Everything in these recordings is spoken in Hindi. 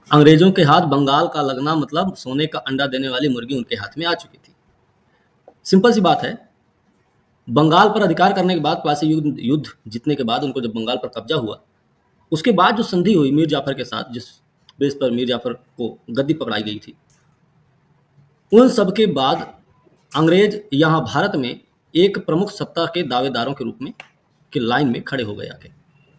अंग्रेजों के हाथ बंगाल का लगना मतलब सोने का अंडा देने वाली मुर्गी उनके हाथ में आ चुकी थी। सिंपल सी बात है। बंगाल पर अधिकार करने के बाद, प्लासी युद्ध युद्ध जीतने के बाद, उनको जब बंगाल पर कब्जा हुआ, उसके बाद जो संधि हुई मीर जाफर के साथ, जिस बेस पर मीर जाफर को गद्दी पकड़ाई गई थी, उन सब के बाद अंग्रेज यहाँ भारत में एक प्रमुख सत्ता के दावेदारों के रूप में की लाइन में खड़े हो गए आके।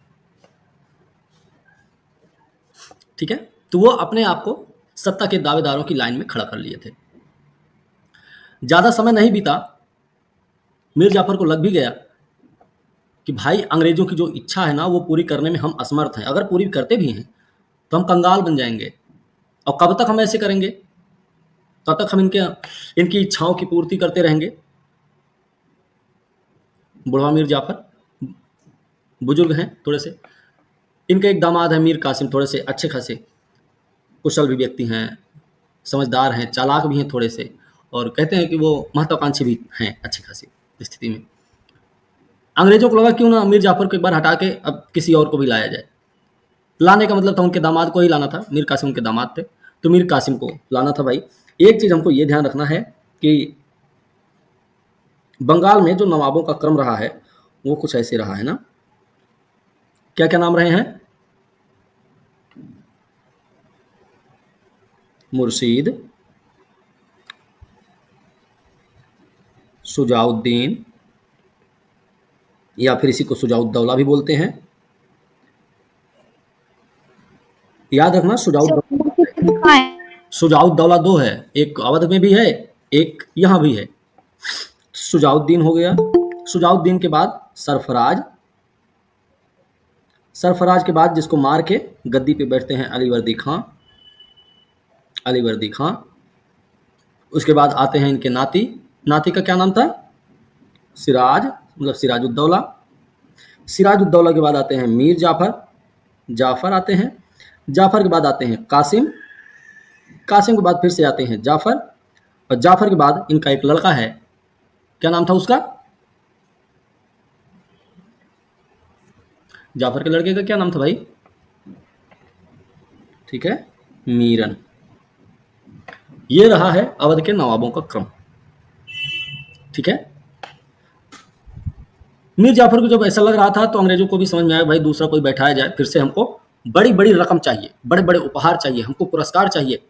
ठीक है, तो वो अपने आप को सत्ता के दावेदारों की लाइन में खड़ा कर लिए थे। ज्यादा समय नहीं बीता, मीर जाफर को लग भी गया कि भाई अंग्रेजों की जो इच्छा है ना वो पूरी करने में हम असमर्थ हैं। अगर पूरी करते भी हैं तो हम कंगाल बन जाएंगे। और कब तक हम ऐसे करेंगे? कब तक हम इनकी इच्छाओं की पूर्ति करते रहेंगे? बुढ़वा मीर जाफर बुजुर्ग हैं थोड़े से, इनके एक दामाद है मीर कासिम, थोड़े से अच्छे खासे कुशल भी व्यक्ति हैं, समझदार हैं, चालाक भी हैं थोड़े से, और कहते हैं कि वो महत्वाकांक्षी भी हैं अच्छी खासी स्थिति में। अंग्रेजों को लगा क्यों ना मीर जाफर को एक बार हटा के अब किसी और को भी लाया जाए। लाने का मतलब था उनके दामाद को ही लाना था। मीर कासिम उनके दामाद थे, तो मीर कासिम को लाना था। भाई एक चीज हमको ये ध्यान रखना है कि बंगाल में जो नवाबों का क्रम रहा है वो कुछ ऐसे रहा है ना। क्या क्या नाम रहे हैं? मुर्शीद, शुजाउद्दीन, या फिर इसी को शुजाउद्दौला भी बोलते हैं। याद रखना शुजाउद्दौला दो है, एक अवध में भी है, एक यहां भी है। शुजाउद्दीन हो गया। शुजाउद्दीन के बाद सरफराज, सरफराज के बाद जिसको मार के गद्दी पे बैठते हैं अलीवर्दी खां, अलीवर्दी खां। उसके बाद आते हैं इनके नाती, नाती का क्या नाम था? सिराज, मतलब सिराजुद्दौला। सिराजुद्दौला के बाद आते हैं मीर जाफर, जाफर आते हैं। जाफर के बाद आते हैं कासिम, कासिम के बाद फिर से आते हैं जाफर, और जाफर के बाद इनका एक लड़का है, क्या नाम था उसका? जाफर के लड़के का क्या नाम था भाई? ठीक है, मीरन। ये रहा है अवध के नवाबों का क्रम। ठीक है, मीर जाफर को जब ऐसा लग रहा था तो अंग्रेजों को भी समझ में आया भाई दूसरा कोई बैठाया जाए, फिर से हमको बड़ी बड़ी रकम चाहिए, बड़े बड़े उपहार चाहिए, हमको पुरस्कार चाहिए।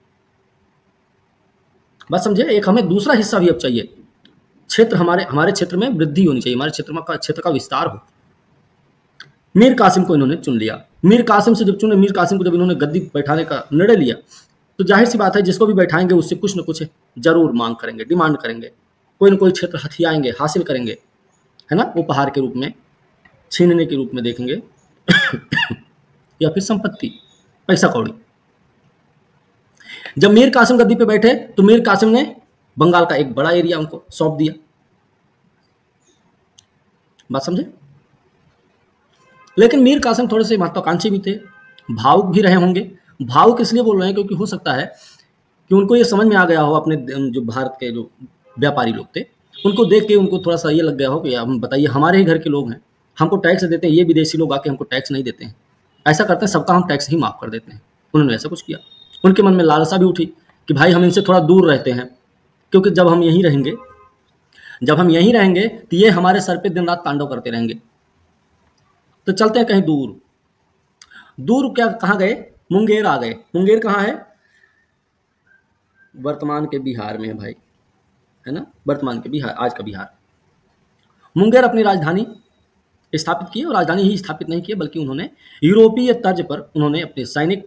बस समझे, एक हमें दूसरा हिस्सा भी अब चाहिए। क्षेत्र हमारे क्षेत्र में वृद्धि होनी चाहिए, हमारे क्षेत्र का विस्तार हो। मीर कासिम को इन्होंने चुन लिया। मीर कासिम से जब चुने, मीर कासिम को जब इन्होंने गद्दी बैठाने का निर्णय लिया, तो जाहिर सी बात है जिसको भी बैठाएंगे उससे कुछ न कुछ जरूर मांग करेंगे, डिमांड करेंगे, कोई न कोई क्षेत्र हथियाएंगे, हासिल करेंगे, है ना, उपहार के रूप में, छीनने के रूप में देखेंगे या फिर संपत्ति, पैसा कौड़ी। जब मीर कासिम गद्दी पे बैठे तो मीर कासिम ने बंगाल का एक बड़ा एरिया उनको सौंप दिया। बात समझे? लेकिन मीर कासिम थोड़े से महत्वाकांक्षी भी थे, भावुक भी रहे होंगे। भावुक इसलिए बोल रहे हैं क्योंकि हो सकता है कि उनको ये समझ में आ गया हो, अपने जो भारत के जो व्यापारी लोग थे उनको देख के उनको थोड़ा सा ये लग गया हो कि हम बताइए, हमारे ही घर के लोग हैं, हमको टैक्स देते हैं, ये विदेशी लोग आके हमको टैक्स नहीं देते हैं, ऐसा करते हैं सबका हम टैक्स ही माफ कर देते हैं। उन्होंने ऐसा कुछ किया। उनके मन में लालसा भी उठी कि भाई हम इनसे थोड़ा दूर रहते हैं, क्योंकि जब हम यहीं रहेंगे तो ये हमारे सर पे दिन रात तांडव करते रहेंगे। तो चलते हैं कहीं दूर। दूर क्या, कहाँ गए? मुंगेर आ गए। मुंगेर कहाँ है? वर्तमान के बिहार में है भाई, है ना, वर्तमान के बिहार, आज का बिहार। मुंगेर अपनी राजधानी स्थापित की, और राजधानी ही स्थापित नहीं की बल्कि उन्होंने यूरोपीय तर्ज पर उन्होंने अपना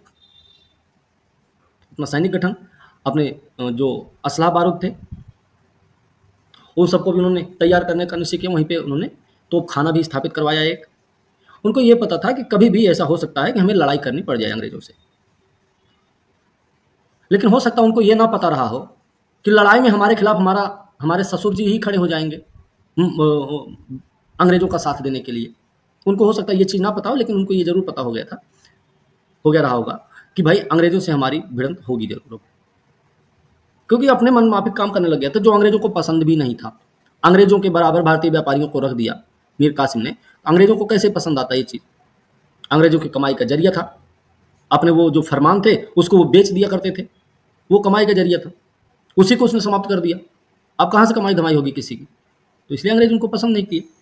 सैनिक गठन, अपने जो असलाह बारूद थे उन सबको भी उन्होंने तैयार करने का निश्चय किया। वहीं पे उन्होंने तोपखाना भी स्थापित करवाया एक। उनको ये पता था कि कभी भी ऐसा हो सकता है कि हमें लड़ाई करनी पड़ जाए अंग्रेजों से, लेकिन हो सकता है उनको ये ना पता रहा हो कि लड़ाई में हमारे खिलाफ हमारे ससुर जी ही खड़े हो जाएंगे अंग्रेजों का साथ देने के लिए। उनको हो सकता है ये चीज़ ना पता हो, लेकिन उनको ये जरूर पता हो गया रहा होगा कि भाई अंग्रेजों से हमारी भिड़ंत होगी जरूर, क्योंकि अपने मन माफिक काम करने लग गया था, जो अंग्रेजों को पसंद भी नहीं था। अंग्रेजों के बराबर भारतीय व्यापारियों को रख दिया मीर कासिम ने। अंग्रेजों को कैसे पसंद आता ये चीज़? अंग्रेजों की कमाई का जरिया था। अपने वो जो फरमान थे उसको वो बेच दिया करते थे, वो कमाई का जरिया था, उसी को उसने समाप्त कर दिया। अब कहाँ से कमाई धमाई होगी किसी की? तो इसलिए अंग्रेज उनको पसंद नहीं किए।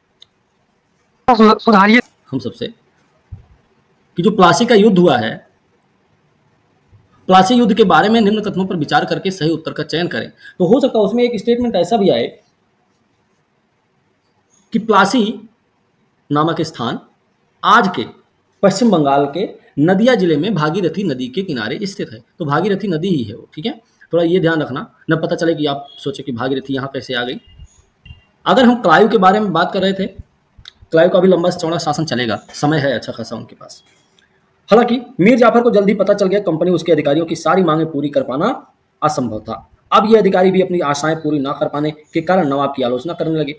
सुधारिए हम सबसे कि जो प्लासी का युद्ध हुआ है, प्लासी युद्ध के बारे में निम्न कथनों पर विचार करके सही उत्तर का चयन करें। तो हो सकता है उसमें एक स्टेटमेंट ऐसा भी आए कि प्लासी नामक स्थान आज के पश्चिम बंगाल के नदिया जिले में भागीरथी नदी के किनारे स्थित है। तो भागीरथी नदी ही है वो, ठीक है। थोड़ा ये ध्यान रखना, न पता चले कि आप सोचे कि भागीरथी यहाँ कैसे आ गई। अगर हम क्लाइव के बारे में बात कर रहे थे, क्लाइव का भी लंबा चौड़ा शासन चलेगा, समय है अच्छा खासा उनके पास। हालांकि मीर जाफर को जल्दी पता चल गया कंपनी उसके अधिकारियों की सारी मांगें पूरी कर पाना असंभव था। अब ये अधिकारी भी अपनी आशाएं पूरी ना कर पाने के कारण नवाब की आलोचना करने लगे।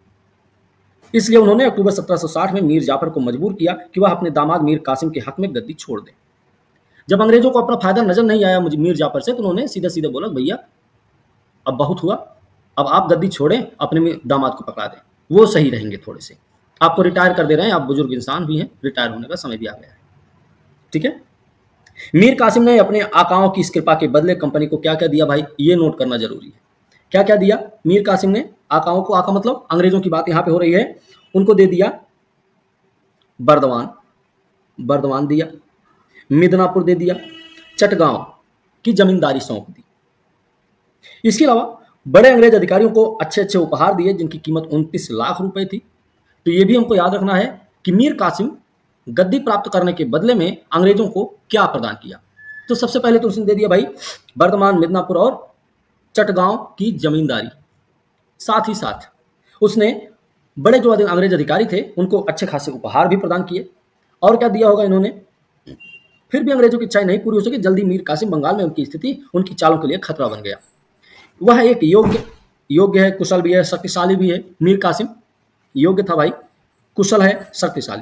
इसलिए उन्होंने अक्टूबर 1760 में मीर जाफर को मजबूर किया कि वह अपने दामाद मीर कासिम के हक में गद्दी छोड़ दे। जब अंग्रेजों को अपना फायदा नजर नहीं आया मुझे मीर जाफर से, तो उन्होंने सीधा सीधा बोला, भैया अब बहुत हुआ, अब आप गद्दी छोड़ें, अपने दामाद को पकड़ा दें, वो सही रहेंगे, थोड़े से आपको रिटायर कर दे रहे हैं, आप बुजुर्ग इंसान भी हैं, रिटायर होने का समय भी आ गया है, ठीक है। मीर कासिम ने अपने आकाओं की इस कृपा के बदले कंपनी को क्या क्या दिया भाई, ये नोट करना जरूरी है। क्या क्या दिया मीर कासिम ने आकाओं को? आका मतलब अंग्रेजों की बात यहां पे हो रही है। उनको दे दिया बर्दवान, बर्दवान दिया, मिदनापुर दे दिया, चटगांव की जमींदारी सौंप दी। इसके अलावा बड़े अंग्रेज अधिकारियों को अच्छे अच्छे उपहार दिए जिनकी कीमत 29 लाख रुपए थी। तो ये भी हमको याद रखना है कि मीर कासिम गद्दी प्राप्त करने के बदले में अंग्रेजों को क्या प्रदान किया। तो सबसे पहले तो उसने दे दिया भाई बर्दवान, मिदनापुर और चटगांव की जमींदारी। साथ ही साथ उसने बड़े जो अंग्रेज अधिकारी थे उनको अच्छे खासे उपहार भी प्रदान किए। और क्या दिया होगा इन्होंने? फिर भी अंग्रेजों की इच्छाएं नहीं पूरी हो सकी। जल्दी मीर कासिम बंगाल में उनकी स्थिति उनकी चालों के लिए खतरा बन गया। वह एक योग्य है, कुशल भी है, शक्तिशाली भी है। मीर कासिम योग्य था भाई, कुशल है, शक्तिशाली,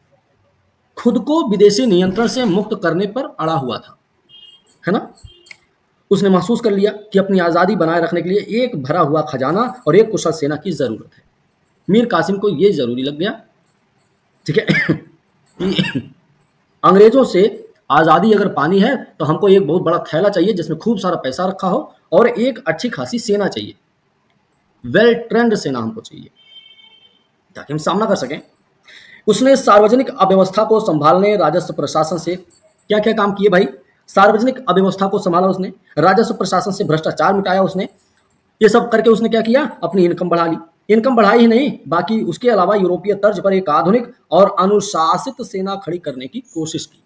खुद को विदेशी नियंत्रण से मुक्त करने पर अड़ा हुआ था, है ना। उसने महसूस कर लिया कि अपनी आज़ादी बनाए रखने के लिए एक भरा हुआ खजाना और एक कुशल सेना की ज़रूरत है। मीर कासिम को यह ज़रूरी लग गया, ठीक है, अंग्रेजों से आज़ादी अगर पानी है तो हमको एक बहुत बड़ा थैला चाहिए जिसमें खूब सारा पैसा रखा हो और एक अच्छी खासी सेना चाहिए, वेल ट्रेंड सेना हमको चाहिए ताकि हम सामना कर सकें। उसने सार्वजनिक अव्यवस्था को संभालने राजस्व प्रशासन से क्या क्या काम किए भाई? सार्वजनिक अव्यवस्था को संभाला उसने, राजस्व प्रशासन से भ्रष्टाचार मिटाया उसने। ये सब करके उसने क्या किया? अपनी इनकम बढ़ा ली। इनकम बढ़ाई ही नहीं, बाकी उसके अलावा यूरोपीय तर्ज पर एक आधुनिक और अनुशासित सेना खड़ी करने की कोशिश की।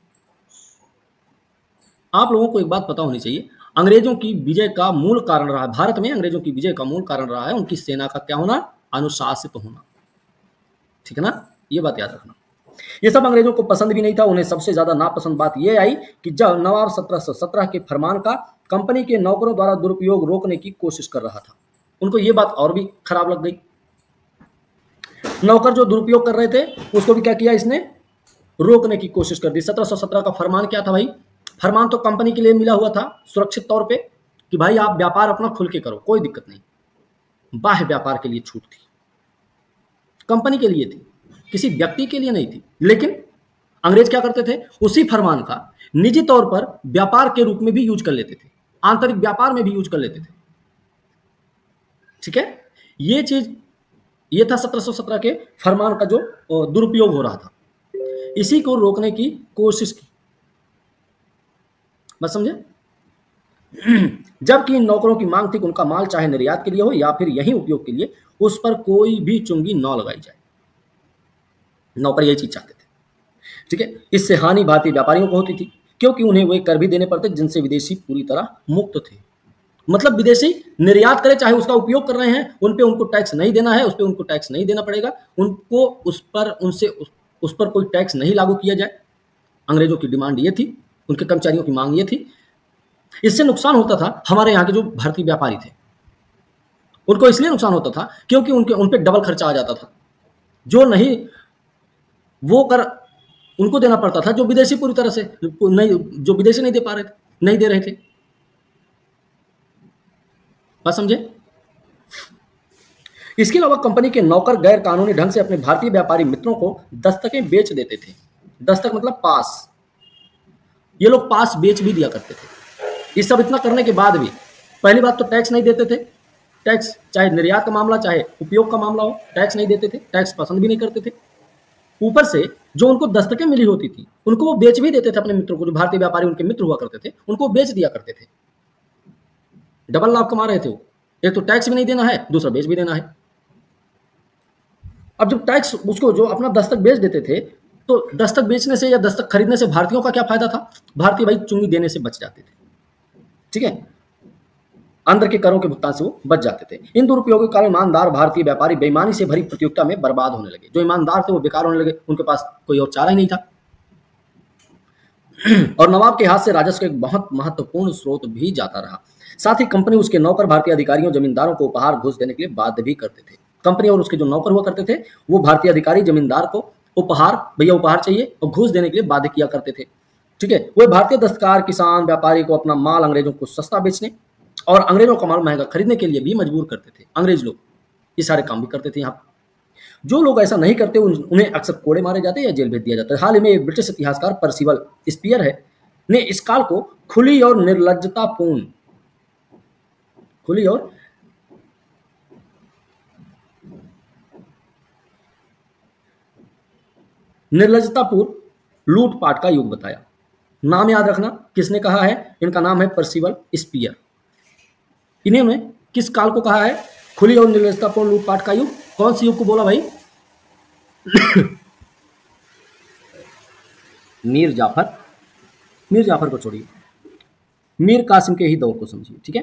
आप लोगों को एक बात पता होनी चाहिए, अंग्रेजों की विजय का मूल कारण रहा, भारत में अंग्रेजों की विजय का मूल कारण रहा है उनकी सेना का क्या होना? अनुशासित होना, ठीक है ना। ये बात याद रखना। ये सब अंग्रेजों को पसंद भी नहीं था। उन्हें सबसे ज्यादा नापसंद बात यह आई कि जब नवाब 1717 के फरमान का कंपनी के नौकरों द्वारा दुरुपयोग रोकने की कोशिश कर रहा था, उनको ये बात और भी खराब लग गई। नौकर जो दुरुपयोग कर रहे थे उसको भी क्या किया इसने? रोकने की कोशिश कर दी। 1717 का फरमान क्या था भाई? फरमान तो कंपनी के लिए मिला हुआ था सुरक्षित तौर पे कि भाई आप व्यापार अपना खुल के करो, कोई दिक्कत नहीं, बाह्य व्यापार के लिए छूट थी, कंपनी के लिए थी, किसी व्यक्ति के लिए नहीं थी। लेकिन अंग्रेज क्या करते थे? उसी फरमान का निजी तौर पर व्यापार के रूप में भी यूज कर लेते थे, आंतरिक व्यापार में भी यूज कर लेते थे, ठीक है। ये चीज ये था 1717 के फरमान का जो दुरुपयोग हो रहा था, इसी को रोकने की कोशिश की। बस समझे? जबकि इन नौकरों की मांग थी कि उनका माल चाहे निर्यात के लिए हो या फिर यही उपयोग के लिए, उस पर कोई भी चुंगी न लगाई जाए। नौकर यही चीज चाहते थे, ठीक है। इससे हानि भारतीय व्यापारियों को होती थी क्योंकि उन्हें वे कर भी देने पड़ते जिनसे विदेशी पूरी तरह मुक्त थे। मतलब विदेशी निर्यात करे चाहे उसका उपयोग कर रहे हैं, उन पे उनको टैक्स नहीं देना है, उस पे उनको टैक्स नहीं देना पड़ेगा, उनको उस पर कोई टैक्स नहीं लागू किया जाए। अंग्रेजों की डिमांड ये थी, उनके कर्मचारियों की मांग ये थी। इससे नुकसान होता था हमारे यहाँ के जो भारतीय व्यापारी थे, उनको इसलिए नुकसान होता था क्योंकि उन पे डबल खर्चा आ जाता था। जो नहीं वो कर उनको देना पड़ता था जो विदेशी पूरी तरह से नहीं, जो विदेशी नहीं दे पा रहे थे, नहीं दे रहे थे। बात समझे? इसके अलावा कंपनी के नौकर गैर कानूनी ढंग से अपने भारतीय व्यापारी मित्रों को दस्तकें बेच देते थे। दस्तक मतलब पास, ये लोग पास बेच भी दिया करते थे। ये सब इतना करने के बाद भी पहली बात तो टैक्स नहीं देते थे। टैक्स चाहे निर्यात का मामला चाहे उपयोग का मामला हो, टैक्स नहीं देते थे, टैक्स पसंद भी नहीं करते थे। ऊपर से जो उनको दस्तकें मिली होती थी उनको वो बेच भी देते थे अपने मित्रों को, जो भारतीय व्यापारी उनके मित्र हुआ करते थे उनको बेच दिया करते थे। डबल लाभ कमा रहे थे वो, एक तो टैक्स भी नहीं देना है, दूसरा बेच भी देना है। अब जब टैक्स उसको जो अपना दस्तक बेच देते थे, तो दस्तक बेचने से या दस्तक खरीदने से भारतीयों का क्या फायदा था? भारतीय भाई चुंगी देने से बच जाते थे, ठीक है, अंदर के करों के भुगतान से वो बच जाते थे। इन दुरुपयोगों के कारण ईमानदार भारतीय व्यापारी बेईमानी से भरी प्रतियोगिता में बर्बाद होने लगे। जो ईमानदार थे वो बेकार होने लगे, उनके पास कोई और चारा ही नहीं था। और नवाब के हाथ से राजस्व का एक बहुत महत्वपूर्ण स्रोत भी जाता रहा। साथ ही कंपनी उसके नौकर भारतीय अधिकारियों जमींदारों को उपहार घूस देने के लिए बाध्य भी करते थे। कंपनी और उसके जो नौकर हुआ करते थे वो भारतीय अधिकारी जमींदार को उपहार, भैया उपहार चाहिए, और घूस देने के लिए बाध्य किया करते थे, ठीक है। वो भारतीय दस्तकार, किसान, व्यापारी को अपना माल अंग्रेजों को सस्ता बेचने और अंग्रेजों का माल महंगा खरीदने के लिए भी मजबूर करते थे। अंग्रेज लोग ये सारे काम भी करते थे यहाँ। जो लोग ऐसा नहीं करते उन्हें अक्सर कोड़े मारे जाते या जेल भेज दिया जाता है। हाल ही में एक ब्रिटिश इतिहासकार परसिवल स्पीयर है ने इस काल को खुली और निर्लजतापूर्ण लूटपाट का युग बताया। नाम याद रखना, किसने कहा है? इनका नाम है परसिवल स्पीयर। इन्होंने किस काल को कहा है? खुली और निर्लजतापूर्ण लूटपाट का युग। कौन सी युग को बोला भाई? मीर जाफर को छोड़िए, मीर कासिम के ही दौर को समझिए, ठीक है,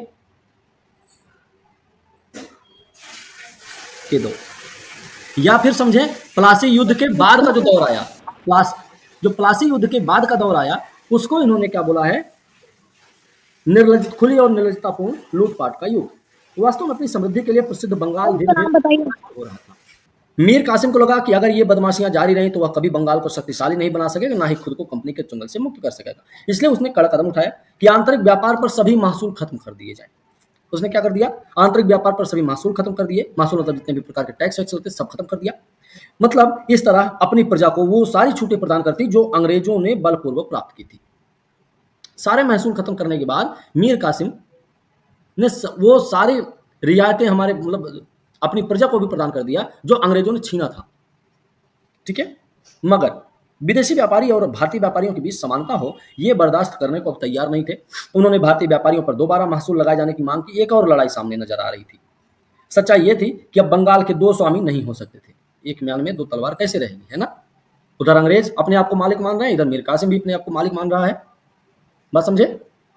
के दौर, या फिर समझे प्लासी युद्ध के बाद का जो दौर आया, प्लासी युद्ध के बाद का दौर आया, उसको इन्होंने क्या बोला है? खुली और निर्लजतापूर्ण लूटपाट का युग। वास्तव में अपनी समृद्धि के लिए प्रसिद्ध बंगाल धीरे धीरे हो रहा था। मीर कासिम को लगा कि अगर ये बदमाशियां जारी रहीं तो वह कभी बंगाल को शक्तिशाली नहीं बना सकेगा, ना ही खुद को कंपनी के चंगुल से मुक्त कर सकेगा। इसलिए उसने कड़ा कदम उठाया कि आंतरिक व्यापार पर सभी महसूल खत्म कर दिए जाए। उसने क्या कर दिया? आंतरिक व्यापार पर सभी महसूल खत्म कर दिए। महसूल मतलब जितने भी प्रकार के टैक्स वैक्स होते सब खत्म कर दिया। मतलब इस तरह अपनी प्रजा को वो सारी छूटें प्रदान करती जो अंग्रेजों ने बलपूर्वक प्राप्त की थी। सारे महसूल खत्म करने के बाद मीर कासिम ने वो सारी रियायतें हमारे मतलब अपनी प्रजा को भी प्रदान कर दिया जो अंग्रेजों ने छीना था, ठीक है। मगर विदेशी व्यापारी और भारतीय व्यापारियों के बीच समानता हो ये बर्दाश्त करने को अब तैयार नहीं थे। उन्होंने भारतीय व्यापारियों पर दोबारा महसूल लगाए जाने की मांग की। एक और लड़ाई सामने नजर आ रही थी। सच्चाई ये थी कि अब बंगाल के दो स्वामी नहीं हो सकते थे। एक म्यान में दो तलवार कैसे रहेगी, है ना। उधर अंग्रेज अपने आप को मालिक मान रहे हैं, इधर मीर कासिम भी अपने आप को मालिक मान रहा है। बात समझे?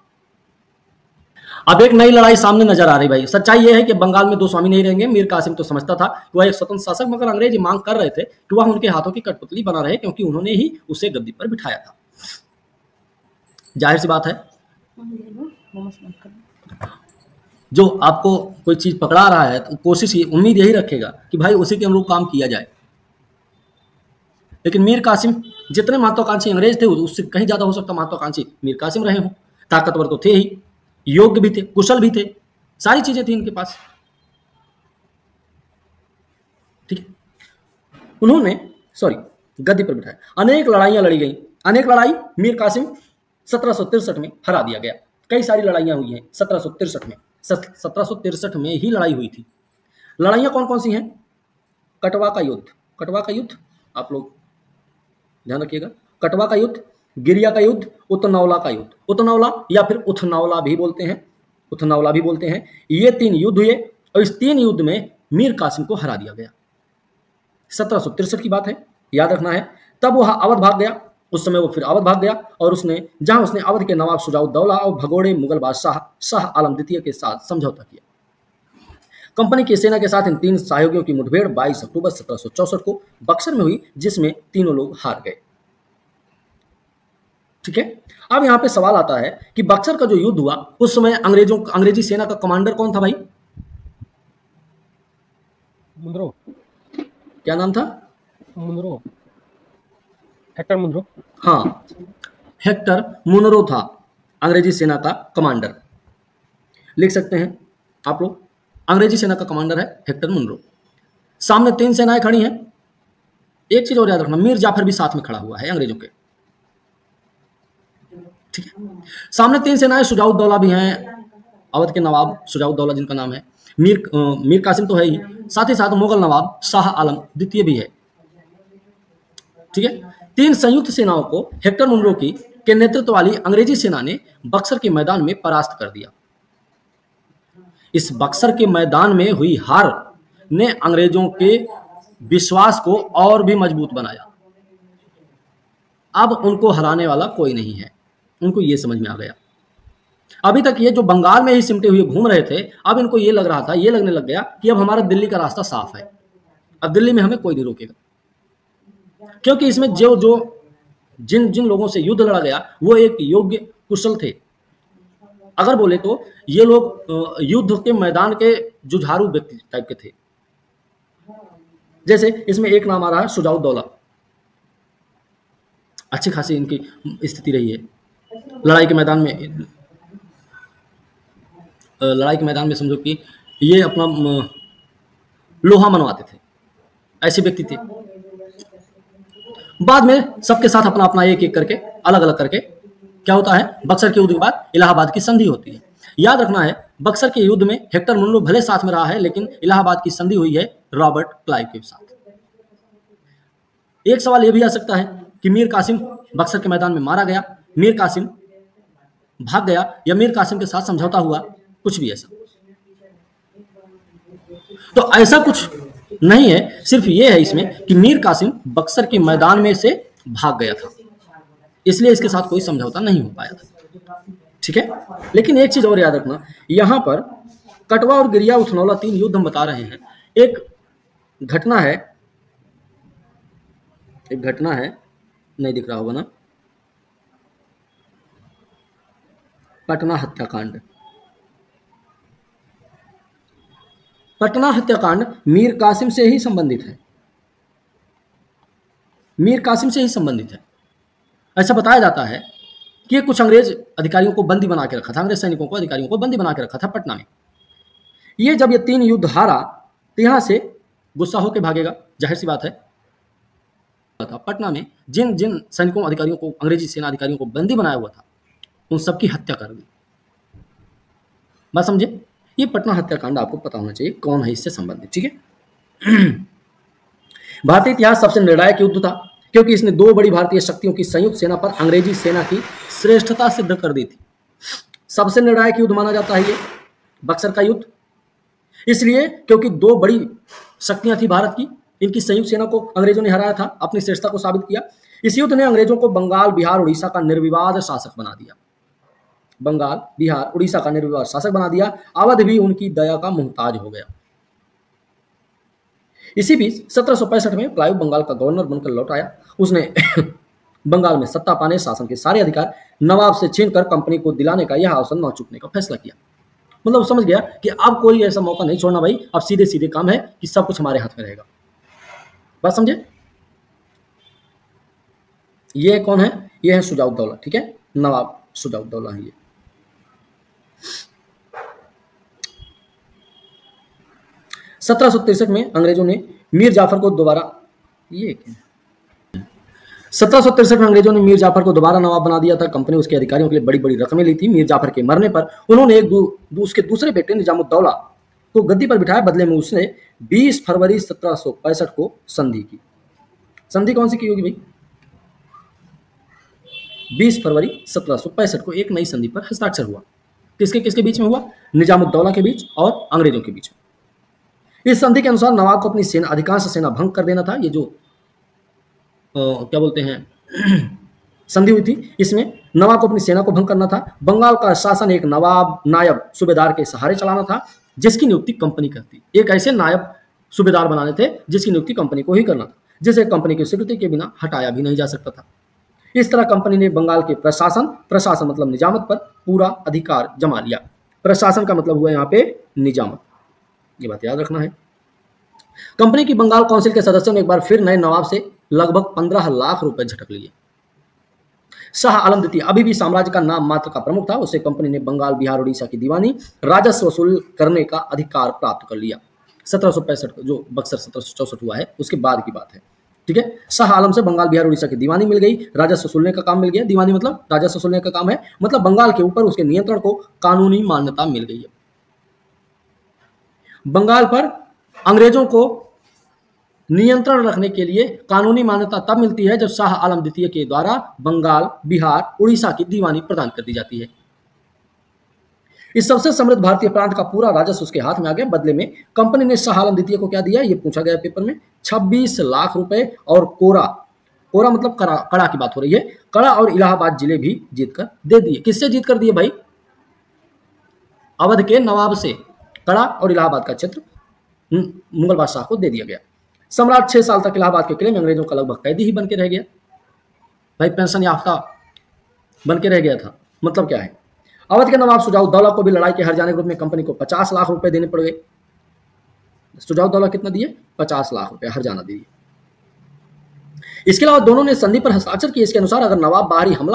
अब एक नई लड़ाई सामने नजर आ रही भाई। सच्चाई यह है कि बंगाल में दो स्वामी नहीं रहेंगे। मीर कासिम तो समझता था कि वह एक स्वतंत्र शासक, मगर अंग्रेज ये मांग कर रहे थे कि वह उनके हाथों की कठपुतली बना रहे, क्योंकि उन्होंने ही उसे गद्दी पर बिठाया था। जाहिर सी बात है, जो आपको कोई चीज पकड़ा रहा है तो कोशिश उम्मीद यही रखेगा कि भाई उसी के अनुरूप काम किया जाए। लेकिन मीर कासिम जितने महत्वाकांक्षी अंग्रेज थे उससे कहीं ज्यादा हो सकता महत्वाकांक्षी मीर कासिम रहे हों। ताकतवर तो थे ही, योग्य भी थे, कुशल भी थे, सारी चीजें थी इनके पास, ठीक है। उन्होंने गद्दी पर बिठाया। अनेक लड़ाइयां लड़ी गई। अनेक लड़ाई मीर कासिम 1763 में हरा दिया गया। कई सारी लड़ाइयां हुई हैं 1763 में ही लड़ाई हुई थी। लड़ाइयां कौन कौन सी हैं? कटवा का युद्ध आप लोग ध्यान रखिएगा। कटवा का युद्ध, गिरिया का युद्ध, उतनौला का युद्ध। उतनौला या फिर उथनौला भी बोलते हैं। ये 3 युद्ध हुए और इस 3 युद्ध में मीर कासिम को हरा दिया गया। 1763 की बात है, याद रखना है। तब वह अवध भाग गया। उस समय वो फिर अवध भाग गया और उसने अवध के नवाब शुजाउद्दौला और भगोड़े मुगल बादशाह शाह आलम द्वितीय के साथ समझौता किया। कंपनी की सेना के साथ इन 3 सहयोगियों की मुठभेड़ 22 अक्टूबर 1764 को बक्सर में हुई, जिसमें तीनों लोग हार गए, ठीक है। अब यहां पे सवाल आता है कि बक्सर का जो युद्ध हुआ उस समय अंग्रेजी सेना का कमांडर कौन था भाई? मुनरो। क्या नाम था? Munro, Hector Munro. हाँ, हेक्टर मुनरो था अंग्रेजी सेना का कमांडर। लिख सकते हैं आप लोग, अंग्रेजी सेना का कमांडर है हेक्टर मुनरो। सामने 3 सेनाएं खड़ी हैं। एक चीज और याद रखना, मीर जाफर भी साथ में खड़ा हुआ है अंग्रेजों के, ठीक है। सामने 3 सेनाएं शुजाउद्दौला भी हैं, अवध के नवाब शुजाउद्दौला जिनका नाम है, मीर कासिम तो है ही, साथ ही साथ मुगल नवाब शाह आलम द्वितीय भी है। ठीक है। 3 संयुक्त सेनाओं को हेक्टर मुनरो के नेतृत्व वाली अंग्रेजी सेना ने बक्सर के मैदान में परास्त कर दिया। इस बक्सर के मैदान में हुई हार ने अंग्रेजों के विश्वास को और भी मजबूत बनाया। अब उनको हराने वाला कोई नहीं है, उनको ये समझ में आ गया। अभी तक ये जो बंगाल में ही सिमटे हुए घूम रहे थे, अब इनको ये लग रहा था, ये लगने लग गया कि अब हमारा दिल्ली का रास्ता साफ है, अब दिल्ली में हमें कोई नहीं रोकेगा, क्योंकि इसमें जिन जिन लोगों से युद्ध लड़ा गया वो एक योग्य कुशल थे। अगर बोले तो ये लोग युद्ध के मैदान के जुझारू व्यक्ति टाइप के थे। जैसे इसमें एक नाम आ रहा है शुजाउद्दौला, अच्छी खासी इनकी स्थिति रही है लड़ाई के मैदान में। समझो कि ये अपना लोहा मनवाते थे, ऐसे व्यक्ति थे। बाद में सबके साथ अपना अपना एक एक करके अलग अलग करके क्या होता है, बक्सर के युद्ध के बाद इलाहाबाद की संधि होती है। याद रखना है, बक्सर के युद्ध में हेक्टर मुनरो भले साथ में रहा है, लेकिन इलाहाबाद की संधि हुई है रॉबर्ट क्लाइव के साथ। एक सवाल यह भी आ सकता है कि मीर कासिम बक्सर के मैदान में मारा गया, मीर कासिम भाग गया, या मीर कासिम के साथ समझौता हुआ, कुछ भी ऐसा। तो ऐसा कुछ नहीं है, सिर्फ ये है इसमें कि मीर कासिम बक्सर के मैदान में से भाग गया था, इसलिए इसके साथ कोई समझौता नहीं हो पाया था। ठीक है। लेकिन एक चीज और याद रखना, यहां पर कटवा और गिरिया उथनौला 3 युद्ध हम बता रहे हैं। एक घटना है, नहीं दिख रहा होगा ना, पटना हत्याकांड। पटना हत्याकांड मीर कासिम से ही संबंधित है, मीर कासिम से ही संबंधित है। ऐसा बताया जाता है कि कुछ अंग्रेज अधिकारियों को बंदी बना के रखा था, अंग्रेज सैनिकों को, अधिकारियों को बंदी बना के रखा था पटना में। ये जब ये 3 युद्ध हारा तो यहां से गुस्सा होकर भागेगा, जाहिर सी बात है। पटना में जिन जिन सैनिकों अधिकारियों को, अंग्रेजी सेना अधिकारियों को बंदी बनाया हुआ था, उन सबकी हत्या कर दी। बात समझे? ये पटना हत्याकांड आपको पता होना चाहिए कौन है इससे संबंधित। ठीक है। भारतीय इतिहास सबसे निर्णायक युद्ध था, क्योंकि इसने 2 बड़ी भारतीय शक्तियों की संयुक्त सेना पर अंग्रेजी सेना की श्रेष्ठता सिद्ध कर दी थी। सबसे निर्णायक युद्ध माना जाता है ये बक्सर का युद्ध, इसलिए क्योंकि 2 बड़ी शक्तियां थी भारत की, इनकी संयुक्त सेना को अंग्रेजों ने हराया था, अपनी श्रेष्ठता को साबित किया। इस युद्ध ने अंग्रेजों को बंगाल, बिहार, उड़ीसा का निर्विवाद शासक बना दिया। बंगाल, बिहार, उड़ीसा का निर्विवाद शासक बना दिया। अवध भी उनकी दया का मुहताज हो गया। इसी बीच 1765 में क्लाइव बंगाल का गवर्नर बनकर लौट आया। उसने बंगाल में सत्ता पाने, शासन के सारे अधिकार नवाब से छीनकर कंपनी को दिलाने का यह अवसर न चूकने का फैसला किया। मतलब समझ गया कि अब कोई ऐसा मौका नहीं छोड़ना भाई, अब सीधे सीधे काम है कि सब कुछ हमारे हाथ में रहेगा। बात समझे? ये कौन है? ये है शुजाउद्दौला। ठीक है, नवाब शुजाउद्दौला है ये। सत्रह सौ तिरसठ में अंग्रेजों ने मीर जाफर को दोबारा 1763 में अंग्रेजों ने मीर जाफर को दोबारा नवाब बना दिया था। कंपनी उसके अधिकारियों के लिए बड़ी बड़ी रकमें ली थी। मीर जाफर के मरने पर उन्होंने उसके दूसरे बेटे निजामुद्दौला को गद्दी पर बिठाया। बदले में उसने 20 फरवरी 1765 को संधि की। संधि कौन सी की होगी भाई? 20 फरवरी 1765 को एक नई संधि पर हस्ताक्षर हुआ। किसके किसके बीच में हुआ? निजामुद्दौला के बीच और अंग्रेजों के बीच में। इस संधि के अनुसार नवाब को अपनी सेना, अधिकांश सेना भंग कर देना था। ये जो क्या बोलते हैं संधि हुई थी, इसमें नवाब को अपनी सेना को भंग करना था। बंगाल का शासन एक नायब सूबेदार के सहारे चलाना था, जिसकी नियुक्ति कंपनी करती। एक ऐसे नायब सूबेदार बनाने थे जिसकी नियुक्ति कंपनी को ही करना था, जिसे कंपनी की स्वीकृति के बिना हटाया भी नहीं जा सकता था। इस तरह कंपनी ने बंगाल के प्रशासन मतलब निजामत पर पूरा अधिकार जमा लिया। प्रशासन का मतलब हुआ यहाँ पे निजामत, ये बात याद रखना है। कंपनी की बंगाल काउंसिल के सदस्यों ने एक बार फिर नए नवाब से लगभग 15 लाख रुपए झटक लिए। शाह आलम द्वितीय अभी भी साम्राज्य का नाम मात्र का प्रमुख था। उसे कंपनी ने बंगाल, बिहार, उड़ीसा की दीवानी राजस्व वसूल करने का अधिकार प्राप्त कर लिया। 1765 जो बक्सर 1764 हुआ है उसके बाद की बात है। ठीक है। शाह आलम से बंगाल बिहार उड़ीसा की दीवानी मिल गई, राजस्व वसूलने का काम मिल गया। दीवानी मतलब राजस्व वसूलने का काम है, मतलब बंगाल के ऊपर उसके नियंत्रण को कानूनी मान्यता मिल गई है। बंगाल पर अंग्रेजों को नियंत्रण रखने के लिए कानूनी मान्यता तब मिलती है जब शाह आलम द्वितीय के द्वारा बंगाल बिहार उड़ीसा की दीवानी प्रदान कर दी जाती है। इस सबसे समृद्ध भारतीय प्रांत का पूरा राजस्व उसके हाथ में आ गया। बदले में कंपनी ने शाह आलम द्वितीय को क्या दिया, ये पूछा गया पेपर में, 26 लाख रुपए और कोरा, कोरा मतलब कड़ा की बात हो रही है, कड़ा और इलाहाबाद जिले भी जीतकर दे दिए। किससे जीत कर दिए भाई? अवध के नवाब से कड़ा और इलाहाबाद का क्षेत्र मुगल बादशाह को दे दिया गया। सम्राट 6 साल तक इलाहाबाद के किले में अंग्रेजों का लगभग कैदी ही बन के रह गया भाई, पेंशन याफ्ता बन के रह गया था। मतलब क्या है, अवध के नवाब सुजाउद्दौला को भी लड़ाई के हार जाने के रूप में कंपनी को 50 लाख रुपए देने पड़ गए। सुजाउद्दौला कितना दिए? 50 लाख रुपए हर जाना दिए। इसके अलावा दोनों ने संधि पर हस्ताक्षर किए। इसके अनुसार अगर नवाब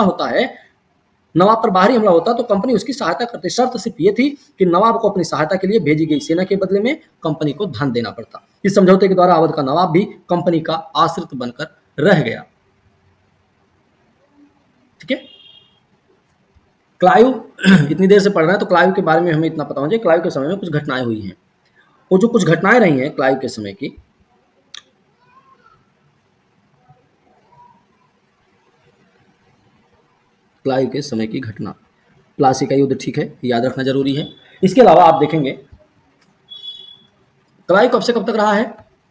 पर बाहरी हमला होता तो कंपनी उसकी सहायता करती। शर्त सिर्फ ये थी कि नवाब को अपनी सहायता के लिए भेजी गई सेना के बदले में कंपनी को धन देना पड़ता। इस समझौते के द्वारा अवध का नवाब भी कंपनी का आश्रित बनकर रह गया। ठीक है, क्लाइव इतनी देर से पढ़ रहे हैं तो क्लाइव के बारे में हमें इतना पता होना चाहिए। क्लाइव के समय में कुछ घटनाएं हुई हैं, वो जो कुछ घटनाएं रही हैं क्लाइव के समय की, क्लाइव के समय की घटना, प्लासी का युद्ध, ठीक है, याद रखना जरूरी है। इसके अलावा आप देखेंगे क्लाइव कब से कब तक रहा है।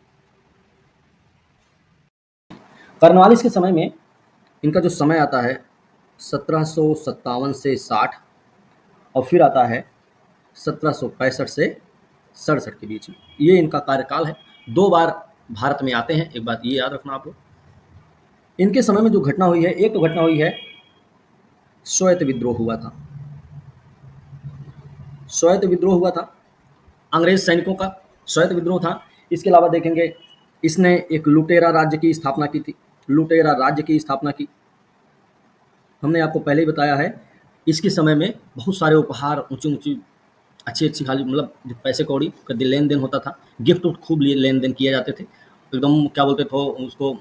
कर्नवालिस के समय में इनका जो समय आता है 1757 से 60 और फिर आता है 1765 से 67 के बीच में, ये इनका कार्यकाल है। 2 बार भारत में आते हैं, एक बात ये याद रखना आप लोग। इनके समय में जो घटना हुई है, एक तो घटना हुई है श्वेत विद्रोह हुआ था। श्वेत विद्रोह हुआ था, अंग्रेज सैनिकों का श्वेत विद्रोह था। इसके अलावा देखेंगे इसने एक लुटेरा राज्य की स्थापना की थी, लुटेरा राज्य की स्थापना की। हमने आपको पहले ही बताया है, इसके समय में बहुत सारे उपहार, ऊंची ऊंची अच्छी खाली मतलब जो पैसे कौड़ी का लेन देन होता था, गिफ्ट खूब लेन देन किए जाते थे। एकदम क्या बोलते थे उसको,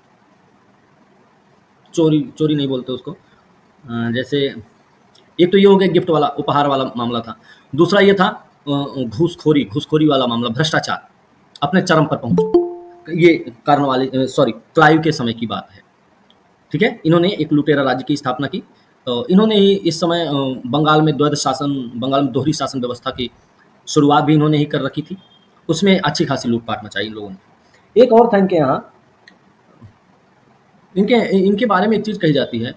चोरी नहीं बोलते उसको, जैसे एक तो ये हो गया गिफ्ट वाला उपहार वाला मामला था। दूसरा ये था घूसखोरी वाला मामला, भ्रष्टाचार अपने चरम पर पहुंचा। ये क्लाइव के समय की बात है। ठीक है, इन्होंने एक लुटेरा राज्य की स्थापना की। तो इन्होंने ही इस समय बंगाल में दोहरी शासन व्यवस्था की शुरुआत भी इन्होंने ही कर रखी थी। उसमें अच्छी खासी लूटपाट मचाई इन लोगों ने। एक और था इनके यहाँ, इनके बारे में एक चीज कही जाती है,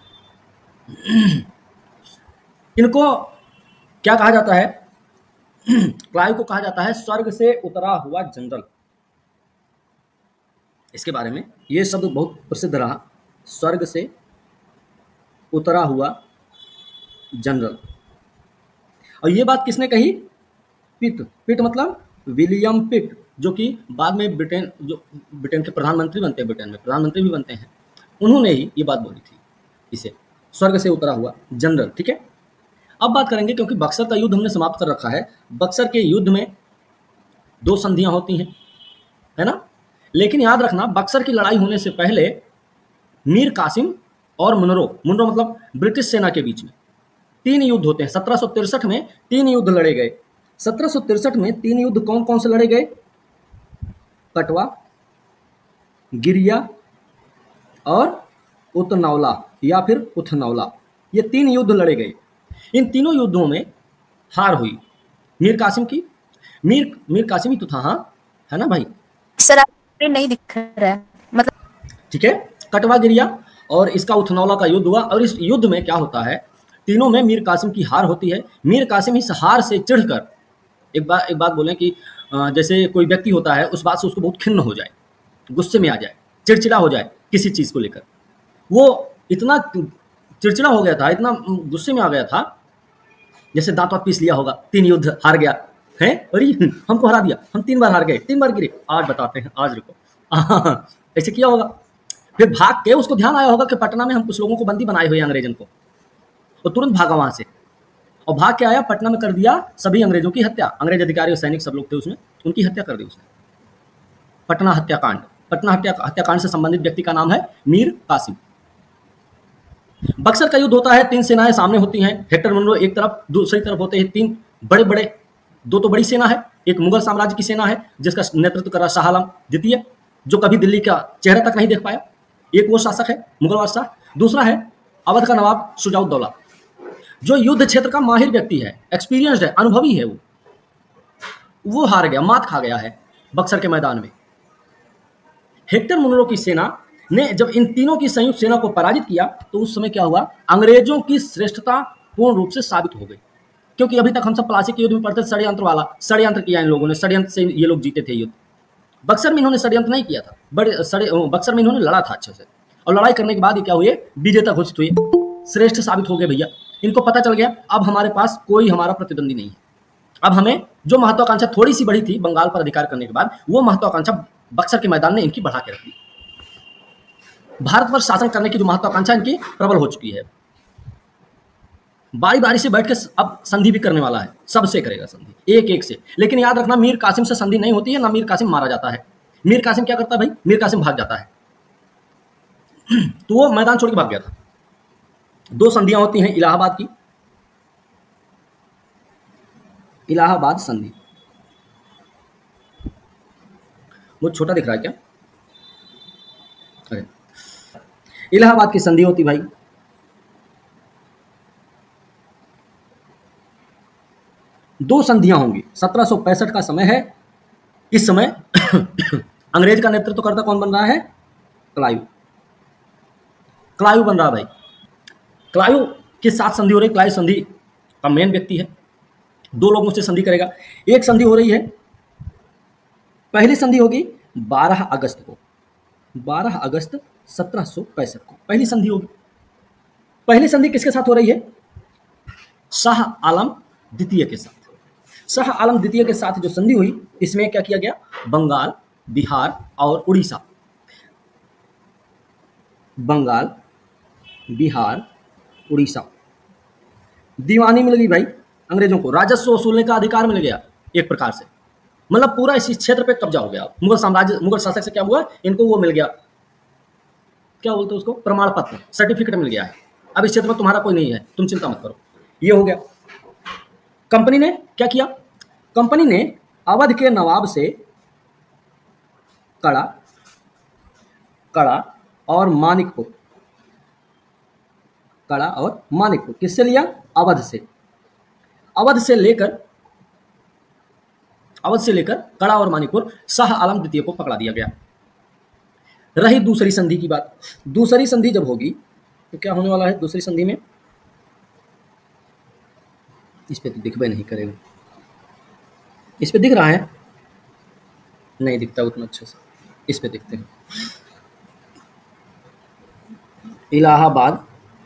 इनको क्या कहा जाता है, क्लाइव को कहा जाता है स्वर्ग से उतरा हुआ जनरल। इसके बारे में ये शब्द बहुत प्रसिद्ध रहा, स्वर्ग से उतरा हुआ जनरल। और ये बात किसने कही? पिट मतलब विलियम पिट, जो कि बाद में ब्रिटेन के प्रधानमंत्री बनते हैं, ब्रिटेन में प्रधानमंत्री भी बनते हैं। उन्होंने ही ये बात बोली थी, इसे स्वर्ग से उतरा हुआ जनरल। ठीक है, अब बात करेंगे, क्योंकि बक्सर का युद्ध हमने समाप्त कर रखा है। बक्सर के युद्ध में 2 संधियां होती हैं, है ना। लेकिन याद रखना, बक्सर की लड़ाई होने से पहले मीर कासिम और मुनरो मतलब ब्रिटिश सेना के बीच में 3 युद्ध होते हैं। 1763 में 3 युद्ध लड़े गए। 1763 में 3 युद्ध कौन कौन से लड़े गए? कटवा, गिरिया और उतनौला या फिर उथनौला, ये 3 युद्ध लड़े गए। इन तीनों युद्धों में हार हुई मीर कासिम की। मीर कासिम ही तो था, हाँ, है ना भाई? सर नहीं दिख रहा है मतलब। ठीक है, कटवा, गिरिया और इसका उथनौला का युद्ध हुआ। और इस युद्ध में क्या होता है, तीनों में मीर कासिम की हार होती है। मीर कासिम इस हार से चिढ़कर, एक बात बोलें कि जैसे कोई व्यक्ति होता है, उस बात से उसको बहुत खिन्न हो जाए, गुस्से में आ जाए, चिड़चिड़ा हो जाए किसी चीज़ को लेकर। वो इतना चिड़चिड़ा हो गया था, इतना गुस्से में आ गया था, जैसे दांत पीस लिया होगा, 3 युद्ध हार गया है, अरे हमको हरा दिया, हम 3 बार हार गए, 3 बार गिरे, आज बताते हैं, आज रुको, ऐसे किया होगा। फिर भाग के उसको ध्यान आया होगा कि पटना में हम कुछ लोगों को बंदी बनाए हुए हैं अंग्रेजन को, तो तुरंत भागा वहां से और भाग के आया, पटना में कर दिया सभी अंग्रेजों की हत्या। अंग्रेज अधिकारी और सैनिक सब लोग थे उसमें, उनकी हत्या कर दी उसने, पटना हत्याकांड। पटना हत्याकांड से संबंधित व्यक्ति का नाम है मीर कासिम। बक्सर का युद्ध होता है, 3 सेनाएं सामने होती हैं। हेक्टर मुनरो एक तरफ, दूसरी तरफ होते हैं 3 बड़े बड़े, 2 तो बड़ी सेना है, एक मुगल साम्राज्य की सेना है जिसका नेतृत्व कर रहा शाह आलम द्वितीय, जो कभी दिल्ली का चेहरा तक नहीं देख पाया। एक वो शासक है मुगल बादशाह, दूसरा है अवध का नवाब शुजाउद्दौला, जो युद्ध क्षेत्र का माहिर व्यक्ति है, एक्सपीरियंस्ड है, अनुभवी है। वो हार गया, मात खा गया है बक्सर के मैदान में। हेक्टर मुनरो की सेना ने जब इन तीनों की संयुक्त सेना को पराजित किया तो उस समय क्या हुआ, अंग्रेजों की श्रेष्ठता पूर्ण रूप से साबित हो गई। क्योंकि अभी तक हम सब प्लासी के युद्ध में पढ़ते षड्यंत्र वाला, षड्यंत्र किया इन लोगों ने, षड्यंत्र से ये लोग जीते थे युद्ध। बक्सर में इन्होंने षड्यंत्र नहीं किया था, बक्सर में इन्होंने लड़ा था अच्छे से, और लड़ाई करने के बाद ये क्या हुए, विजेता घोषित हुए, श्रेष्ठ साबित हो गए भैया। इनको पता चल गया अब हमारे पास कोई हमारा प्रतिद्वंदी नहीं है। अब हमें जो महत्वाकांक्षा थोड़ी सी बड़ी थी बंगाल पर अधिकार करने के बाद, वो महत्वाकांक्षा बक्सर के मैदान ने इनकी बढ़ा के रख दी। भारत पर शासन करने की जो महत्वाकांक्षा इनकी प्रबल हो चुकी है। बारी बारी से बैठ के अब संधि भी करने वाला है, सबसे करेगा संधि, एक एक से। लेकिन याद रखना, मीर कासिम से संधि नहीं होती है, ना मीर कासिम मारा जाता है। मीर कासिम क्या करता है भाई, मीर कासिम भाग जाता है। तो वो मैदान छोड़ के भाग गया था। 2 संधियां होती हैं इलाहाबाद की, इलाहाबाद संधि। वो छोटा दिख रहा है क्या? अरे, इलाहाबाद की संधि होती भाई। दो संधियां होंगी। 1765 का समय है। इस समय अंग्रेज का नेतृत्व करता कौन बन रहा है? क्लाइव। क्लाइव बन रहा भाई। क्लाइव के साथ संधि हो रही। क्लाइव संधि का मेन व्यक्ति है, 2 लोगों से संधि करेगा। एक संधि हो रही है, पहली संधि होगी 12 अगस्त को, 12 अगस्त 1765 को पहली संधि होगी। पहली संधि किसके साथ हो रही है? शाह आलम द्वितीय के साथ। शाह आलम द्वितीय के साथ जो संधि हुई, इसमें क्या किया गया? बंगाल, बिहार और उड़ीसा, बंगाल, बिहार, उड़ीसा दीवानी मिल गई भाई अंग्रेजों को। राजस्व वसूलने का अधिकार मिल गया एक प्रकार से, मतलब पूरा इस क्षेत्र पे कब्जा हो गया। मुगल साम्राज्य, मुगल शासक से क्या हुआ, इनको वो मिल गया, क्या बोलते हैं उसको, प्रमाण पत्र, सर्टिफिकेट मिल गया है। अब इस क्षेत्र में तुम्हारा कोई नहीं है, तुम चिंता मत करो। ये हो गया। कंपनी ने क्या किया? कंपनी ने अवध के नवाब से कड़ा, कड़ा और मानिकपुर, कड़ा और मानिकपुर किससे लिया? अवध से। अवध से लेकर कड़ा और मानिकपुर शाह आलम द्वितीय को पकड़ा दिया गया। रही दूसरी संधि की बात। दूसरी संधि जब होगी तो क्या होने वाला है दूसरी संधि में? इस पे तो दिखबे नहीं करेगा। इस पे दिख रहा है? नहीं दिखता उतना अच्छे से। इस पे दिखते हैं। इलाहाबाद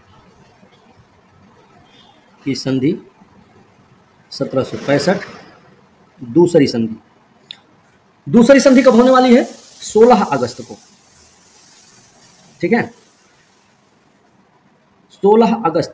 की संधि 1765, दूसरी संधि। दूसरी संधि कब होने वाली है? 16 अगस्त को। ठीक है, 16 अगस्त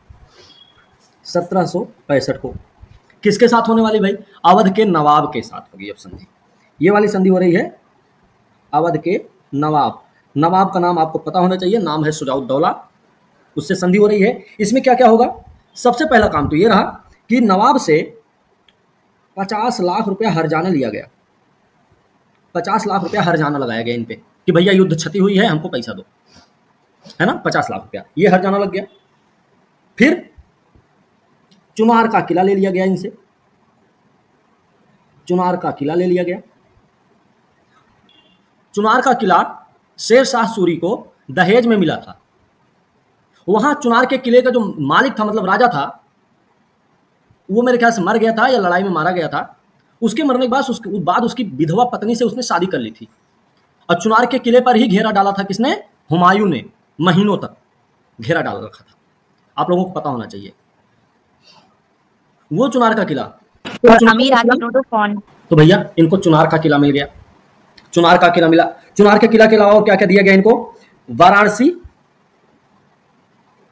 1765 को। किसके साथ होने वाली भाई? अवध के नवाब के साथ होगी अब संधि। ये वाली संधि हो रही है अवध के नवाब। नवाब का नाम आपको पता होना चाहिए, नाम है शुजाउद्दौला। उससे संधि हो रही है। इसमें क्या क्या होगा? सबसे पहला काम तो ये रहा कि नवाब से 50 लाख रुपया हर्जाना लिया गया। 50 लाख रुपया हर्जाना लगाया गया इन पे कि भैया युद्ध क्षति हुई है, हमको पैसा दो, है ना। 50 लाख रुपया ये हर्जाना लग गया। फिर चुनार का किला ले लिया गया इनसे। चुनार का किला ले लिया गया। चुनार का किला शेर शाह सूरी को दहेज में मिला था। वहां चुनार के किले का जो मालिक था, मतलब राजा था, वो मेरे ख्याल से मर गया था या लड़ाई में मारा गया था। उसके मरने के बाद उसकी विधवा पत्नी से उसने शादी कर ली थी। और चुनार के किले पर ही घेरा डाला था किसने? हुमायूं ने। महीनों तक घेरा डाल रखा था। आप लोगों को पता होना चाहिए वो चुनार का किला। तो भैया इनको चुनार का किला मिल गया। चुनार का किला मिला। चुनार के किला के अलावा क्या क्या दिया गया इनको?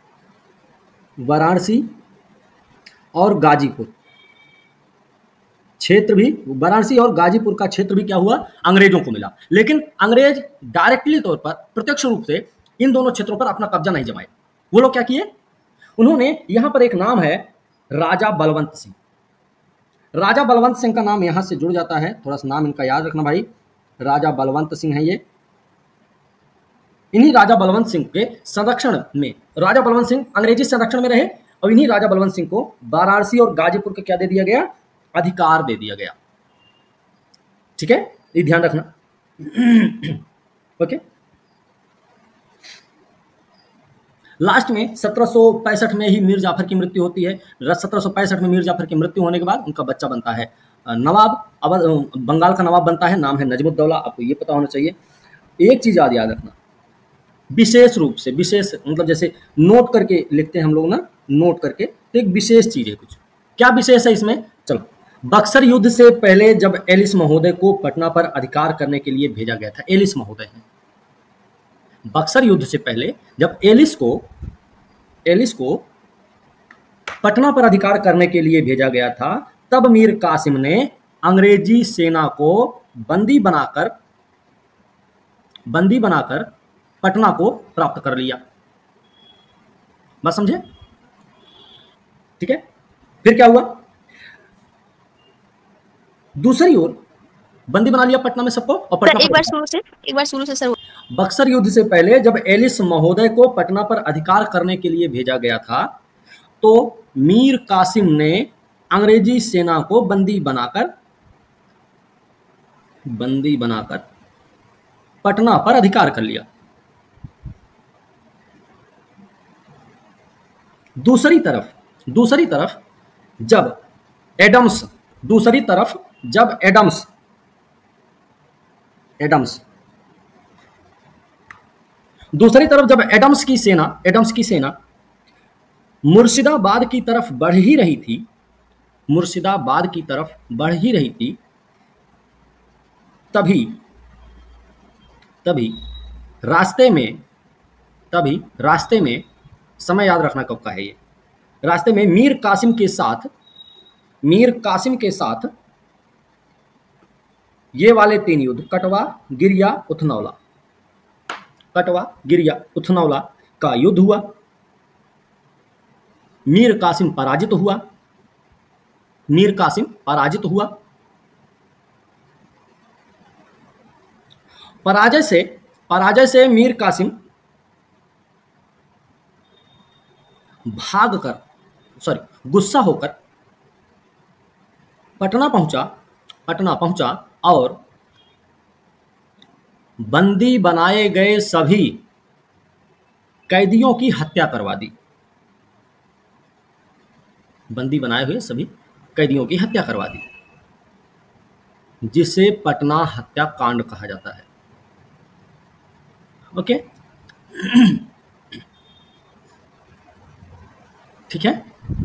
वाराणसी और गाजीपुर। क्षेत्र भी, वाराणसी और गाजीपुर का क्षेत्र भी क्या हुआ, अंग्रेजों को मिला। लेकिन अंग्रेज डायरेक्टली तौर पर, प्रत्यक्ष रूप से इन दोनों क्षेत्रों पर अपना कब्जा नहीं जमाए। वो लोग क्या किए, उन्होंने यहां पर एक नाम है राजा बलवंत सिंह। राजा बलवंत सिंह का नाम यहां से जुड़ जाता है, थोड़ा सा नाम इनका याद रखना भाई। राजा बलवंत सिंह है ये। इन्हीं राजा बलवंत सिंह के संरक्षण में, राजा बलवंत सिंह अंग्रेजी संरक्षण में रहे और इन्हीं राजा बलवंत सिंह को वाराणसी और गाजीपुर को क्या दे दिया गया, अधिकार दे दिया गया। ठीक है, ये ध्यान रखना। ओके, लास्ट में 1765 में ही मीर जाफर की मृत्यु होती है। 1765 में मीर जाफर की मृत्यु होने के बाद उनका बच्चा बनता है नवाब, बंगाल का नवाब बनता है, नाम है नजमुद्दौला। आपको ये पता होना चाहिए। एक चीज याद रखना, विशेष रूप से, विशेष मतलब जैसे नोट करके लिखते हैं हम लोग ना, नोट करके, तो एक विशेष चीज है। कुछ क्या विशेष है इसमें, चलो। बक्सर युद्ध से पहले जब एलिस महोदय को पटना पर अधिकार करने के लिए भेजा गया था, एलिस महोदय हैं, बक्सर युद्ध से पहले जब एलिस को पटना पर अधिकार करने के लिए भेजा गया था, तब मीर कासिम ने अंग्रेजी सेना को बंदी बनाकर पटना को प्राप्त कर लिया। बात समझे? ठीक है, फिर क्या हुआ, दूसरी ओर बंदी बना लिया पटना में सबको, और पटना एक बार शुरू से सर। बक्सर युद्ध से पहले जब एलिस महोदय को पटना पर अधिकार करने के लिए भेजा गया था, तो मीर कासिम ने अंग्रेजी सेना को बंदी बनाकर पटना पर अधिकार कर लिया। दूसरी तरफ जब एडम्स की सेना मुर्शिदाबाद की तरफ बढ़ ही रही थी, तभी रास्ते में समय याद रखना कब का है ये, रास्ते में मीर कासिम के साथ ये वाले 3 युद्ध, कटवा, गिरिया, उथनौला का युद्ध हुआ। मीर कासिम पराजित हुआ। पराजय से मीर कासिम गुस्सा होकर पटना पहुंचा और बंदी बनाए गए सभी कैदियों की हत्या करवा दी। जिसे पटना हत्याकांड कहा जाता है। ओके, ठीक है।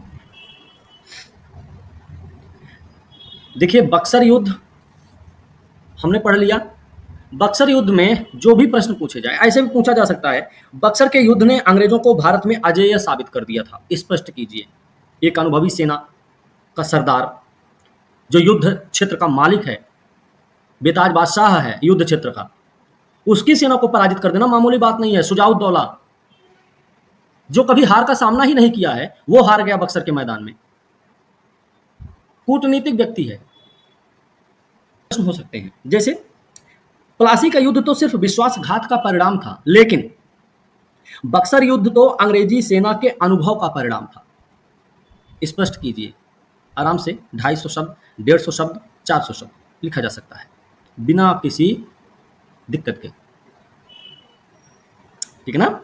देखिए, बक्सर युद्ध हमने पढ़ लिया। बक्सर युद्ध में जो भी प्रश्न पूछे जाए, ऐसे भी पूछा जा सकता है, बक्सर के युद्ध ने अंग्रेजों को भारत में अजेय साबित कर दिया था। स्पष्ट कीजिए, एक अनुभवी सेना का सरदार जो युद्ध क्षेत्र का मालिक है, बेताज बादशाह है युद्ध क्षेत्र का, उसकी सेना को पराजित कर देना मामूली बात नहीं है। शुजाउद्दौला जो कभी हार का सामना ही नहीं किया है, वो हार गया बक्सर के मैदान में। कूटनीतिक व्यक्ति है। प्रश्न हो सकते हैं, जैसे प्लासी का युद्ध तो सिर्फ विश्वासघात का परिणाम था, लेकिन बक्सर युद्ध तो अंग्रेजी सेना के अनुभव का परिणाम था। स्पष्ट कीजिए, आराम से 250 शब्द, 150 शब्द, 400 शब्द लिखा जा सकता है बिना किसी दिक्कत के। ठीक है ना?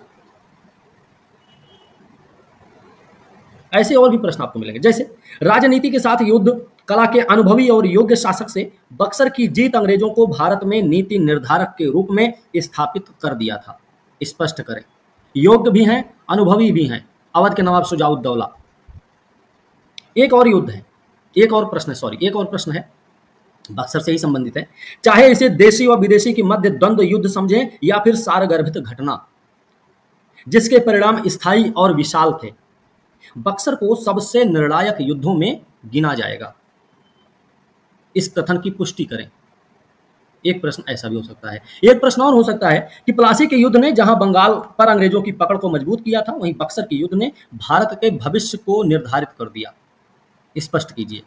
ऐसे और भी प्रश्न आपको मिलेंगे, जैसे राजनीति के साथ युद्ध कला के अनुभवी और योग्य शासक से बक्सर की जीत अंग्रेजों को भारत में नीति निर्धारक के रूप में स्थापित कर दिया था। स्पष्ट करें, योग्य भी हैं, अनुभवी भी हैं। अवध के नवाब शुजाउद्दौला। एक और प्रश्न है बक्सर से ही संबंधित है। चाहे इसे देशी व विदेशी की मध्य द्वंद्व युद्ध समझें या फिर सारगर्भित घटना जिसके परिणाम स्थायी और विशाल थे, बक्सर को सबसे निर्णायक युद्धों में गिना जाएगा। इस कथन की पुष्टि करें। एक प्रश्न ऐसा भी हो सकता है। एक प्रश्न और हो सकता है कि प्लासी के युद्ध ने जहां बंगाल पर अंग्रेजों की पकड़ को मजबूत किया था, वहीं बक्सर के युद्ध ने भारत के भविष्य को निर्धारित कर दिया। स्पष्ट कीजिए।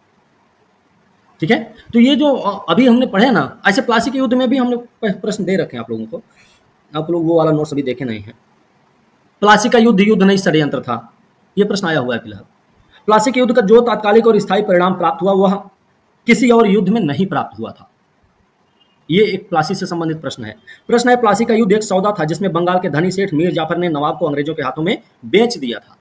ठीक है, तो ये जो अभी हमने पढ़े ना, ऐसे प्लासी के युद्ध में भी हमने प्रश्न दे रखे हैं आप लोगों को। आप लोग वो वाला नोट्स अभी देखे नहीं है। प्लासी का युद्ध युद्ध नहीं षड्यंत्र था, ये प्रश्न आया हुआ है फिलहाल। प्लासी के युद्ध का जो तात्कालिक और स्थायी परिणाम प्राप्त हुआ वह किसी और युद्ध में नहीं प्राप्त हुआ था। ये एक प्लासी से संबंधित प्रश्न है। प्रश्न है, प्लासी का युद्ध एक सौदा था जिसमें बंगाल के धनी सेठ मीर जाफर ने नवाब को अंग्रेजों के हाथों में बेच दिया था।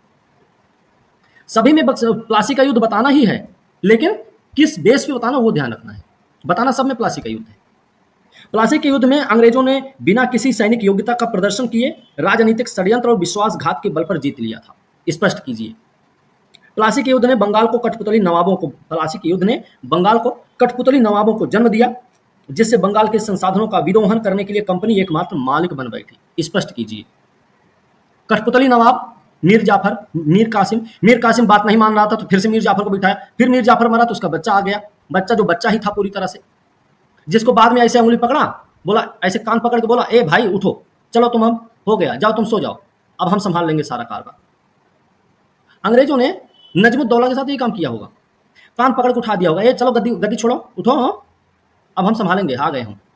सभी में प्लासी का युद्ध बताना ही है, लेकिन किस बेस पे बताना वो ध्यान रखना है। बताना सब में प्लासी का युद्ध है। प्लासी के युद्ध में अंग्रेजों ने बिना किसी सैनिक योग्यता का प्रदर्शन किए राजनीतिक षड्यंत्र और विश्वासघात के बल पर जीत लिया था। स्पष्ट कीजिए। प्लासी के युद्ध ने बंगाल को कठपुतली नवाबों को प्लासी के युद्ध ने बंगाल को कठपुतली नवाबों को जन्म दिया, जिससे बंगाल के संसाधनों का विरोहन करने के लिए कंपनी एकमात्र मालिक बन बैठी। स्पष्ट कीजिए। कठपुतली नवाब मीर जाफर, मीर कासिम बात नहीं मान रहा था तो फिर से मीर जाफर को बिठाया, फिर मीर जाफर मरा तो उसका बच्चा आ गया, बच्चा जो बच्चा ही था पूरी तरह से, जिसको बाद में ऐसे उंगली पकड़ा, बोला ऐसे कान पकड़ के बोला, ए भाई उठो, चलो तुम हम हो गया, जाओ तुम सो जाओ, अब हम संभाल लेंगे सारा कारभार। अंग्रेजों ने नजमुद्दौला के साथ ये काम किया होगा, कान पकड़ के उठा दिया होगा, ए चलो गद्दी छोड़ो, उठो, अब हम संभालेंगे, आ गए हम।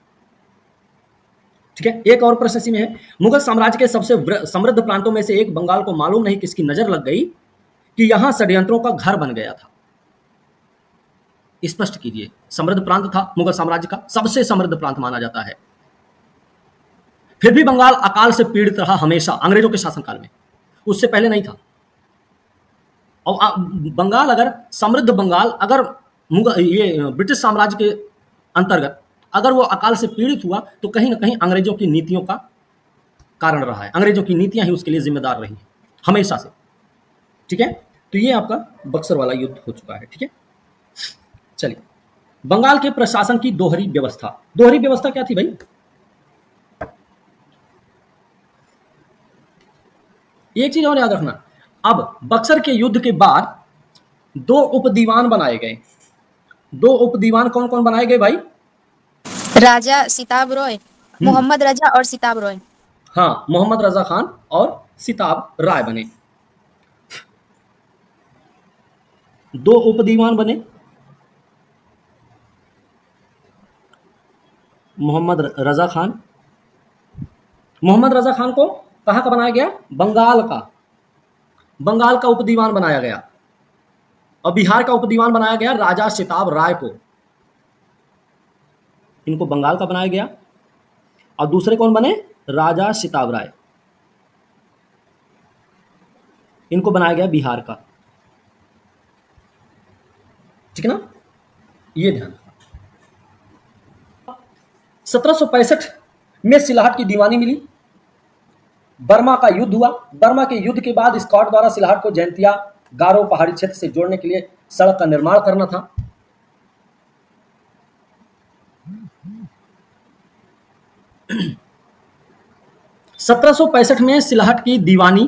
ठीक है, एक और प्रश्न इसी में है। मुगल साम्राज्य के सबसे समृद्ध प्रांतों में से एक बंगाल को मालूम नहीं किसकी नजर लग गई कि यहां षड्यंत्रों का घर बन गया था। स्पष्ट कीजिए। समृद्ध प्रांत था, मुगल साम्राज्य का सबसे समृद्ध प्रांत माना जाता है, फिर भी बंगाल अकाल से पीड़ित रहा हमेशा अंग्रेजों के शासनकाल में, उससे पहले नहीं था। और बंगाल अगर समृद्ध बंगाल अगर ये ब्रिटिश साम्राज्य के अंतर्गत अगर वो अकाल से पीड़ित हुआ तो कहीं ना कहीं अंग्रेजों की नीतियों का कारण रहा है, अंग्रेजों की नीतियां ही उसके लिए जिम्मेदार रही हैं हमेशा से। ठीक है, तो ये आपका बक्सर वाला युद्ध हो चुका है। ठीक है, चलिए, बंगाल के प्रशासन की दोहरी व्यवस्था। दोहरी व्यवस्था क्या थी भाई? एक चीज और याद रखना, अब बक्सर के युद्ध के बाद दो उपदीवान बनाए गए। दो उपदीवान कौन कौन बनाए गए भाई? राजा सिताब रॉय, मोहम्मद रजा और सिताब रॉय। हाँ, मोहम्मद रजा खान और सिताब राय बने, दो उपदीवान बने। मोहम्मद रजा खान, मोहम्मद रजा खान को कहाँ का बनाया गया? बंगाल का, बंगाल का उपदीवान बनाया गया। और बिहार का उपदीवान बनाया गया राजा सिताब राय को। इनको बंगाल का बनाया गया। और दूसरे कौन बने? राजा सिताब राय, इनको बनाया गया बिहार का। ठीक है ना, ये ध्यान। 1765 में सिलाहट की दीवानी मिली, बर्मा का युद्ध हुआ। बर्मा के युद्ध के बाद स्कॉट द्वारा सिलाहट को जयंतिया गारो पहाड़ी क्षेत्र से जोड़ने के लिए सड़क का निर्माण करना था। सत्रह सौ 1765 में सिलाहट की दीवानी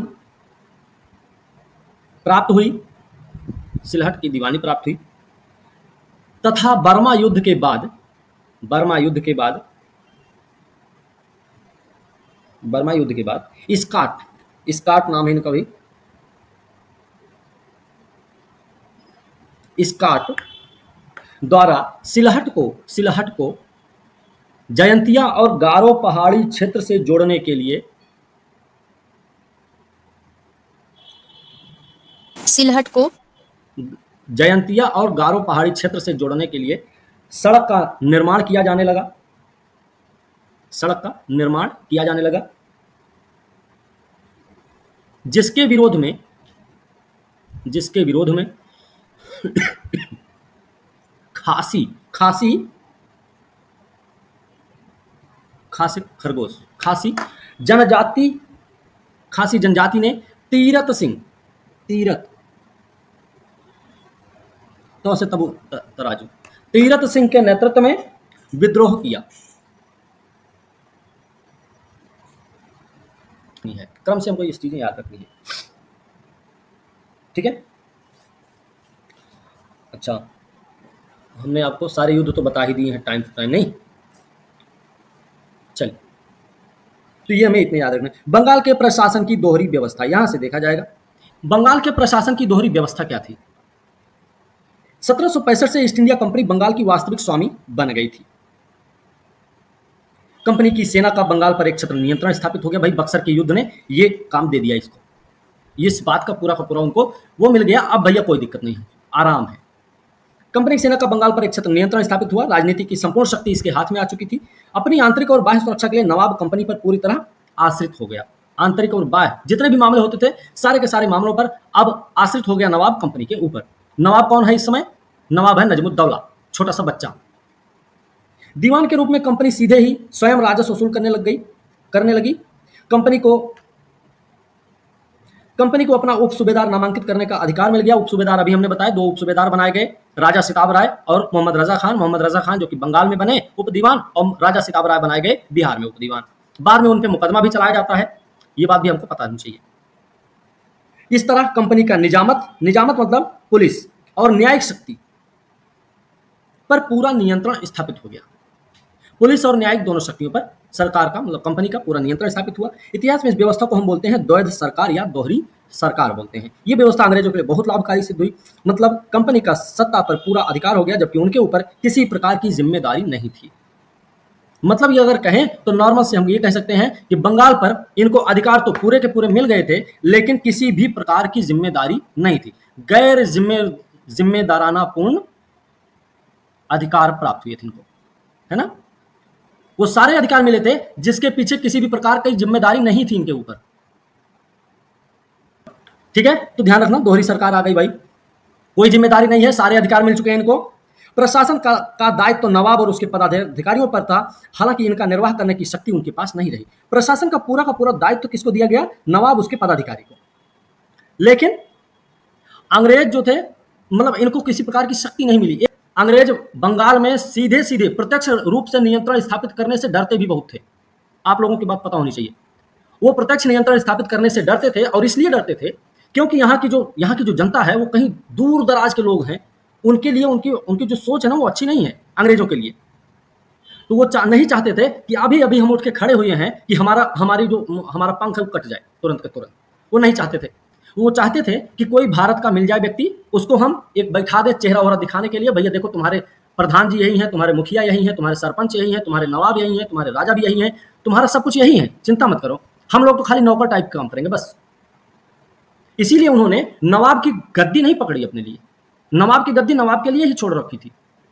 प्राप्त हुई, सिलाहट की दीवानी प्राप्त हुई तथा बर्मा युद्ध के बाद स्कॉट नाम है इनका भी, स्कॉट द्वारा सिलाहट को जयंतिया और गारो पहाड़ी क्षेत्र से जोड़ने के लिए सिलहट को जयंतिया और गारो पहाड़ी क्षेत्र से जोड़ने के लिए सड़क का निर्माण किया जाने लगा। जिसके विरोध में खासी जनजाति ने तीरथ सिंह के नेतृत्व में विद्रोह किया। है क्रम से हमको ये चीजें याद रखनी है। ठीक है, अच्छा, हमने आपको सारे युद्ध तो बता ही दिए हैं टाइम टू टाइम, नहीं? चलिए, तो ये हमें इतने याद रखना है। बंगाल के प्रशासन की दोहरी व्यवस्था, यहां से देखा जाएगा बंगाल के प्रशासन की दोहरी व्यवस्था क्या थी। 1765 से ईस्ट इंडिया कंपनी बंगाल की वास्तविक स्वामी बन गई थी। कंपनी की सेना का बंगाल पर एक छत्र नियंत्रण स्थापित हो गया। भाई बक्सर के युद्ध ने ये काम दे दिया इसको, इस बात का पूरा उनको वो मिल गया। अब भैया कोई दिक्कत नहीं है, आराम है। कंपनी सेना का बंगाल पर एक छत्र नियंत्रण स्थापित हुआ। राजनीति की संपूर्ण शक्ति इसके हाथ में आ चुकी थी। अपनी आंतरिक और बाह्य सुरक्षा के लिए नवाब कंपनी पर पूरी तरह आश्रित हो गया। आंतरिक और बाह्य जितने भी मामले होते थे, सारे के सारे मामलों पर अब आश्रित हो गया नवाब कंपनी के ऊपर। नवाब कौन है इस समय? नवाब है नजमुद्दौला, छोटा सा बच्चा। दीवान के रूप में कंपनी सीधे ही स्वयं राजस्व वसूल करने लगी। कंपनी को अपना उप सूबेदार नामांकित करने का अधिकार मिल गया। उप सूबेदार अभी हमने बताया, 2 उप सूबेदार बनाए गए, राजा सिताब राय और मोहम्मद रजा खान जो कि बंगाल में बने उप दीवान, और राजा सिताब राय बनाए गए बिहार में उप दीवान। बाद में उन पे मुकदमा भी चलाया जाता है, ये बात भी हमको पता होनी चाहिए। इस तरह कंपनी का निजामत मतलब पुलिस और न्यायिक शक्ति पर पूरा नियंत्रण स्थापित हो गया। पुलिस और न्यायिक दोनों शक्तियों पर सरकार का मतलब कंपनी का पूरा नियंत्रण स्थापित हुआ। इतिहास में इस व्यवस्था को हम बोलते हैं द्वैध सरकार या दोहरी सरकार बोलते हैं। ये व्यवस्था अंग्रेजों के लिए बहुत लाभकारी सिद्ध हुई। मतलब कंपनी का सत्ता पर पूरा अधिकार हो गया, जबकि उनके ऊपर किसी प्रकार की जिम्मेदारी नहीं थी। मतलब ये अगर कहें तो नॉर्मल से हम ये कह सकते हैं कि बंगाल पर इनको अधिकार तो पूरे के पूरे मिल गए थे, लेकिन किसी भी प्रकार की जिम्मेदारी नहीं थी। गैर जिम्मेदाराना पूर्ण अधिकार प्राप्त हुए थे इनको, है ना? वो सारे अधिकार मिले थे जिसके पीछे किसी भी प्रकार की जिम्मेदारी नहीं थी इनके ऊपर। ठीक है, तो ध्यान रखना, दोहरी सरकार आ गई भाई, कोई जिम्मेदारी नहीं है, सारे अधिकार मिल चुके हैं इनको। प्रशासन का दायित्व तो नवाब और उसके पदाधिकारियों पर था, हालांकि इनका निर्वाह करने की शक्ति उनके पास नहीं रही। प्रशासन का पूरा दायित्व तो किसको दिया गया? नवाब, उसके पदाधिकारी को। लेकिन अंग्रेज जो थे, मतलब इनको किसी प्रकार की शक्ति नहीं मिली। अंग्रेज बंगाल में सीधे प्रत्यक्ष रूप से नियंत्रण स्थापित करने से डरते भी बहुत थे। आप लोगों की बात पता होनी चाहिए। वो प्रत्यक्ष नियंत्रण स्थापित करने से डरते थे, और इसलिए डरते थे क्योंकि यहाँ की जो जनता है वो कहीं दूर दराज के लोग हैं। उनके लिए उनकी जो सोच है ना वो अच्छी नहीं है अंग्रेजों के लिए। तो वो नहीं चाहते थे कि अभी हम उठ के खड़े हुए हैं कि हमारा पंख है वो कट जाए तुरंत के तुरंत। वो नहीं चाहते थे। वो चाहते थे कि कोई भारत का मिल जाए व्यक्ति, उसको हम एक बैठा दे चेहरा वहरा दिखाने के लिए, भैया देखो तुम्हारे प्रधान जी यही हैं, तुम्हारे मुखिया यही हैं, तुम्हारे सरपंच यही हैं, तुम्हारे नवाब यही हैं, तुम्हारे राजा भी यही हैं, तुम्हारा सब कुछ यही है, चिंता मत करो, हम लोग तो खाली नौकर टाइप काम करेंगे बस। इसीलिए उन्होंने नवाब की गद्दी नहीं पकड़ी अपने लिए, नवाब की गद्दी नवाब के लिए ही छोड़ रखी थी।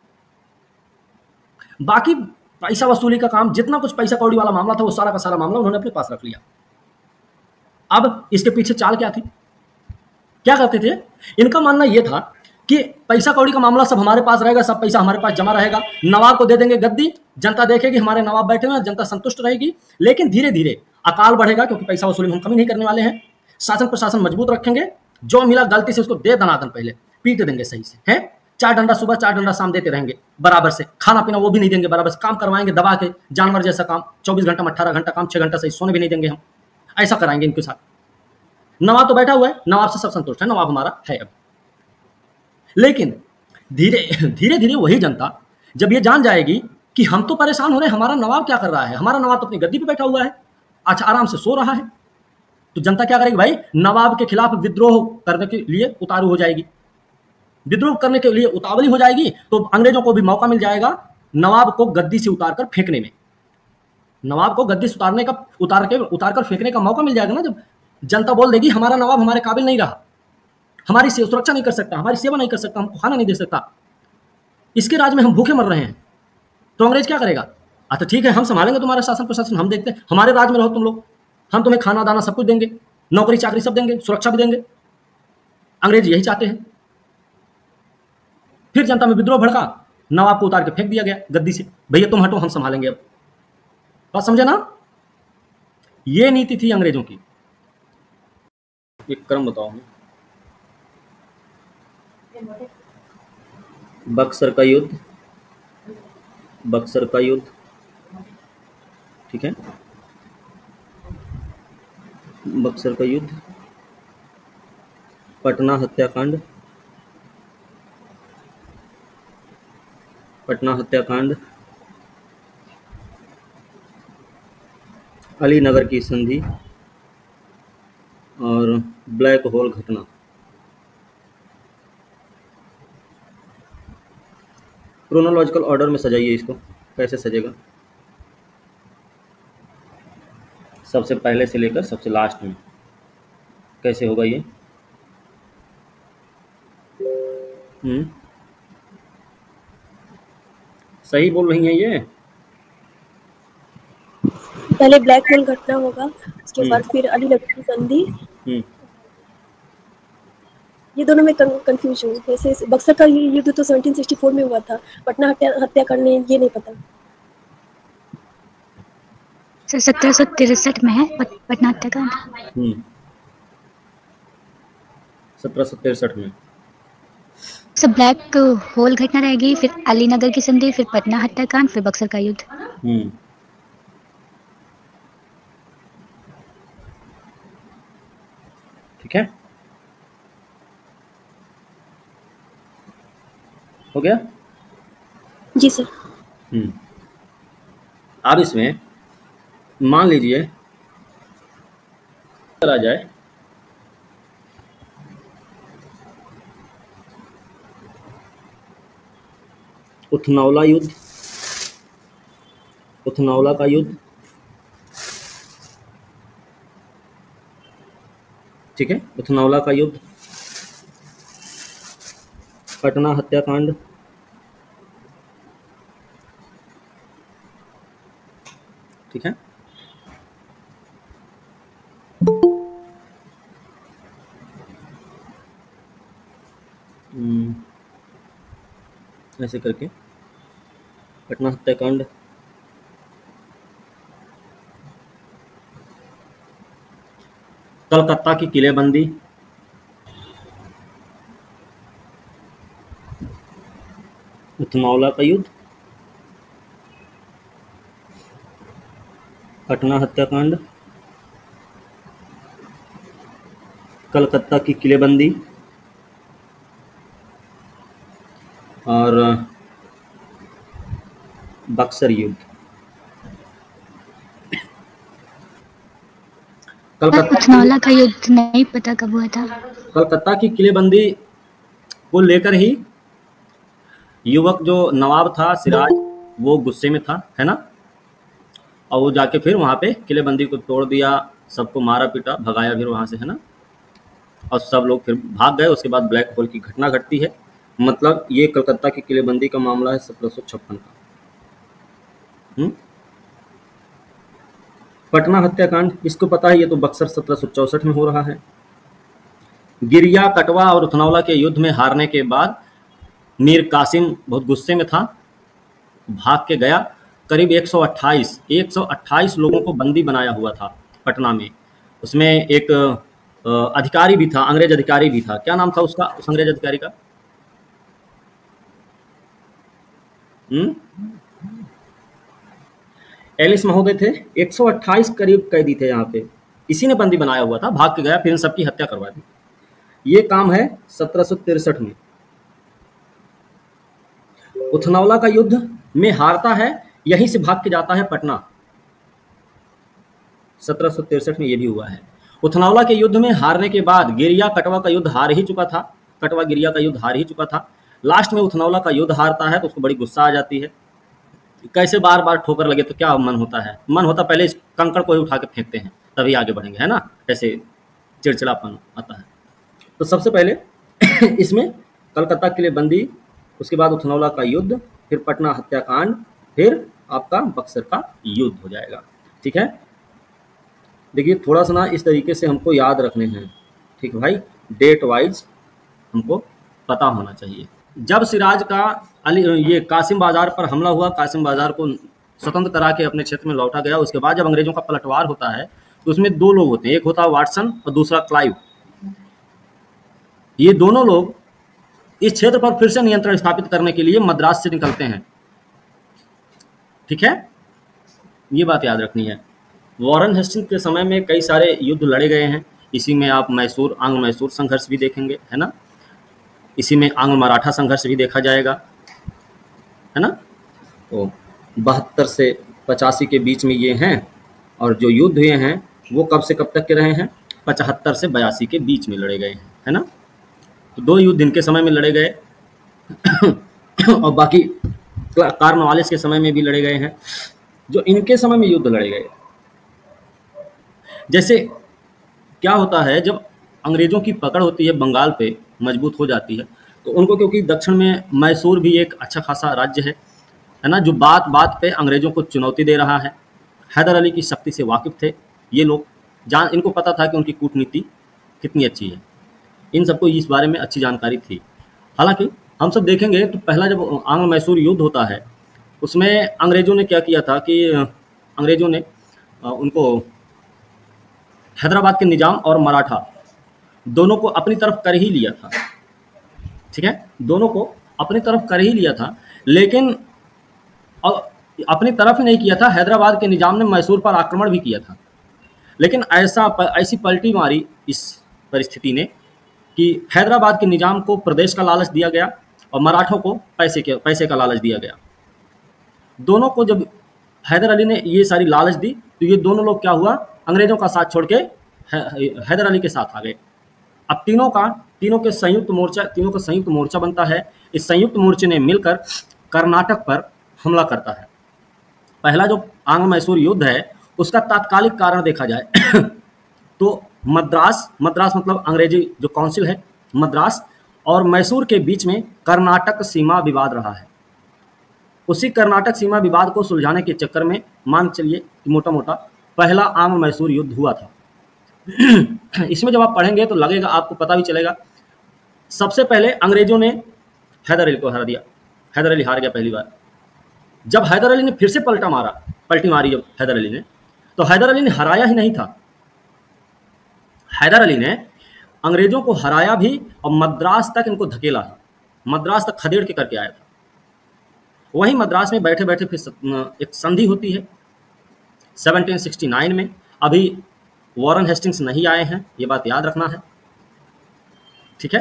बाकी पैसा वसूली का काम, जितना कुछ पैसा कौड़ी वाला मामला था वो सारा का सारा मामला उन्होंने अपने पास रख लिया। अब इसके पीछे चाल क्या थी, क्या करते थे? इनका मानना यह था कि पैसा कौड़ी का मामला सब हमारे पास रहेगा, सब पैसा हमारे पास जमा रहेगा, नवाब को दे देंगे गद्दी, जनता देखेगी हमारे नवाब बैठे हुए हैं, जनता संतुष्ट रहेगी। लेकिन धीरे धीरे अकाल बढ़ेगा, क्योंकि पैसा वसूली में हम कमी नहीं करने वाले हैं। शासन प्रशासन मजबूत रखेंगे, जो मिला गलती से उसको दे दनादन पहले पीट देंगे सही से, है 4 डंडा सुबह 4 डंडा शाम देते रहेंगे बराबर से। खाना पीना वो भी नहीं देंगे बराबर से, काम करवाएंगे दबा के, जानवर जैसा काम, 24 घंटा में 18 घंटा काम, 6 घंटा सही सोने भी नहीं देंगे हम, ऐसा कराएंगे इनके साथ। नवाब तो बैठा हुआ है, नवाब से सब संतुष्ट है, नवाब हमारा है अब। लेकिन धीरे धीरे वही जनता जब ये जान जाएगी कि हम तो परेशान हो रहे हैं, हमारा नवाब क्या कर रहा है, हमारा नवाब तो अपनी गद्दी पे बैठा हुआ है, अच्छा आराम से सो रहा है, तो जनता क्या करेगी भाई? नवाब के खिलाफ विद्रोह करने के लिए उतारू हो जाएगी, विद्रोह करने के लिए उतावली हो जाएगी। तो अंग्रेजों को भी मौका मिल जाएगा नवाब को गद्दी से उतार कर फेंकने में। नवाब को गद्दी से उतार कर फेंकने का मौका मिल जाएगा ना, जब जनता बोल देगी हमारा नवाब हमारे काबिल नहीं रहा, हमारी सुरक्षा नहीं कर सकता, हमारी सेवा नहीं कर सकता, हमको खाना नहीं दे सकता, इसके राज में हम भूखे मर रहे हैं, तो अंग्रेज क्या करेगा? अच्छा ठीक है, हम संभालेंगे तुम्हारा शासन प्रशासन, हम देखते हैं, हमारे राज में रहो तुम लोग, हम तुम्हें खाना दाना सब कुछ देंगे, नौकरी चाकरी सब देंगे, सुरक्षा भी देंगे। अंग्रेज यही चाहते हैं। फिर जनता में विद्रोह भड़का, नवाब को उतार के फेंक दिया गया गद्दी से, भैया तुम हटो हम संभालेंगे। अब बात समझे ना? ये नीति थी अंग्रेजों की। एक क्रम बताओ हमें। बक्सर का युद्ध, ठीक है, बक्सर का युद्ध, पटना हत्याकांड, पटना हत्याकांड, अलीनगर की संधि और ब्लैक होल घटना। क्रोनोलॉजिकल ऑर्डर में सजाइए इसको, कैसे सजेगा? सबसे पहले से लेकर सबसे लास्ट में कैसे होगा ये? सही बोल रही हैं ये? पहले ब्लैक होल घटना होगा, उसके बाद फिर अलीनगर की संधि। ये दोनों में कंफ्यूज हूँ। वैसे बक्सर का ये युद्ध तो 1764 में हुआ था, पटना हत्याकांड में ये नहीं पता। सर 1763 में है पटना हत्याकांड। 1763 में सर ब्लैक होल घटना रहेगी, फिर अलीनगर की संधि, फिर पटना हत्याकांड, फिर बक्सर का युद्ध। ठीक है, हो गया? जी सर। अब इसमें मान लीजिए आ जाए उथनौला युद्ध, उथनौला का युद्ध, ठीक है, उथनौला का युद्ध, पटना हत्याकांड, ठीक है, ऐसे करके पटना हत्याकांड, कलकत्ता की किलेबंदी, उथनौला का युद्ध, पटना हत्याकांड, कलकत्ता की किलेबंदी और बक्सर युद्ध। उथनौला का युद्ध नहीं पता कब हुआ था। कलकत्ता की किलेबंदी को लेकर ही युवक जो नवाब था सिराज, वो गुस्से में था, है ना, और वो जाके फिर वहाँ पे किलेबंदी को तोड़ दिया, सबको मारा पीटा, भगाया फिर वहाँ से, है ना, और सब लोग फिर भाग गए। उसके बाद ब्लैक होल की घटना घटती है। मतलब ये कलकत्ता की किलेबंदी का मामला है 1756 का। पटना हत्याकांड इसको पता है, ये तो बक्सर 1764 में हो रहा है। गिरिया, कटवा और उथनौला के युद्ध में हारने के बाद मीर कासिम बहुत गुस्से में था, भाग के गया। करीब 128 लोगों को बंदी बनाया हुआ था पटना में। उसमें एक अधिकारी भी था, अंग्रेज अधिकारी भी था। क्या नाम था उसका, उस अंग्रेज अधिकारी का? एलिस महोदय थे। 128 करीब कैदी थे यहाँ पे, इसी ने बंदी बनाया हुआ था, भाग के गया, फिर इन सबकी हत्या करवा दी। ये काम है 1763 में। उथनौला का युद्ध में हारता है, यहीं से भाग के जाता है पटना। 1763 में ये भी हुआ है। उथनौला के युद्ध में हारने के बाद गिरिया कटवा का युद्ध हार ही चुका था, कटवा गिरिया का युद्ध हार ही चुका था। लास्ट में उथनौला का युद्ध हारता है तो उसको बड़ी गुस्सा आ जाती है। कैसे बार बार ठोकर लगे तो क्या मन होता है? मन होता पहले इस कंकड़ को ही उठा के फेंकते हैं, तभी आगे बढ़ेंगे, है ना, ऐसे चिड़चिड़ापन आता है। तो सबसे पहले इसमें कलकत्ता के लिए बंदी, उसके बाद उथनौला का युद्ध, फिर पटना हत्याकांड, फिर आपका बक्सर का युद्ध हो जाएगा। ठीक है, देखिए थोड़ा सा ना इस तरीके से हमको याद रखने हैं, ठीक है भाई, डेट वाइज हमको पता होना चाहिए। जब सिराज का ये कासिम बाजार पर हमला हुआ, कासिम बाजार को स्वतंत्र करा के अपने क्षेत्र में लौटा गया। उसके बाद जब अंग्रेजों का पलटवार होता है तो उसमें दो लोग होते हैं, एक होता है वाटसन और दूसरा क्लाइव। ये दोनों लोग इस क्षेत्र पर फिर से नियंत्रण स्थापित करने के लिए मद्रास से निकलते हैं। ठीक है, ये बात याद रखनी है। वॉरेन हेस्टिंग्स के समय में कई सारे युद्ध लड़े गए हैं। इसी में आप मैसूर, आंग्ल मैसूर संघर्ष भी देखेंगे, है ना, इसी में आंग्ल मराठा संघर्ष भी देखा जाएगा। है ना। तो 72 से 85 के बीच में ये हैं, और जो युद्ध हुए हैं वो कब से कब तक के रहे हैं, 75 से 82 के बीच में लड़े गए हैं, है ना। तो 2 युद्ध इनके समय में लड़े गए और बाकी कार्नवालिस के समय में भी लड़े गए हैं। जो इनके समय में युद्ध लड़े गए, जैसे क्या होता है, जब अंग्रेज़ों की पकड़ होती है बंगाल पे, मजबूत हो जाती है, तो उनको, क्योंकि दक्षिण में मैसूर भी एक अच्छा खासा राज्य है ना, जो बात बात पे अंग्रेज़ों को चुनौती दे रहा है। हैदर अली की शक्ति से वाकिफ़ थे ये लोग, इनको पता था कि उनकी कूटनीति कितनी अच्छी है, इन सबको इस बारे में अच्छी जानकारी थी। हालांकि हम सब देखेंगे तो पहला जब आंग्ल मैसूर युद्ध होता है, उसमें अंग्रेज़ों ने क्या किया था कि अंग्रेज़ों ने उनको हैदराबाद के निज़ाम और मराठा दोनों को अपनी तरफ कर ही लिया था, ठीक है, दोनों को अपनी तरफ कर ही लिया था, लेकिन अपनी तरफ ही नहीं किया था, हैदराबाद के निज़ाम ने मैसूर पर आक्रमण भी किया था। लेकिन ऐसी पलटी मारी इस परिस्थिति ने कि हैदराबाद के निज़ाम को प्रदेश का लालच दिया गया और मराठों को पैसे का लालच दिया गया। दोनों को जब हैदर अली ने ये सारी लालच दी, तो ये दोनों लोग क्या हुआ, अंग्रेज़ों का साथ छोड़ के हैदर अली के साथ आ गए। अब तीनों का संयुक्त मोर्चा बनता है। इस संयुक्त मोर्चे ने मिलकर कर्नाटक पर हमला करता है। पहला जो आंग्ल मैसूर युद्ध है उसका तात्कालिक कारण देखा जाए तो मद्रास मतलब अंग्रेजी जो काउंसिल है मद्रास और मैसूर के बीच में कर्नाटक सीमा विवाद रहा है। उसी कर्नाटक सीमा विवाद को सुलझाने के चक्कर में मान चलिए कि मोटा मोटा पहला आंग्ल मैसूर युद्ध हुआ था। इसमें जब आप पढ़ेंगे तो लगेगा, आपको पता भी चलेगा, सबसे पहले अंग्रेजों ने हैदर अली को हरा दिया। हैदर अली हार गया पहली बार। जब हैदर अली ने फिर से पलटी मारी जब हैदर अली ने, तो हैदर अली ने हराया ही नहीं था, हैदर अली ने अंग्रेजों को हराया भी और मद्रास तक इनको धकेला है, मद्रास तक खदेड़ के करके आया था। वहीं मद्रास में बैठे बैठे फिर एक संधि होती है 1769 में। अभी वॉरेन हेस्टिंग्स नहीं आए हैं, ये बात याद रखना है, ठीक है।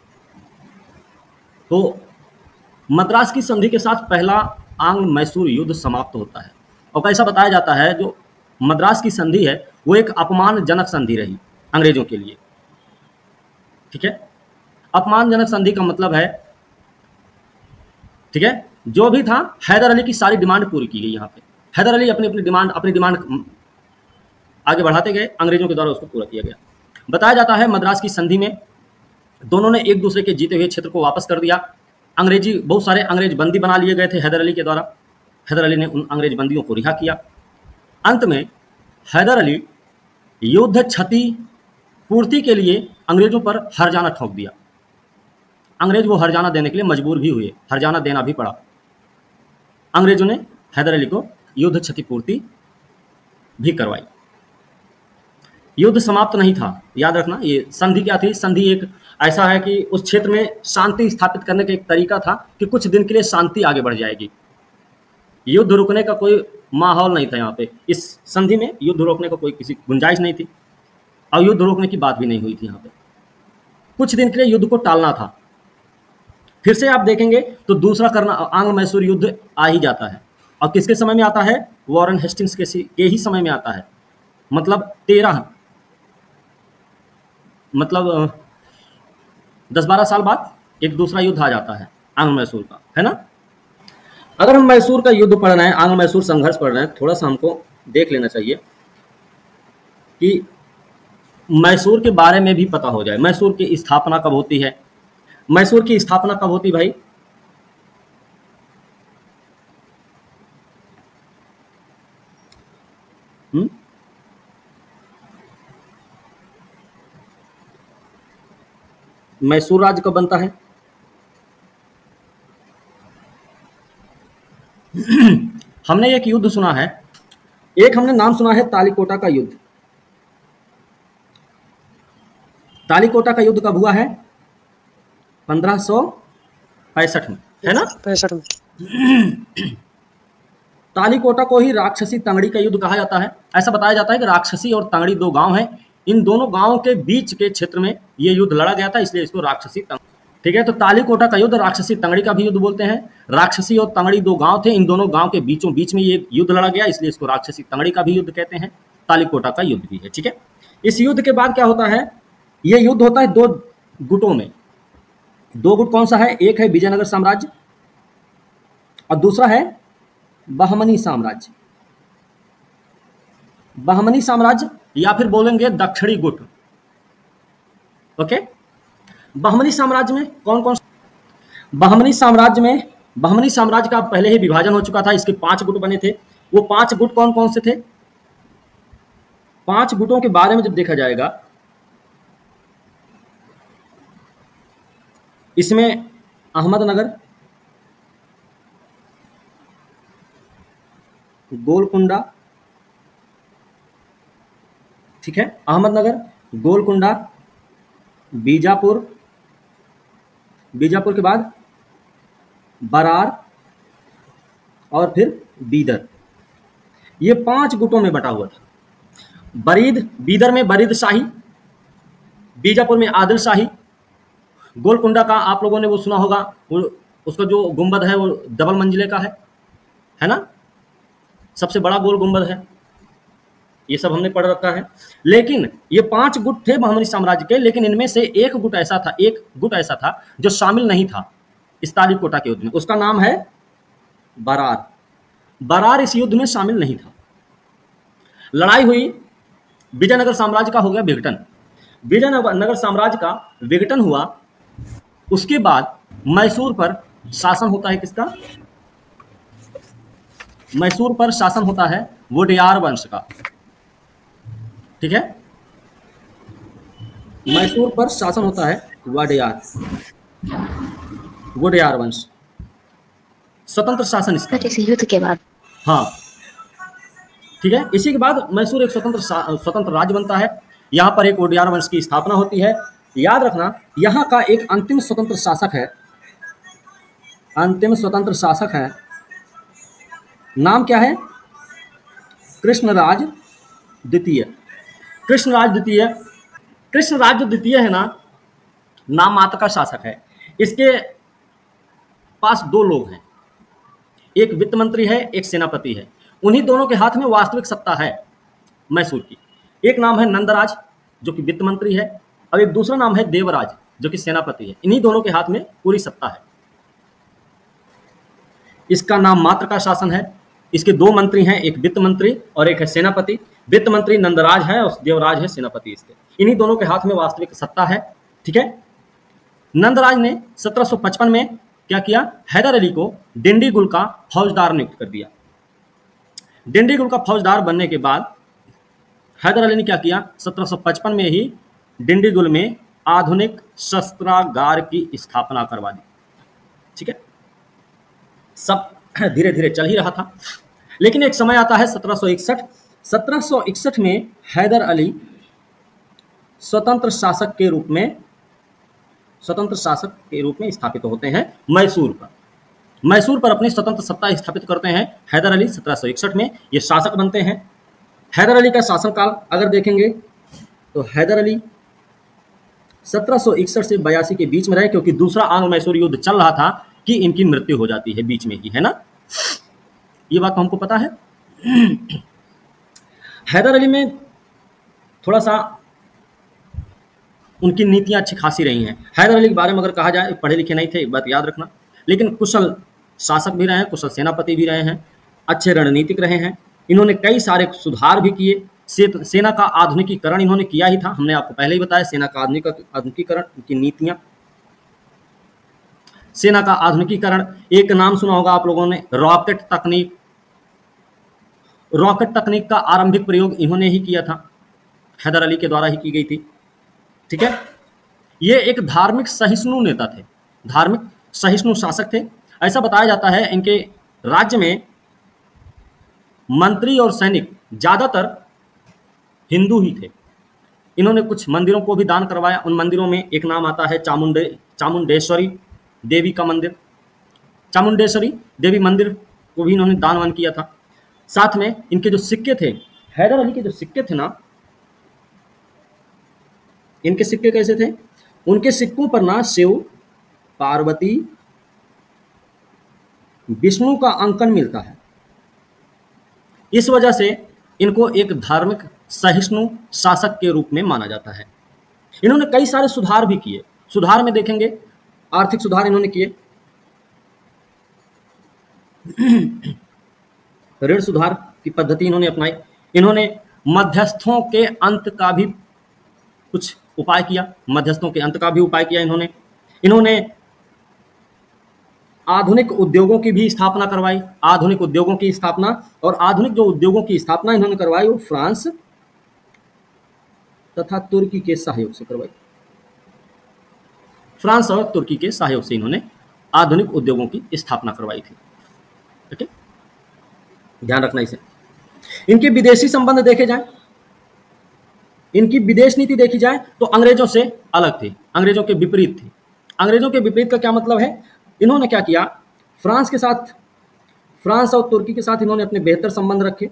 तो मद्रास की संधि के साथ पहला आंग्ल मैसूर युद्ध समाप्त होता है। और ऐसा बताया जाता है जो मद्रास की संधि है वो एक अपमानजनक संधि रही अंग्रेजों के लिए, ठीक है। अपमानजनक संधि का मतलब है, ठीक है, जो भी था हैदर अली की सारी डिमांड पूरी की गई। यहाँ पे हैदर अली अपनी डिमांड आगे बढ़ाते गए, अंग्रेजों के द्वारा उसको पूरा किया गया। बताया जाता है मद्रास की संधि में दोनों ने एक दूसरे के जीते हुए क्षेत्र को वापस कर दिया। बहुत सारे अंग्रेज बंदी बना लिए गए थे हैदर अली के द्वारा। हैदर अली ने उन अंग्रेज बंदियों को रिहा किया। अंत में हैदर अली युद्ध क्षति पूर्ति के लिए अंग्रेजों पर हर्जाना ठोक दिया। अंग्रेज वो हर्जाना देने के लिए मजबूर भी हुए, हर्जाना देना भी पड़ा। अंग्रेजों ने हैदर अली को युद्ध क्षतिपूर्ति भी करवाई। युद्ध समाप्त नहीं था, याद रखना। ये संधि क्या थी, संधि एक ऐसा है कि उस क्षेत्र में शांति स्थापित करने का एक तरीका था कि कुछ दिन के लिए शांति आगे बढ़ जाएगी। युद्ध रुकने का कोई माहौल नहीं था यहाँ पे। इस संधि में युद्ध रोकने का कोई किसी गुंजाइश नहीं थी और युद्ध रोकने की बात भी नहीं हुई थी। यहाँ पे कुछ दिन के लिए युद्ध को टालना था। फिर से आप देखेंगे तो दूसरा आंग्ल मैसूर युद्ध आ ही जाता है। और किसके समय में आता है, वॉरेन हेस्टिंग्स के ही समय में आता है। मतलब 10-12 साल बाद एक दूसरा युद्ध आ जाता है आंग्ल मैसूर का, है ना। अगर हम मैसूर का युद्ध पढ़ रहे हैं, आंग्ल मैसूर संघर्ष पढ़ रहे हैं, थोड़ा सा हमको देख लेना चाहिए कि मैसूर के बारे में भी पता हो जाए। मैसूर की स्थापना कब होती है, मैसूर की स्थापना कब होती भाई, मैसूर राज्य कब बनता है? हमने एक युद्ध सुना है, एक हमने नाम सुना है तालीकोटा का युद्ध। तालीकोटा का युद्ध कब हुआ है? 1565 में, है ना। 65 में। तालीकोटा को ही राक्षसी तंगड़ी का युद्ध कहा जाता है। ऐसा बताया जाता है कि राक्षसी और तंगड़ी 2 गांव हैं, इन दोनों गांवों के बीच के क्षेत्र में ये युद्ध लड़ा गया था, इसलिए इसको राक्षसी ठीक है। तो तालीकोटा का युद्ध राक्षसी तंगड़ी का भी युद्ध बोलते हैं। राक्षसी और तंगड़ी दो गांव थे, इन दोनों गांव के बीचों बीच में ये युद्ध लड़ा गया, इसलिए इसको राक्षसी तंगड़ी का भी युद्ध कहते हैं, तालीकोटा का युद्ध भी है। ठीक है। इस युद्ध के बाद क्या होता है, ये युद्ध होता है दो गुटों में। दो गुट कौन सा है, एक है विजयनगर साम्राज्य और दूसरा है बहमनी साम्राज्य। बहमनी साम्राज्य या फिर बोलेंगे दक्षिणी गुट। ओके। बहमनी साम्राज्य में कौन कौन, बहमनी साम्राज्य का पहले ही विभाजन हो चुका था, इसके 5 गुट बने थे। वो 5 गुट कौन कौन से थे, 5 गुटों के बारे में जब देखा जाएगा, इसमें अहमदनगर, गोलकुंडा, ठीक है, अहमदनगर, गोलकुंडा, बीजापुर, बीजापुर के बाद बरार और फिर बीदर, ये 5 गुटों में बटा हुआ था। बरीद, बीदर में बरीद शाही, बीजापुर में आदिल शाही, गोलकुंडा का आप लोगों ने वो सुना होगा, वो उसका जो गुंबद है वो डबल मंजिले का है ना, सबसे बड़ा गोल गुंबद है, ये सब हमने पढ़ रखा है। लेकिन ये 5 गुट थे बहमनी साम्राज्य के, लेकिन इनमें से एक गुट ऐसा था जो शामिल नहीं था इस तालीकोटा के युद्ध में, उसका नाम है बरार। बरार इस युद्ध में शामिल नहीं था। लड़ाई हुई, विजयनगर साम्राज्य का हो गया विघटन, विजयनगर साम्राज्य का विघटन हुआ। उसके बाद मैसूर पर शासन होता है किसका, मैसूर पर शासन होता है वोडेयार वंश का। ठीक है, मैसूर पर शासन होता है वोडेयार वंश, स्वतंत्र शासन इसका इस युद्ध के बाद। हाँ ठीक है। इसी के बाद मैसूर एक स्वतंत्र राज्य बनता है। यहाँ पर एक वोडेयार वंश की स्थापना होती है। याद रखना, यहाँ का एक अंतिम स्वतंत्र शासक है, नाम क्या है, कृष्णराज द्वितीय। कृष्णराज द्वितीय है ना, नाम मात्र का शासक है। इसके पास 2 लोग हैं, एक वित्त मंत्री है, एक सेनापति है। उन्हीं दोनों के हाथ में वास्तविक सत्ता है मैसूर की। एक नाम है नंदराज जो कि वित्त मंत्री है, और एक दूसरा नाम है देवराज जो कि सेनापति है। इन्हीं दोनों के हाथ में पूरी सत्ता है। इसका नाम मात्र का शासन है। इसके 2 मंत्री हैं, एक वित्त मंत्री और एक है सेनापति। वित्त मंत्री नंदराज है और देवराज है सेनापति इसके। इन्हीं दोनों के हाथ में वास्तविक सत्ता है। ठीक है। नंदराज ने 1755 में क्या किया, हैदर अली को डिंडीगुल का फौजदार नियुक्त कर दिया। डिंडीगुल का फौजदार बनने के बाद हैदर अली ने क्या किया, 1755 में ही डिंडीगुल में आधुनिक शस्त्रागार की स्थापना करवा दी। ठीक है, सब धीरे धीरे चल ही रहा था। लेकिन एक समय आता है 1761 में हैदर अली स्वतंत्र शासक के रूप में स्थापित होते हैं मैसूर पर अपनी स्वतंत्र सत्ता स्थापित करते हैं हैदर अली 1761 में। ये शासक बनते हैं। हैदर अली का शासनकाल अगर देखेंगे तो हैदर अली 1761 से 82 के बीच में रहे, क्योंकि दूसरा आंग्ल मैसूर युद्ध चल रहा था कि इनकी मृत्यु हो जाती है बीच में ही, है ना, ये बात तो हमको पता है। हैदर अली में थोड़ा सा उनकी नीतियां अच्छी खासी रही हैं। हैदर अली के बारे में अगर कहा जाए, पढ़े लिखे नहीं थे, एक बात याद रखना, लेकिन कुशल शासक भी रहे हैं, कुशल सेनापति भी रहे हैं, अच्छे रणनीतिक रहे हैं। इन्होंने कई सारे सुधार भी किए। सेना का आधुनिकीकरण इन्होंने किया ही था, हमने आपको पहले ही बताया। सेना का आधुनिकीकरण, उनकी नीतियां, सेना का आधुनिकीकरण। एक नाम सुना होगा आप लोगों ने, रॉकेट तकनीक का आरंभिक प्रयोग इन्होंने ही किया था, हैदर अली के द्वारा ही की गई थी। ठीक है, ये एक धार्मिक सहिष्णु नेता थे, धार्मिक सहिष्णु शासक थे। ऐसा बताया जाता है इनके राज्य में मंत्री और सैनिक ज्यादातर हिंदू ही थे। इन्होंने कुछ मंदिरों को भी दान करवाया। उन मंदिरों में एक नाम आता है चामुंडेश्वरी देवी का मंदिर, चामुंडेश्वरी देवी मंदिर को भी इन्होंने दान किया था। साथ में इनके जो सिक्के थे, हैदर अली के जो सिक्के थे ना, इनके सिक्के कैसे थे, उनके सिक्कों पर ना शिव, पार्वती विष्णु का अंकन मिलता है। इस वजह से इनको एक धार्मिक सहिष्णु शासक के रूप में माना जाता है। इन्होंने कई सारे सुधार भी किए। सुधार में देखेंगे, आर्थिक सुधार इन्होंने किए, ऋण सुधार की पद्धति इन्होंने अपनाई, इन्होंने मध्यस्थों के अंत का भी कुछ उपाय किया, मध्यस्थों के अंत का भी उपाय किया इन्होंने आधुनिक उद्योगों की भी स्थापना करवाई, आधुनिक उद्योगों की स्थापना, और आधुनिक जो उद्योगों की स्थापना इन्होंने करवाई वो फ्रांस तथा तुर्की के सहयोग से करवाई। फ्रांस और तुर्की के सहयोग से इन्होंने आधुनिक उद्योगों की स्थापना करवाई थी। ठीक है, ध्यान रखना इसे। इनके विदेशी संबंध देखे जाएं, इनकी विदेश नीति देखी जाए तो अंग्रेजों से अलग थी, अंग्रेजों के विपरीत थी। अंग्रेजों के विपरीत का क्या मतलब है? इन्होंने क्या किया, फ्रांस और तुर्की के साथ इन्होंने अपने बेहतर संबंध रखे।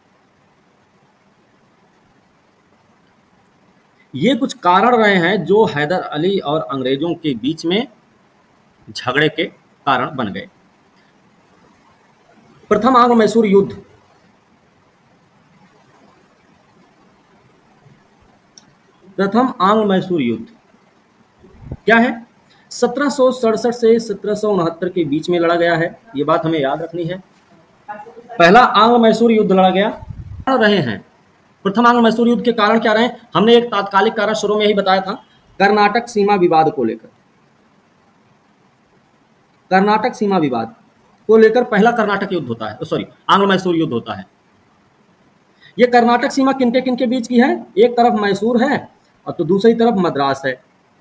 ये कुछ कारण रहे हैं जो हैदर अली और अंग्रेजों के बीच में झगड़े के कारण बन गए। प्रथम आंग्ल मैसूर युद्ध, प्रथम आंग्ल मैसूर युद्ध क्या है? 1767 से 1769 के बीच में लड़ा गया है। ये बात हमें याद रखनी है। पहला आंग्ल मैसूर युद्ध लड़ा गया। रहे हैं प्रथम आंग्ल मैसूर युद्ध के कारण क्या रहे? हमने एक तात्कालिक कारण शुरू में ही बताया था, कर्नाटक सीमा विवाद को लेकर। कर्नाटक सीमा विवाद को लेकर पहला कर्नाटक युद्ध होता है, सॉरी आंग्ल मैसूर युद्ध होता है। यह कर्नाटक सीमा किनके किनके बीच की है? एक तरफ मैसूर है और तो दूसरी तरफ मद्रास है।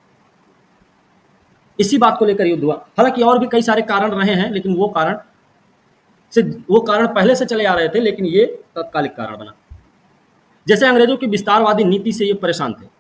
इसी बात को लेकर युद्ध हुआ। हालांकि और भी कई सारे कारण रहे हैं, लेकिन वो कारण पहले से चले आ रहे थे, लेकिन ये तात्कालिक कारण बना। जैसे अंग्रेजों की विस्तारवादी नीति से ये परेशान थे।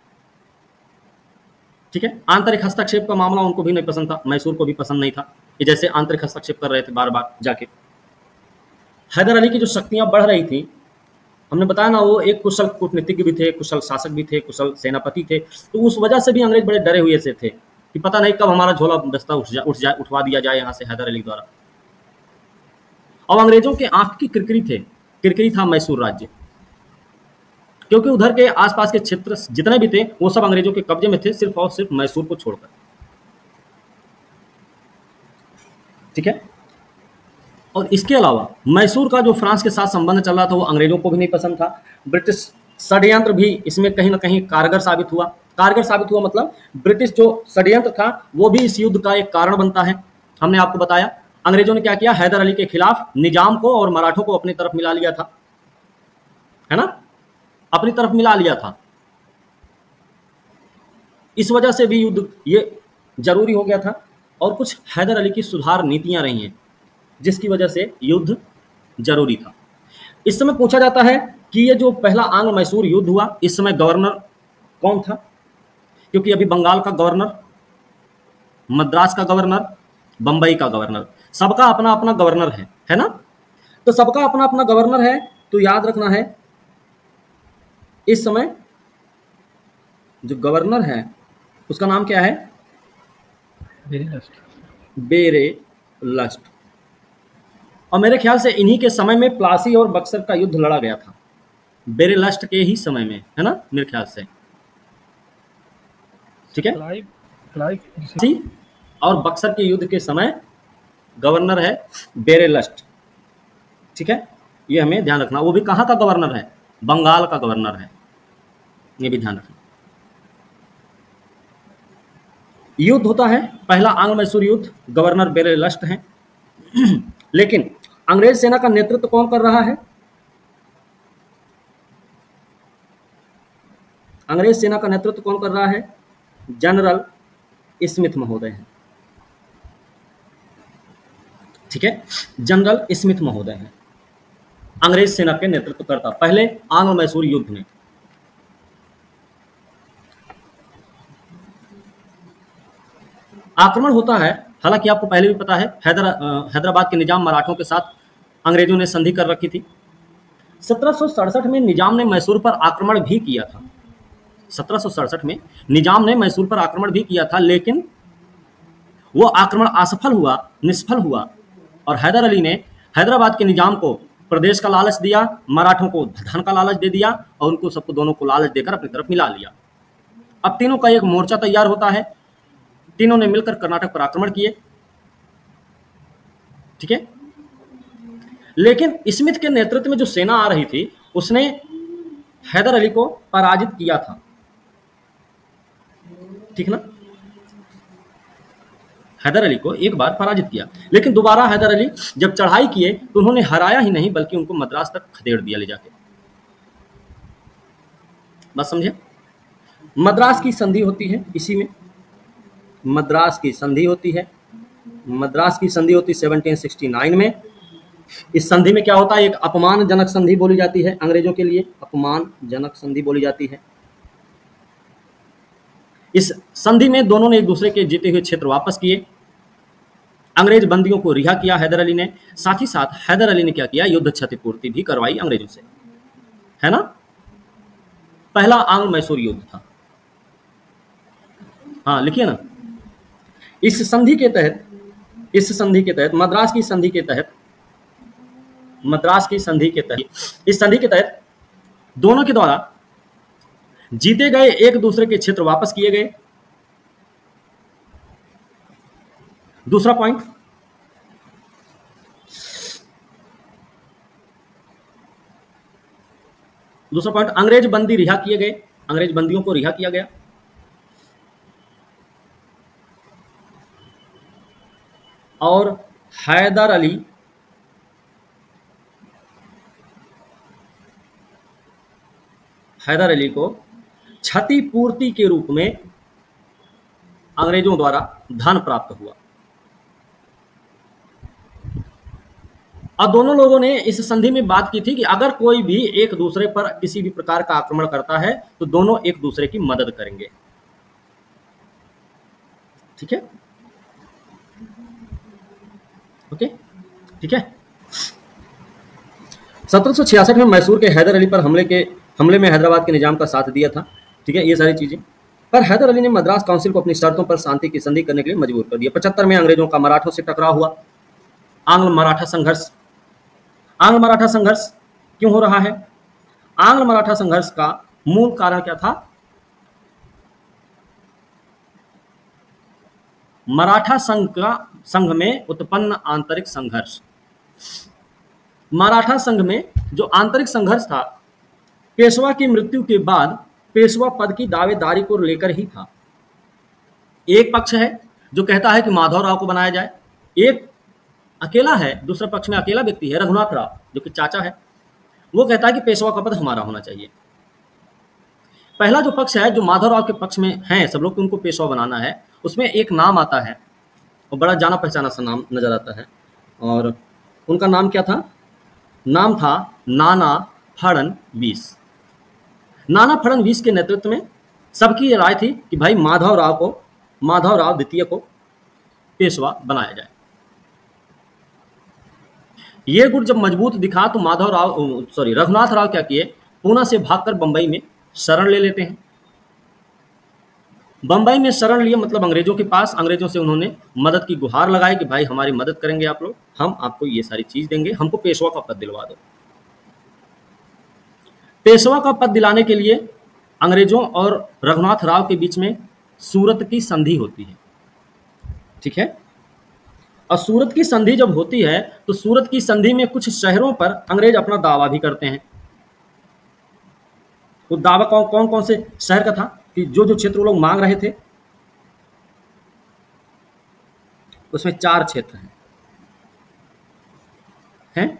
ठीक है, आंतरिक हस्तक्षेप का मामला उनको भी नहीं पसंद था, मैसूर को भी पसंद नहीं था। ये जैसे आंतरिक हस्तक्षेप कर रहे थे बार बार जाके। हैदर अली की जो शक्तियां बढ़ रही थी, हमने बताया ना, वो एक कुशल कूटनीतिज्ञ भी थे, कुशल शासक भी थे, कुशल सेनापति थे। तो उस वजह से भी अंग्रेज बड़े डरे हुए से थे कि पता नहीं कब हमारा झोला दस्ता उठवा दिया जाए यहाँ से हैदर अली द्वारा। और अंग्रेजों के आंख की किरकिरी था मैसूर राज्य, क्योंकि उधर के आसपास के क्षेत्र जितने भी थे वो सब अंग्रेजों के कब्जे में थे, सिर्फ और सिर्फ मैसूर को छोड़कर। ठीक है, और इसके अलावा मैसूर का जो फ्रांस के साथ संबंध चल रहा था वो अंग्रेजों को भी नहीं पसंद था। ब्रिटिश षड्यंत्र भी इसमें कहीं ना कहीं कारगर साबित हुआ। मतलब ब्रिटिश जो षड्यंत्र था वो भी इस युद्ध का एक कारण बनता है। हमने आपको बताया अंग्रेजों ने क्या किया, हैदर अली के खिलाफ निजाम को और मराठों को अपनी तरफ मिला लिया था, है ना, अपनी तरफ मिला लिया था। इस वजह से भी युद्ध ये जरूरी हो गया था। और कुछ हैदर अली की सुधार नीतियां रही हैं जिसकी वजह से युद्ध जरूरी था। इस समय पूछा जाता है कि ये जो पहला आंग्ल मैसूर युद्ध हुआ, इस समय गवर्नर कौन था? क्योंकि अभी बंगाल का गवर्नर, मद्रास का गवर्नर, बंबई का गवर्नर, सबका अपना अपना गवर्नर है ना। तो सबका अपना अपना गवर्नर है, तो याद रखना है इस समय जो गवर्नर है उसका नाम क्या है? बेरेलस्ट। और मेरे ख्याल से इन्हीं के समय में प्लासी और बक्सर का युद्ध लड़ा गया था, बेरेलस्ट के ही समय में, है ना, मेरे ख्याल से। ठीक है, प्लासी और बक्सर के युद्ध के समय गवर्नर है बेरेलस्ट। ठीक है, ये हमें ध्यान रखना। वो भी कहाँ का गवर्नर है? बंगाल का गवर्नर है, ये भी ध्यान रखना। युद्ध होता है पहला आंग्ल मैसूर युद्ध, गवर्नर बेरेलस्ट हैं। लेकिन अंग्रेज सेना का नेतृत्व कौन कर रहा है? अंग्रेज सेना का नेतृत्व कौन कर रहा है? जनरल स्मिथ महोदय हैं। ठीक है, जनरल स्मिथ महोदय हैं अंग्रेज सेना के नेतृत्व करता पहले आंग्ल मैसूर युद्ध में। आक्रमण होता है, हालांकि आपको पहले भी पता है, हैदराबाद के निजाम मराठों के साथ अंग्रेजों ने संधि कर रखी थी। 1767 में निजाम ने मैसूर पर आक्रमण भी किया था। 1767 में निजाम ने मैसूर पर आक्रमण भी किया था, लेकिन वो आक्रमण असफल हुआ, निष्फल हुआ, और हैदर अली ने हैदराबाद के निजाम को प्रदेश का लालच दिया, मराठों को धन का लालच दे दिया, और उनको सबको दोनों को लालच देकर अपनी तरफ मिला लिया। अब तीनों का एक मोर्चा तैयार होता है, तीनों ने मिलकर कर्नाटक पर आक्रमण किए, ठीक है। लेकिन स्मिथ के नेतृत्व में जो सेना आ रही थी उसने हैदर अली को पराजित किया था, ठीक ना। हैदर अली को एक बार पराजित किया, लेकिन दोबारा हैदर अली जब चढ़ाई किए तो उन्होंने हराया ही नहीं बल्कि उनको मद्रास तक खदेड़ दिया ले जाके। बस समझे। मद्रास की संधि होती है इसी में, मद्रास की संधि होती है, मद्रास की संधि होती 1769 में। इस संधि में क्या होता है, एक अपमानजनक संधि बोली जाती है अंग्रेजों के लिए, अपमानजनक संधि बोली जाती है। इस संधि में दोनों ने एक दूसरे के जीते हुए क्षेत्र वापस किए, अंग्रेज बंदियों को रिहा किया हैदर अली ने, साथ ही साथ हैदर अली ने क्या किया, युद्ध क्षतिपूर्ति भी करवाई अंग्रेजों से, है ना। पहला आंग्ल मैसूर युद्ध था, हाँ लिखिए ना। इस संधि के तहत, इस संधि के तहत, मद्रास की संधि के तहत, मद्रास की संधि के तहत, इस संधि के तहत दोनों के द्वारा जीते गए एक दूसरे के क्षेत्र वापस किए गए। दूसरा पॉइंट, अंग्रेज बंदी रिहा किए गए, अंग्रेज बंदियों को रिहा किया गया। और हैदर अली को क्षतिपूर्ति के रूप में अंग्रेजों द्वारा धन प्राप्त हुआ। अब दोनों लोगों ने इस संधि में बात की थी कि अगर कोई भी एक दूसरे पर किसी भी प्रकार का आक्रमण करता है तो दोनों एक दूसरे की मदद करेंगे, ठीक है, ओके, ठीक है। 1766 में मैसूर के हैदर अली पर हमले में हैदराबाद के निजाम का साथ दिया था, ठीक है, ये सारी चीजें। पर हैदर अली ने मद्रास काउंसिल को अपनी शर्तों पर शांति की संधि करने के लिए मजबूर कर दिया। 75 में अंग्रेजों का मराठों से टकराव हुआ। आंग्ल मराठा संघर्ष, आंग्ल मराठा संघर्ष क्यों हो रहा है? आंग्ल मराठा संघर्ष का मूल कारण क्या था? मराठा संघ में उत्पन्न आंतरिक संघर्ष। मराठा संघ में जो आंतरिक संघर्ष था पेशवा की मृत्यु के बाद पेशवा पद की दावेदारी को लेकर ही था। एक पक्ष है जो कहता है कि माधवराव को बनाया जाए, एक अकेला है, दूसरे पक्ष में अकेला व्यक्ति है रघुनाथ राव जो कि चाचा है, वो कहता है कि पेशवा का पद हमारा होना चाहिए। पहला जो पक्ष है जो माधवराव के पक्ष में है सब लोग, उनको पेशवा बनाना है, उसमें एक नाम आता है और बड़ा जाना पहचाना सा नाम नजर आता है, और उनका नाम क्या था? नाम था नाना फड़नवीस। नाना फड़नवीस के नेतृत्व में सबकी ये राय थी कि भाई माधवराव द्वितीय को पेशवा बनाया जाए। ये गुट जब मजबूत दिखा तो रघुनाथ राव क्या किए, पूना से भागकर बंबई में शरण ले लेते हैं। बंबई में शरण लिए मतलब अंग्रेजों के पास, अंग्रेजों से उन्होंने मदद की गुहार लगाई कि भाई हमारी मदद करेंगे आप लोग, हम आपको ये सारी चीज देंगे, हमको पेशवा का पद दिलवा दो। पेशवा का पद दिलाने के लिए अंग्रेजों और रघुनाथ राव के बीच में सूरत की संधि होती है, ठीक है। और सूरत की संधि जब होती है तो सूरत की संधि में कुछ शहरों पर अंग्रेज अपना दावा भी करते हैं। वो दावा कौन कौन से शहर का था कि जो क्षेत्र वो लोग मांग रहे थे उसमें 4 क्षेत्र हैं?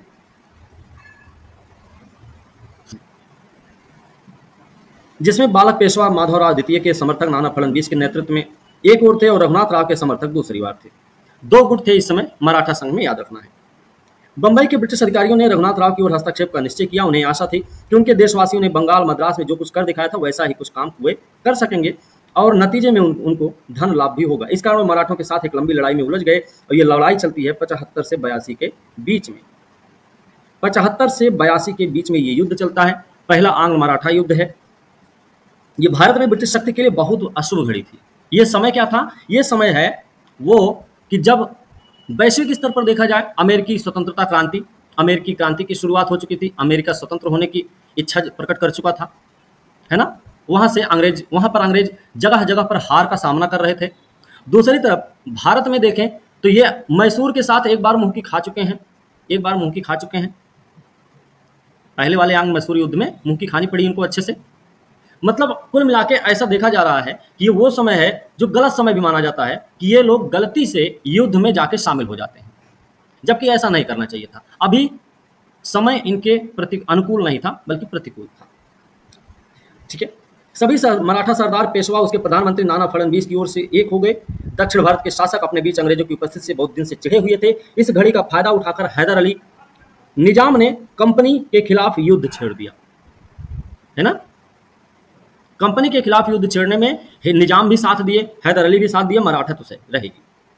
जिसमें बालक पेशवा माधवराव द्वितीय के समर्थक नाना फड़नवीस के नेतृत्व में एक ओर थे और रघुनाथ राव के समर्थक दूसरी बार थे। 2 गुट थे इस समय मराठा संघ में, याद रखना है। बंबई के ब्रिटिश अधिकारियों ने रघुनाथ राव की ओर हस्तक्षेप का निश्चय किया। उन्हें आशा थी कि उनके देशवासियों ने बंगाल मद्रास में जो कुछ कर दिखाया था वैसा ही कुछ काम हुए कर सकेंगे और नतीजे में उनको धन लाभ भी होगा। इस कारण वो मराठों के साथ एक लंबी लड़ाई में उलझ गए और ये लड़ाई चलती है 75 से 82 के बीच में। 75 से 82 के बीच में ये युद्ध चलता है। पहला आंग्ल मराठा युद्ध है। ये भारत में ब्रिटिश शक्ति के लिए बहुत अशुभ घड़ी थी। ये समय क्या था? ये समय है वो कि जब वैश्विक स्तर पर देखा जाए, अमेरिकी स्वतंत्रता क्रांति, अमेरिकी क्रांति की शुरुआत हो चुकी थी, अमेरिका स्वतंत्र होने की इच्छा प्रकट कर चुका था, है ना। वहाँ पर अंग्रेज जगह जगह पर हार का सामना कर रहे थे। दूसरी तरफ भारत में देखें तो ये मैसूर के साथ एक बार मुंह की खा चुके हैं। पहले वाले अंग मैसूर युद्ध में मुंह की खानी पड़ी इनको अच्छे से। मतलब कुल मिला के ऐसा देखा जा रहा है कि ये वो समय है जो गलत समय भी माना जाता है कि ये लोग गलती से युद्ध में जाके शामिल हो जाते हैं, जबकि ऐसा नहीं करना चाहिए था। अभी समय इनके प्रति अनुकूल नहीं था बल्कि प्रतिकूल था। ठीक है, सभी मराठा सरदार, पेशवा, उसके प्रधानमंत्री नाना फडणवीस की ओर से एक हो गए। दक्षिण भारत के शासक अपने बीच अंग्रेजों की उपस्थिति से बहुत दिन से चिढ़े हुए थे। इस घड़ी का फायदा उठाकर हैदर अली निजाम ने कंपनी के खिलाफ युद्ध छेड़ दिया, है ना। कंपनी के खिलाफ युद्ध छेड़ने में निजाम भी साथ दिए, हैदर अली भी साथ दिए, मराठा तो से रहेगी।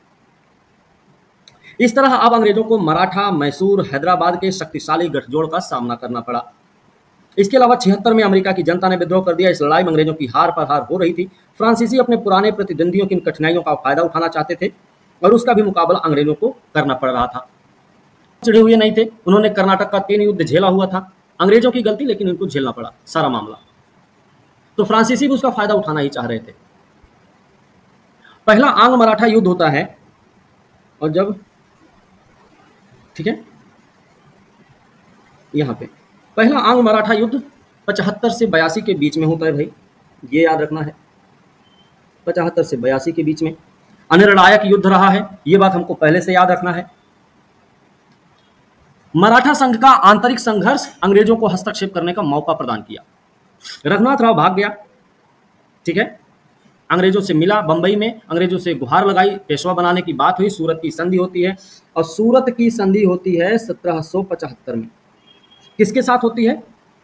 इस तरह अब अंग्रेजों को मराठा, मैसूर, हैदराबाद के शक्तिशाली गठजोड़ का सामना करना पड़ा। इसके अलावा 76 में अमेरिका की जनता ने विद्रोह कर दिया। इस लड़ाई में अंग्रेजों की हार पर हार हो रही थी। फ्रांसीसी अपने पुराने प्रतिद्वंदियों की इन कठिनाइयों का फायदा उठाना चाहते थे और उसका भी मुकाबला अंग्रेजों को करना पड़ रहा था। चिढ़े हुए नहीं थे, उन्होंने कर्नाटक का 3 युद्ध झेला हुआ था। अंग्रेजों की गलती, लेकिन इनको झेलना पड़ा सारा मामला। तो फ्रांसीसी भी उसका फायदा उठाना ही चाह रहे थे। पहला आंग्ल मराठा युद्ध होता है और जब, ठीक है, यहां पे पहला आंग्ल मराठा युद्ध 75 से 82 के बीच में होता है भाई, ये याद रखना है। 75 से 82 के बीच में अनिर्णायक युद्ध रहा है, ये बात हमको पहले से याद रखना है। मराठा संघ का आंतरिक संघर्ष अंग्रेजों को हस्तक्षेप करने का मौका प्रदान किया। रघुनाथ राव भाग गया, ठीक है, अंग्रेजों से मिला बंबई में, अंग्रेजों से गुहार लगाई, पेशवा बनाने की बात हुई। सूरत की संधि होती है और सूरत की संधि होती है 1775 में। किसके साथ होती है?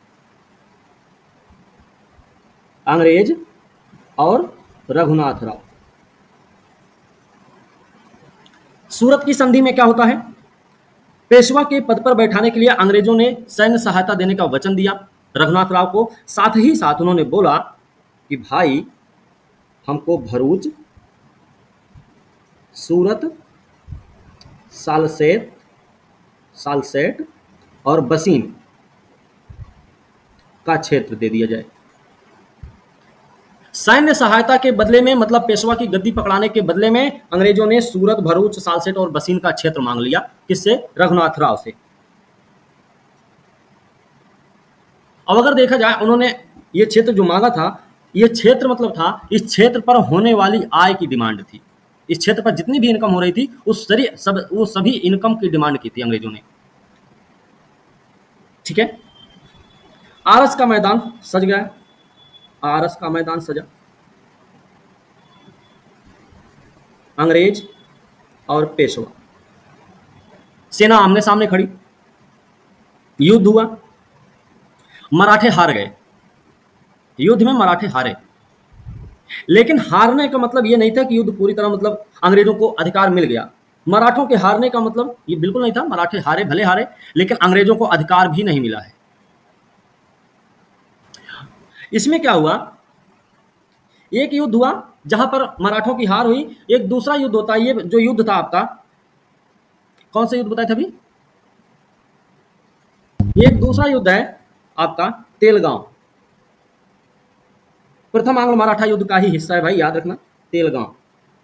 अंग्रेज और रघुनाथ राव। सूरत की संधि में क्या होता है? पेशवा के पद पर बैठाने के लिए अंग्रेजों ने सैन्य सहायता देने का वचन दिया रघुनाथ राव को। साथ ही साथ उन्होंने बोला कि भाई हमको भरूच, सूरत, सालसेट और बसीन का क्षेत्र दे दिया जाए। सैन्य सहायता के बदले में, मतलब पेशवा की गद्दी पकड़ाने के बदले में अंग्रेजों ने सूरत, भरूच, सालसेट और बसीन का क्षेत्र मांग लिया। किससे? रघुनाथ राव से। अब अगर देखा जाए, उन्होंने ये क्षेत्र जो मांगा था, ये क्षेत्र मतलब था इस क्षेत्र पर होने वाली आय की डिमांड थी। इस क्षेत्र पर जितनी भी इनकम हो रही थी वो सभी इनकम की डिमांड की थी अंग्रेजों ने। ठीक है, आरस का मैदान सज गया, आरस का मैदान सजा। अंग्रेज और पेशवा, सेना आमने सामने खड़ी, युद्ध हुआ, मराठे हार गए। युद्ध में मराठे हारे, लेकिन हारने का मतलब ये नहीं था कि युद्ध पूरी तरह मतलब अंग्रेजों को अधिकार मिल गया। मराठों के हारने का मतलब ये बिल्कुल नहीं था। मराठे हारे, भले हारे, लेकिन अंग्रेजों को अधिकार भी नहीं मिला है। इसमें क्या हुआ, एक युद्ध हुआ जहां पर मराठों की हार हुई, एक दूसरा युद्ध होता है। ये जो युद्ध था आपका, कौन सा युद्ध बताया था अभी? एक दूसरा युद्ध है आपका तेलगांव। प्रथम आंग्ल मराठा युद्ध का ही हिस्सा है भाई, याद रखना, तेलगांव।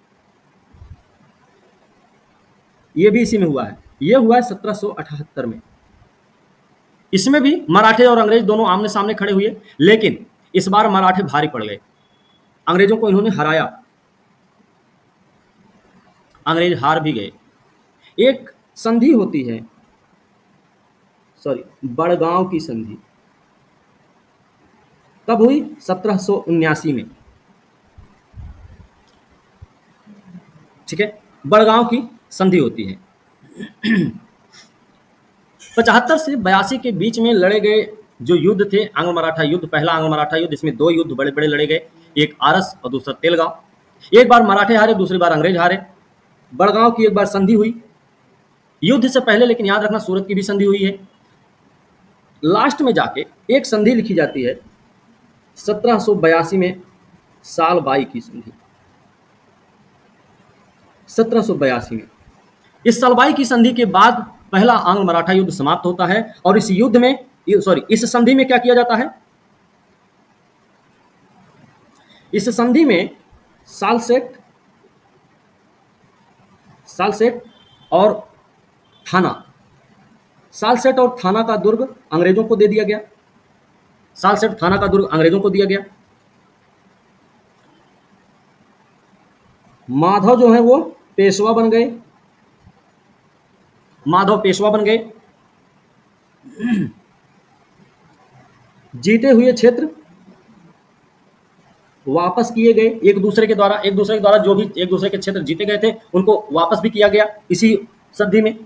ये भी इसी में हुआ है। ये हुआ है 1778 में। इसमें भी मराठे और अंग्रेज दोनों आमने सामने खड़े हुए, लेकिन इस बार मराठे भारी पड़ गए। अंग्रेजों को इन्होंने हराया, अंग्रेज हार भी गए। एक संधि होती है, बड़गांव की संधि। कब हुई? 1779 में। ठीक है, बड़गांव की संधि होती है। 75 से 82 के बीच में लड़े गए जो युद्ध थे, आंग्ल मराठा युद्ध, पहला आंग्ल मराठा युद्ध, इसमें 2 युद्ध बड़े बड़े लड़े गए, एक आरस और दूसरा तेलगांव। एक बार मराठे हारे, दूसरी बार अंग्रेज हारे। बड़गांव की एक बार संधि हुई युद्ध से पहले, लेकिन याद रखना सूरत की भी संधि हुई है। लास्ट में जाके एक संधि लिखी जाती है 1782 में, साल बाई की संधि। 1782 में। इस सलबाई की संधि के बाद पहला आंग्ल मराठा युद्ध समाप्त होता है और इस युद्ध में इस संधि में क्या किया जाता है? इस संधि में सालसेट और थाना, सालसेट और थाना का दुर्ग अंग्रेजों को दे दिया गया। सालसेट थाना का दुर्ग अंग्रेजों को दिया गया। माधव जो है वो पेशवा बन गए। माधव पेशवा बन गए। जीते हुए क्षेत्र वापस किए गए एक दूसरे के द्वारा जो भी एक दूसरे के क्षेत्र जीते गए थे उनको वापस भी किया गया। इसी संधि में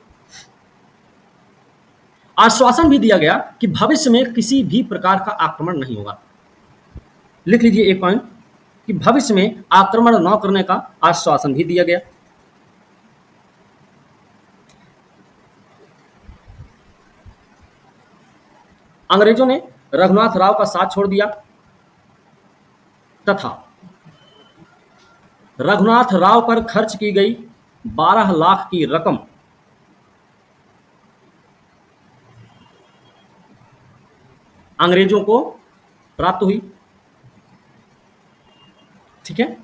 आश्वासन भी दिया गया कि भविष्य में किसी भी प्रकार का आक्रमण नहीं होगा। लिख लीजिए एक पॉइंट कि भविष्य में आक्रमण न करने का आश्वासन भी दिया गया। अंग्रेजों ने रघुनाथ राव का साथ छोड़ दिया तथा रघुनाथ राव पर खर्च की गई 12 लाख की रकम अंग्रेजों को प्राप्त हुई। ठीक है,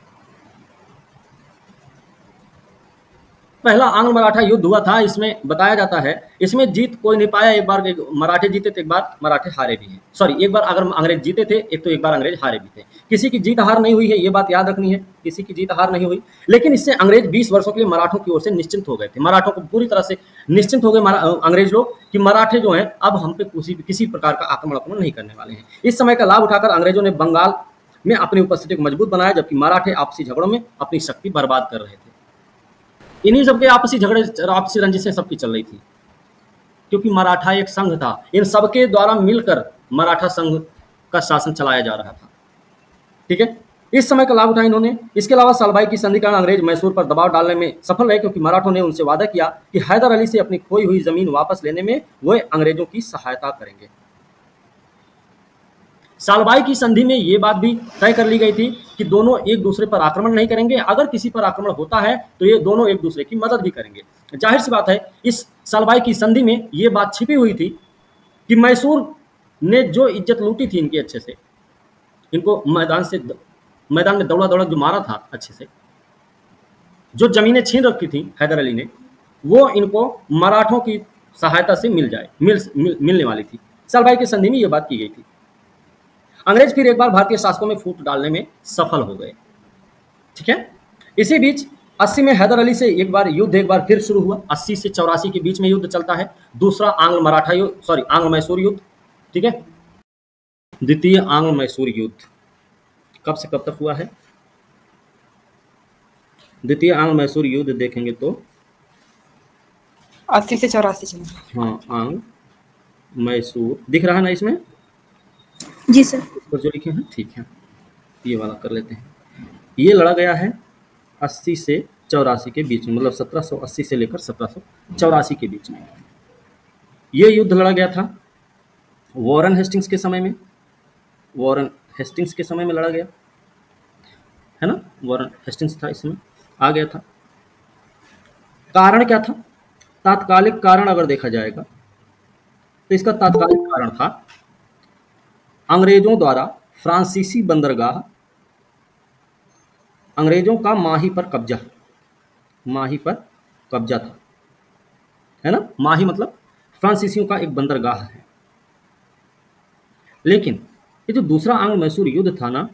पहला आंग्ल मराठा युद्ध हुआ था। इसमें बताया जाता है इसमें जीत कोई नहीं पाया। एक बार मराठे जीते थे, एक बार मराठे हारे भी हैं। सॉरी, एक बार अगर अंग्रेज जीते थे एक बार अंग्रेज हारे भी थे। किसी की जीत हार नहीं हुई है, ये बात याद रखनी है, किसी की जीत हार नहीं हुई। लेकिन इससे अंग्रेज 20 वर्षों के लिए मराठों की ओर से निश्चिंत हो गए थे। मराठों को पूरी तरह से निश्चिंत हो गए अंग्रेज लोग कि मराठे जो हैं अब हम पे किसी प्रकार का आक्रमण नहीं करने वाले हैं। इस समय का लाभ उठाकर अंग्रेजों ने बंगाल में अपनी उपस्थिति को मजबूत बनाया, जबकि मराठे आपसी झगड़ों में अपनी शक्ति बर्बाद कर रहे थे। इन्हीं सबके आपसी झगड़े, आपसी रंजिशें सबकी चल रही थी, क्योंकि मराठा एक संघ था। इन सबके द्वारा मिलकर मराठा संघ का शासन चलाया जा रहा था। ठीक है, इस समय का लाभ उठाया इन्होंने। इसके अलावा सलबाई की संधि का अंग्रेज मैसूर पर दबाव डालने में सफल रहे, क्योंकि मराठों ने उनसे वादा किया कि हैदर अली से अपनी खोई हुई जमीन वापस लेने में वे अंग्रेजों की सहायता करेंगे। सालबाई की संधि में यह बात भी तय कर ली गई थी कि दोनों एक दूसरे पर आक्रमण नहीं करेंगे। अगर किसी पर आक्रमण होता है तो ये दोनों एक दूसरे की मदद भी करेंगे। जाहिर सी बात है, इस सालबाई की संधि में यह बात छिपी हुई थी कि मैसूर ने जो इज्जत लूटी थी इनकी, अच्छे से इनको मैदान में दौड़ा दौड़ा जो मारा था, अच्छे से जो जमीनें छीन रखी थी हैदर अली ने, वो इनको मराठों की सहायता से मिलने वाली थी। सालबाई की संधि में यह बात की गई थी। अंग्रेज फिर एक बार भारतीय शासकों में फूट डालने में सफल हो गए। ठीक है, इसी बीच 80 में हैदर अली से एक बार फिर शुरू हुआ। 80 से 84 के बीच में युद्ध चलता है, दूसरा आंग्ल मैसूर युद्ध। ठीक है, द्वितीय आंग्ल मैसूर युद्ध कब से कब तक हुआ है? द्वितीय आंग्ल मैसूर युद्ध देखेंगे तो 80 से 84 चल। हाँ, आंग्ल मैसूर दिख रहा है ना इसमें? जी सर। इस पर जो लिखे हैं, ठीक है, ये वाला कर लेते हैं। ये लड़ा गया है 80 से 84 के बीच में, मतलब 1780 से लेकर 1784 के बीच में ये युद्ध लड़ा गया था। वॉरेन हेस्टिंग्स के समय में लड़ा गया है ना। वॉरेन हेस्टिंग्स था, इस समय आ गया था। कारण क्या था? तात्कालिक कारण अगर देखा जाएगा तो इसका तात्कालिक कारण था अंग्रेजों द्वारा फ्रांसीसी बंदरगाह, अंग्रेजों का माही पर कब्जा था, है ना। माही मतलब फ्रांसीसियों का एक बंदरगाह है। लेकिन ये जो दूसरा आंग्ल मैसूर युद्ध था ना,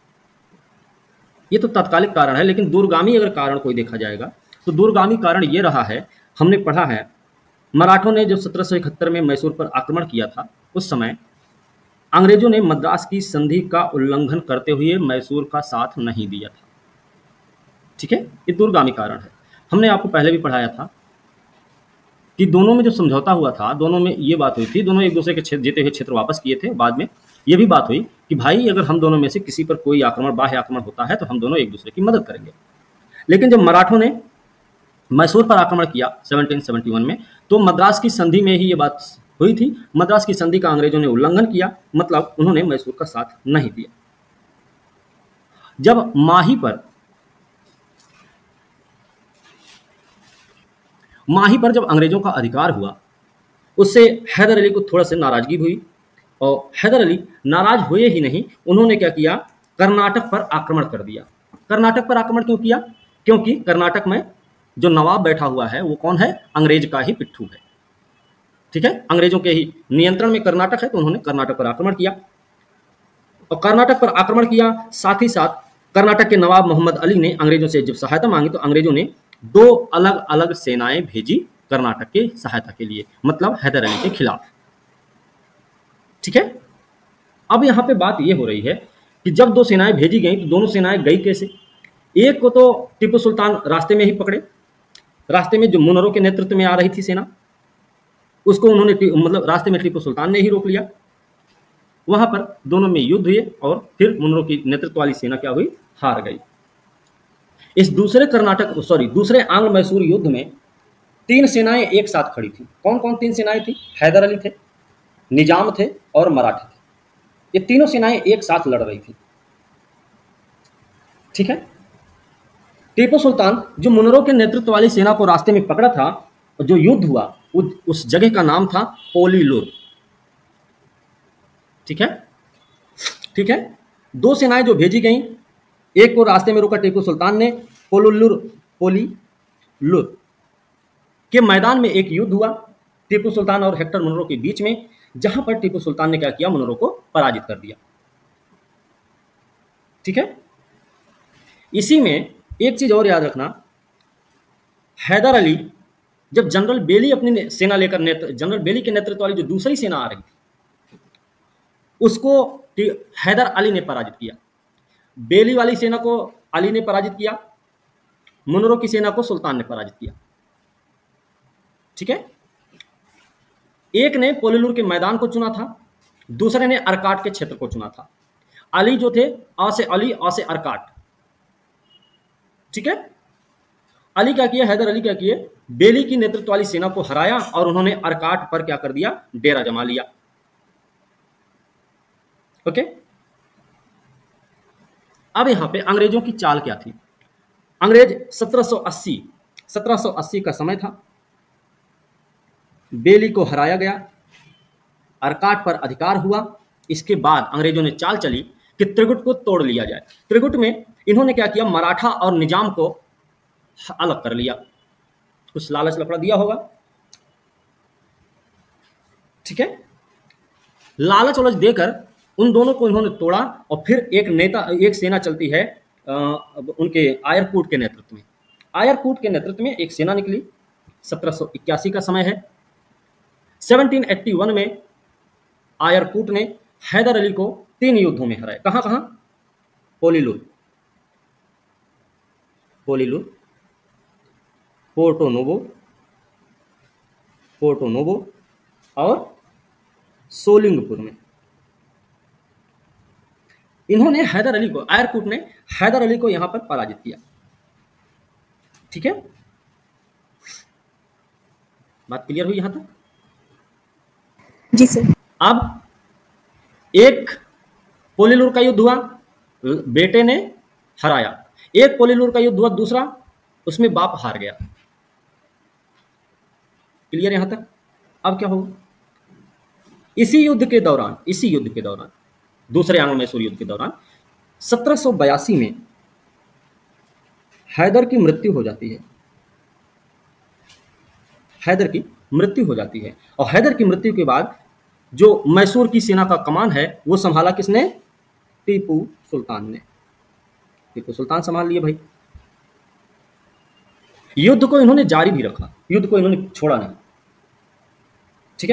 ये तो तात्कालिक कारण है, लेकिन दूरगामी अगर कारण कोई देखा जाएगा तो दूरगामी कारण ये रहा है, हमने पढ़ा है मराठों ने जो 1771 में मैसूर पर आक्रमण किया था, उस समय अंग्रेजों ने मद्रास की संधि का उल्लंघन करते हुए मैसूर का साथ नहीं दिया था। ठीक है, ये दूरगामी कारण है। हमने आपको पहले भी पढ़ाया था कि दोनों में जो समझौता हुआ था, दोनों में ये बात हुई थी, दोनों एक दूसरे के जीते हुए क्षेत्र वापस किए थे। बाद में ये भी बात हुई कि भाई अगर हम दोनों में से किसी पर कोई बाह्य आक्रमण होता है तो हम दोनों एक दूसरे की मदद करेंगे। लेकिन जब मराठों ने मैसूर पर आक्रमण किया 1771 में, तो मद्रास की संधि में ही ये बात हुई थी। मद्रास की संधि का अंग्रेजों ने उल्लंघन किया, मतलब उन्होंने मैसूर का साथ नहीं दिया। जब माही पर माही पर जब अंग्रेजों का अधिकार हुआ, उससे हैदर अली को थोड़ा सा नाराजगी हुई, और हैदर अली नाराज हुए ही नहीं, उन्होंने क्या किया, कर्नाटक पर आक्रमण कर दिया। कर्नाटक पर आक्रमण क्यों किया? क्योंकि कर्नाटक में जो नवाब बैठा हुआ है वो कौन है? अंग्रेज का ही पिट्ठू है। ठीक है, अंग्रेजों के ही नियंत्रण में कर्नाटक है, तो उन्होंने कर्नाटक पर आक्रमण किया। और कर्नाटक पर आक्रमण किया, साथ ही साथ कर्नाटक के नवाब मोहम्मद अली ने अंग्रेजों से जब सहायता मांगी, तो अंग्रेजों ने 2 अलग अलग सेनाएं भेजी कर्नाटक की सहायता के लिए, मतलब हैदर अली के खिलाफ। ठीक है, अब यहाँ पे बात ये हो रही है कि जब 2 सेनाएं भेजी गई, तो दोनों सेनाएं गई कैसे? एक को तो टीपू सुल्तान रास्ते में ही पकड़े, रास्ते में जो मुनरो के नेतृत्व में आ रही थी सेना, उसको उन्होंने मतलब रास्ते में टीपू सुल्तान ने ही रोक लिया। वहां पर दोनों में युद्ध हुए, और फिर मुनरो की नेतृत्व वाली सेना क्या हुई? हार गई। इस दूसरे आंग्ल मैसूर युद्ध में 3 सेनाएं एक साथ खड़ी थी। कौन कौन 3 सेनाएं थी? हैदर अली थे, निजाम थे और मराठे थे। ये तीनों सेनाएं एक साथ लड़ रही थी। ठीक है, टीपू सुल्तान जो मुनरो के नेतृत्व वाली सेना को रास्ते में पकड़ा था, और जो युद्ध हुआ उस जगह का नाम था पोलीलुर। ठीक है, ठीक है, 2 सेनाएं जो भेजी गईं, एक को रास्ते में रोका टीपू सुल्तान ने। पोलीलुर के मैदान में एक युद्ध हुआ टीपू सुल्तान और हेक्टर मुनरो के बीच में, जहां पर टीपू सुल्तान ने क्या किया? मुनरो को पराजित कर दिया। ठीक है, इसी में एक चीज और याद रखना, हैदर अली जब जनरल बेली अपनी सेना लेकर जनरल बेली के नेतृत्व वाली जो दूसरी सेना आ रही थी, उसको हैदर अली ने पराजित किया। बेली वाली सेना को अली ने पराजित किया, मुनरो की सेना को सुल्तान ने पराजित किया। ठीक है, एक ने पोलीलुर के मैदान को चुना था, दूसरे ने अरकाट के क्षेत्र को चुना था। अली जो थे, आ से अली, आ से अरकाट। ठीक है, अली क्या किया? हैदर अली क्या किए? बेली की नेतृत्व वाली सेना को हराया, और उन्होंने अरकाट पर क्या कर दिया? डेरा जमा लिया। ओके, अब यहां पे अंग्रेजों की चाल क्या थी? अंग्रेज 1780 का समय था, बेली को हराया गया, अरकाट पर अधिकार हुआ। इसके बाद अंग्रेजों ने चाल चली कि त्रिगुट को तोड़ लिया जाए। त्रिगुट में इन्होंने क्या किया? मराठा और निजाम को अलग कर लिया, कुछ लालच लफड़ा दिया होगा। ठीक है, लालच वालच देकर उन दोनों को इन्होंने तोड़ा, और फिर एक सेना चलती है उनके आयरकूट के नेतृत्व में। आयरकूट के नेतृत्व में एक सेना निकली। 1781 का समय है। 1781 में आयरकूट ने हैदर अली को 3 युद्धों में हराया। कहां कहां? पोलीलुर, पोर्टो नोवो और सोलिंगपुर में। इन्होंने आयरकूट ने हैदर अली को यहां पर पराजित किया। ठीक है, बात क्लियर हुई यहां तक? जी सर। अब एक पोलीलुर का युद्ध हुआ, बेटे ने हराया। एक पोलीलुर का युद्ध हुआ दूसरा, उसमें बाप हार गया। क्लियर यहां तक? अब क्या होगा? इसी युद्ध के दौरान दूसरे आंग्ल मैसूर युद्ध के दौरान 1782 में हैदर की मृत्यु हो जाती है। और हैदर की मृत्यु के बाद जो मैसूर की सेना का कमान है वो संभाला किसने? टीपू सुल्तान ने। टीपू सुल्तान संभाल लिए भाई। युद्ध को इन्होंने जारी भी रखा, युद्ध को इन्होंने छोड़ा नहीं। ठीक है,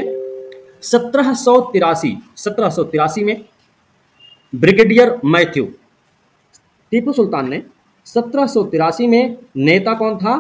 1783 में ब्रिगेडियर मैथ्यू, टीपू सुल्तान ने 1783 में, नेता कौन था?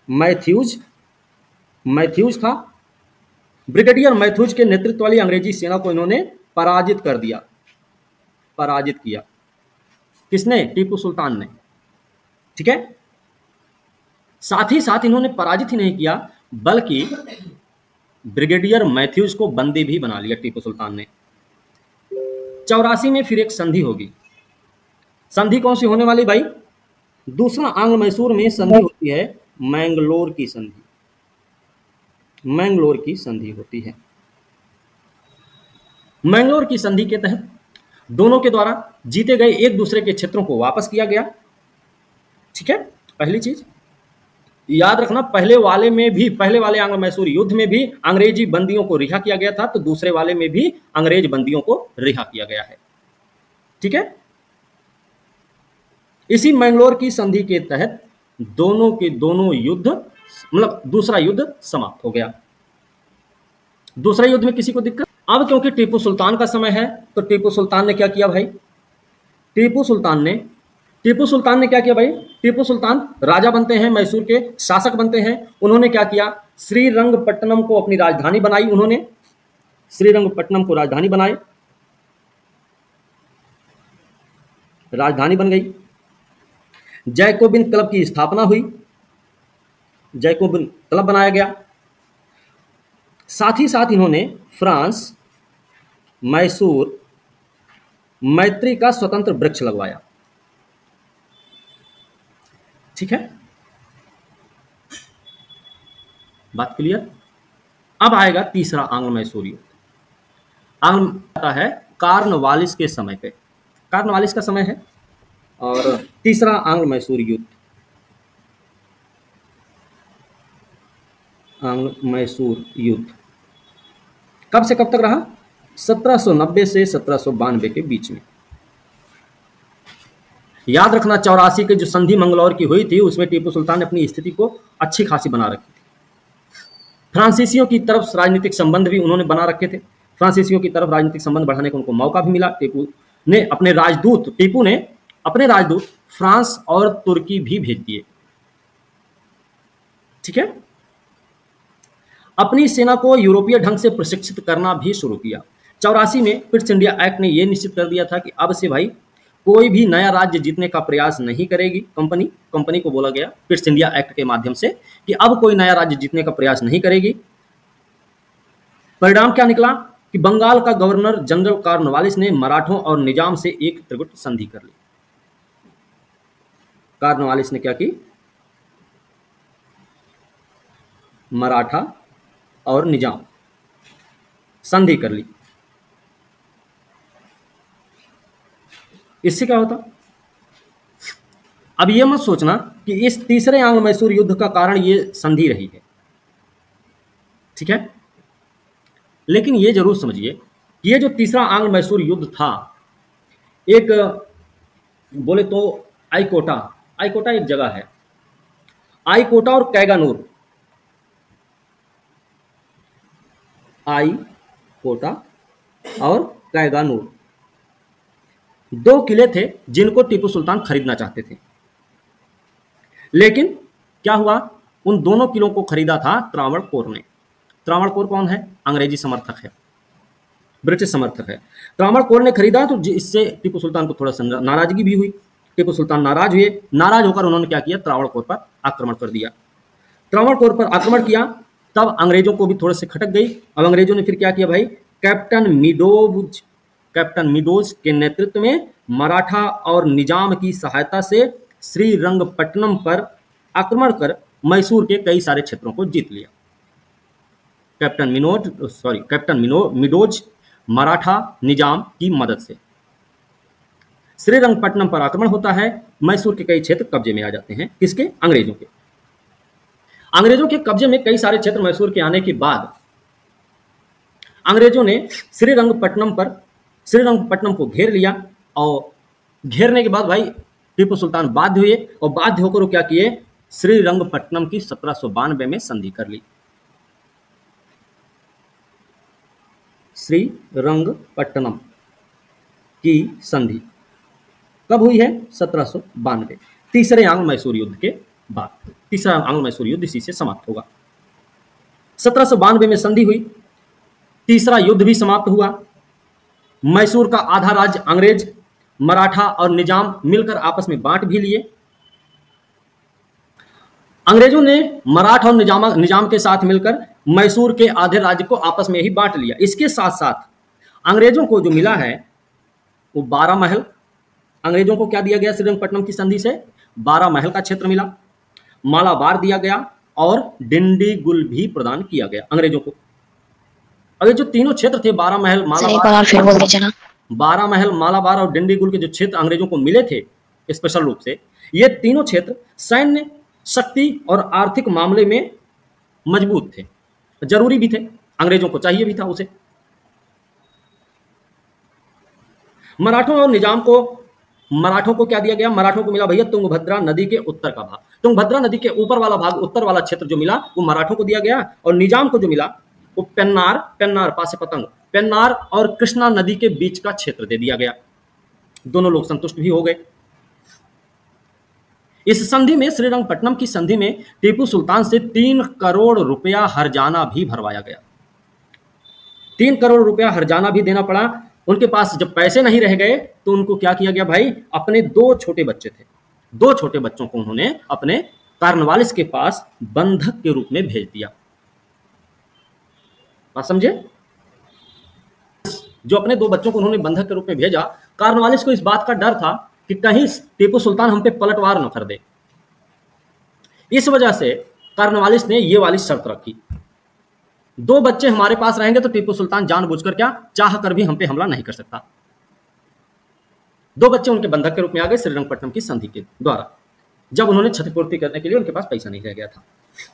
मैथ्यूज था। ब्रिगेडियर मैथ्यूज के नेतृत्व वाली अंग्रेजी सेना को इन्होंने पराजित किया। किसने? टीपू सुल्तान ने। ठीक है, साथ ही साथ इन्होंने पराजित ही नहीं किया, बल्कि ब्रिगेडियर मैथ्यूज को बंदी भी बना लिया टीपू सुल्तान ने। 84 में फिर एक संधि होगी। संधि कौन सी होने वाली भाई? दूसरा आंग्ल मैसूर में संधि होती है, मैंगलोर की संधि। मैंगलोर की संधि होती है। मैंगलोर की संधि के तहत दोनों के द्वारा जीते गए एक दूसरे के क्षेत्रों को वापस किया गया। ठीक है, पहली चीज याद रखना, पहले वाले आंग्ल मैसूर युद्ध में भी अंग्रेजी बंदियों को रिहा किया गया था, तो दूसरे वाले में भी अंग्रेज बंदियों को रिहा किया गया है। ठीक है, इसी मैंगलोर की संधि के तहत दोनों के दोनों युद्ध, मतलब दूसरा युद्ध समाप्त हो गया। दूसरे युद्ध में किसी को दिक्कत? अब क्योंकि टीपू सुल्तान का समय है, तो टीपू सुल्तान ने क्या किया भाई? टीपू सुल्तान ने क्या किया भाई? टीपू सुल्तान राजा बनते हैं, मैसूर के शासक बनते हैं। उन्होंने क्या किया? श्रीरंगपट्टनम को अपनी राजधानी बनाई। उन्होंने श्रीरंगपट्टनम को राजधानी बनाई, राजधानी बन गई। जैकोबिन क्लब की स्थापना हुई, जैकोबिन क्लब बनाया गया। साथ ही साथ इन्होंने फ्रांस, मैसूर, मैत्री का स्वतंत्र वृक्ष लगवाया। ठीक है, बात क्लियर? अब आएगा तीसरा आंग्ल मैसूर युद्ध। आता है कार्नवालिस के समय पे, कार्नवालिस का समय है। और तीसरा आंग्ल मैसूर युद्ध, आंग्ल मैसूर युद्ध कब से कब तक रहा? 1790 से 1792 के बीच में। याद रखना, 84 के जो संधि मंगलौर की हुई थी, उसमें टीपू सुल्तान ने अपनी स्थिति को अच्छी खासी बना रखी थी। फ्रांसीसियों की तरफ राजनीतिक संबंध भी उन्होंने बना रखे थे। फ्रांसीसियों की तरफ राजनीतिक संबंध बढ़ाने का उनको मौका भी मिला। टीपू ने अपने राजदूत फ्रांस और तुर्की भी भेज दिए। ठीक है, अपनी सेना को यूरोपीय ढंग से प्रशिक्षित करना भी शुरू किया। 84 में पिट्स इंडिया एक्ट ने यह निश्चित कर दिया था कि अब से भाई कोई भी नया राज्य जीतने का प्रयास नहीं करेगी कंपनी को बोला गया पिट्स इंडिया एक्ट के माध्यम से कि अब कोई नया राज्य जीतने का प्रयास नहीं करेगी। परिणाम क्या निकला कि बंगाल का गवर्नर जनरल कार्नवालिस ने मराठों और निजाम से एक त्रिगुट संधि कर ली। कार्नवालिस ने क्या की? मराठा और निजाम संधि कर ली। इससे क्या होता? अब यह मत सोचना कि इस तीसरे आंग्ल मैसूर युद्ध का कारण यह संधि रही है। ठीक है, लेकिन यह जरूर समझिए कि यह जो तीसरा आंग्ल मैसूर युद्ध था, एक बोले तो आईकोटा एक जगह है। आईकोटा और कैगानूर, आईकोटा और कैगानूर दो किले थे जिनको टीपू सुल्तान खरीदना चाहते थे। लेकिन क्या हुआ? उन दोनों किलों को खरीदा था त्रावणकोर ने। त्रावणकोर कौन है? अंग्रेजी समर्थक है, ब्रिटिश समर्थक है। त्रावणकोर ने खरीदा, तो इससे टीपू सुल्तान को थोड़ा सा नाराजगी भी हुई। टीपू सुल्तान नाराज हुए। नाराज होकर उन्होंने क्या किया? त्रावणकोर पर आक्रमण कर दिया। त्रावणकोर पर आक्रमण किया, तब अंग्रेजों को भी थोड़े से खटक गई। अब अंग्रेजों ने फिर क्या किया भाई? कैप्टन मिडोज के नेतृत्व में मराठा और निजाम की सहायता से श्रीरंगपट्टनम पर आक्रमण कर मैसूर के कई सारे क्षेत्रों को जीत लिया। कैप्टन मिडोज मराठा निजाम की मदद से श्रीरंगपट्टनम पर आक्रमण होता है। मैसूर के कई क्षेत्र कब्जे में आ जाते हैं। किसके? अंग्रेजों के। अंग्रेजों के कब्जे में कई सारे क्षेत्र मैसूर के आने के बाद अंग्रेजों ने श्रीरंगपट्टनम को घेर लिया। और घेरने के बाद भाई टीपू सुल्तान बाध्य हुए, और बाध्य होकर वो क्या किए? श्रीरंगपट्टनम की 1792 में संधि कर ली। श्रीरंगपट्टनम की संधि कब हुई है? 1792, तीसरे आंग्ल मैसूर युद्ध के बाद। तीसरा आंग्ल मैसूर युद्ध इसी से समाप्त होगा। 1792 में संधि हुई, तीसरा युद्ध भी समाप्त हुआ। मैसूर का आधा राज्य अंग्रेज, मराठा और निजाम मिलकर आपस में बांट भी लिए। अंग्रेजों ने मराठा और निजाम के साथ मिलकर मैसूर के आधे राज्य को आपस में ही बांट लिया। इसके साथ साथ अंग्रेजों को जो मिला है वो 12 महल। अंग्रेजों को क्या दिया गया? श्रीरंगपट्टनम की संधि से 12 महल का क्षेत्र मिला, मालाबार दिया गया और डिंडीगुल भी प्रदान किया गया अंग्रेजों को। अब ये जो तीनों क्षेत्र थे, 12 महल, मालाबार और डिंडीगुल के जो क्षेत्र अंग्रेजों को मिले थे स्पेशल रूप से, ये तीनों क्षेत्र सैन्य शक्ति और आर्थिक मामले में मजबूत थे, जरूरी भी थे, अंग्रेजों को चाहिए भी था उसे। मराठों को क्या दिया गया? मराठों को मिला भैया तुंगभद्रा नदी के उत्तर का भाग, तुंगभद्रा नदी के ऊपर वाला भाग, उत्तर वाला क्षेत्र जो मिला वो मराठों को दिया गया। और निजाम को जो मिला वो पेन्नार पासे पतंग, पेन्नार और कृष्णा नदी के बीच का क्षेत्र दे दिया गया। दोनों लोग संतुष्ट भी हो गए। इस संधि में, श्रीरंगपट्टनम की संधि में, टीपू सुल्तान से 3 करोड़ रुपया हर्जाना भी भरवाया गया। 3 करोड़ रुपया हर्जाना भी देना पड़ा। उनके पास जब पैसे नहीं रह गए तो उनको क्या किया गया भाई? अपने 2 छोटे बच्चे थे, 2 छोटे बच्चों को उन्होंने अपने कार्नवालिस के पास बंधक के रूप में भेज दिया। बात समझे? जो अपने 2 बच्चों को उन्होंने बंधक के रूप में भेजा, कार्नवालिस को इस बात का डर था कि कहीं टीपू सुल्तान हम पे पलटवार न कर दे। इस वजह से कार्नवालिस ने ये वाली शर्त रखी, 2 बच्चे हमारे पास रहेंगे तो टीपू सुल्तान जानबूझकर क्या चाह कर भी हम पे हमला नहीं कर सकता। 2 बच्चे उनके बंधक के रूप में आ गए श्रीरंगपट्टनम की संधि के द्वारा, जब उन्होंने क्षतिपूर्ति करने के लिए उनके पास पैसा नहीं रह गया था।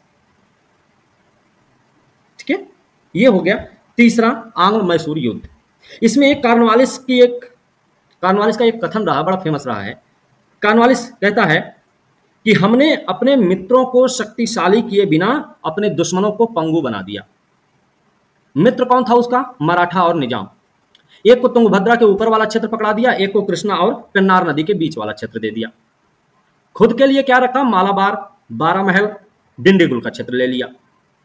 ठीक है, ये हो गया तीसरा आंग्ल मैसूर युद्ध। इसमें कार्नवालिस का एक कथन रहा, बड़ा फेमस रहा है। कार्नवालिस कहता है कि हमने अपने मित्रों को शक्तिशाली किए बिना अपने दुश्मनों को पंगु बना दिया। मित्र कौन था उसका? मराठा और निजाम। एक को तुंगभद्रा के ऊपर वाला क्षेत्र पकड़ा दिया, एक को कृष्णा और पेन्नार नदी के बीच वाला क्षेत्र दे दिया। खुद के लिए क्या रखा? मालाबार, 12 महल, डिंडीगुल का क्षेत्र ले लिया।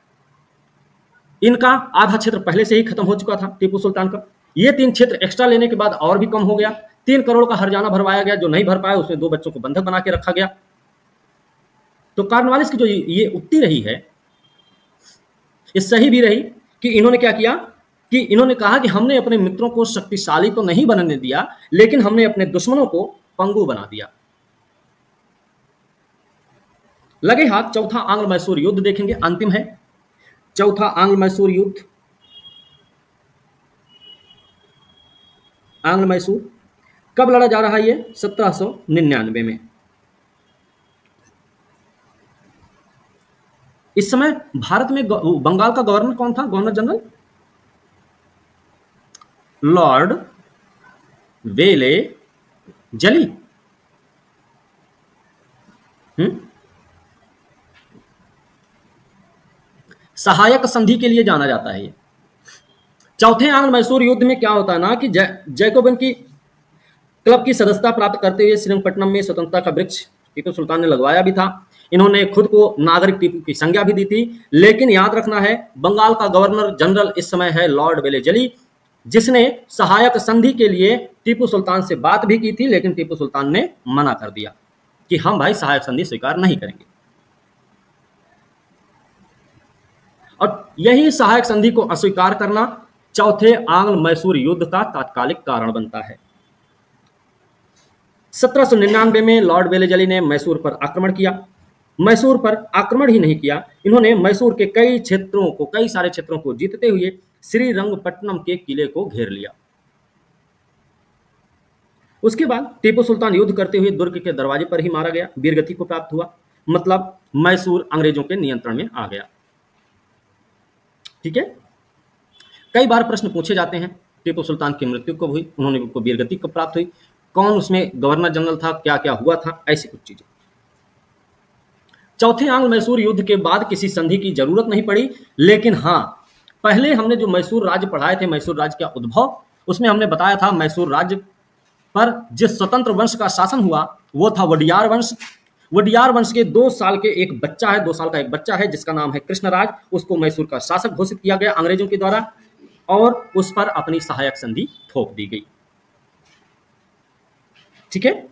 इनका आधा क्षेत्र पहले से ही खत्म हो चुका था टीपू सुल्तान का। ये 3 क्षेत्र एक्स्ट्रा लेने के बाद और भी कम हो गया। 3 करोड़ का हर्जाना भरवाया गया, जो नहीं भर पाया उसमें 2 बच्चों को बंधक बना के रखा गया। तो कार्नवालिस की जो ये उक्ति रही है, ये सही भी रही कि इन्होंने क्या किया कि इन्होंने कहा कि हमने अपने मित्रों को शक्तिशाली तो नहीं बनने दिया, लेकिन हमने अपने दुश्मनों को पंगु बना दिया। लगे हाथ चौथा आंग्ल मैसूर युद्ध देखेंगे, अंतिम है चौथा आंग्ल मैसूर युद्ध। आंग्ल मैसूर कब लड़ा जा रहा है? ये 1799 में। इस समय भारत में बंगाल का गवर्नर कौन था? गवर्नर जनरल लॉर्ड वेले जली। सहायक संधि के लिए जाना जाता है ये। चौथे आंग्ल मैसूर युद्ध में क्या होता है ना कि जैकोबिन की क्लब की सदस्यता प्राप्त करते हुए श्रीरंगपट्टनम में स्वतंत्रता का वृक्ष टीपू सुल्तान ने लगवाया भी था। इन्होंने खुद को नागरिक टीपू की संज्ञा भी दी थी। लेकिन याद रखना है, बंगाल का गवर्नर जनरल इस समय है लॉर्ड वेले जली, जिसने सहायक संधि के लिए टीपू सुल्तान से बात भी की थी, लेकिन टीपू सुल्तान ने मना कर दिया कि हम भाई सहायक संधि स्वीकार नहीं करेंगे। और यही सहायक संधि को अस्वीकार करना चौथे आंग्ल मैसूर युद्ध का तात्कालिक कारण बनता है। 1799 में लॉर्ड वेले जली ने मैसूर पर आक्रमण किया। मैसूर पर आक्रमण ही नहीं किया, इन्होंने मैसूर के कई सारे क्षेत्रों को जीतते हुए श्रीरंगपट्टनम के किले को घेर लिया। उसके बाद टीपू सुल्तान युद्ध करते हुए दुर्ग के दरवाजे पर ही मारा गया, वीरगति को प्राप्त हुआ, मतलब मैसूर अंग्रेजों के नियंत्रण में आ गया। ठीक है, कई बार प्रश्न पूछे जाते हैं, टीपू सुल्तान की मृत्यु कब हुई, उनको वीरगति कब प्राप्त हुई, कौन उसमें गवर्नर जनरल था, क्या क्या हुआ था, ऐसी कुछ चीजें। चौथे आंग्ल मैसूर युद्ध के बाद किसी संधि की जरूरत नहीं पड़ी, लेकिन हाँ, पहले हमने जो मैसूर राज्य पढ़ाए थे, मैसूर राज्य का उद्भव, उसमें हमने बताया था मैसूर राज्य पर जिस स्वतंत्र वंश का शासन हुआ वो था वडियार वंश। वडियार वंश के 2 साल का एक बच्चा है जिसका नाम है कृष्णराज। उसको मैसूर का शासक घोषित किया गया अंग्रेजों के द्वारा और उस पर अपनी सहायक संधि थोप दी गई। ठीक है,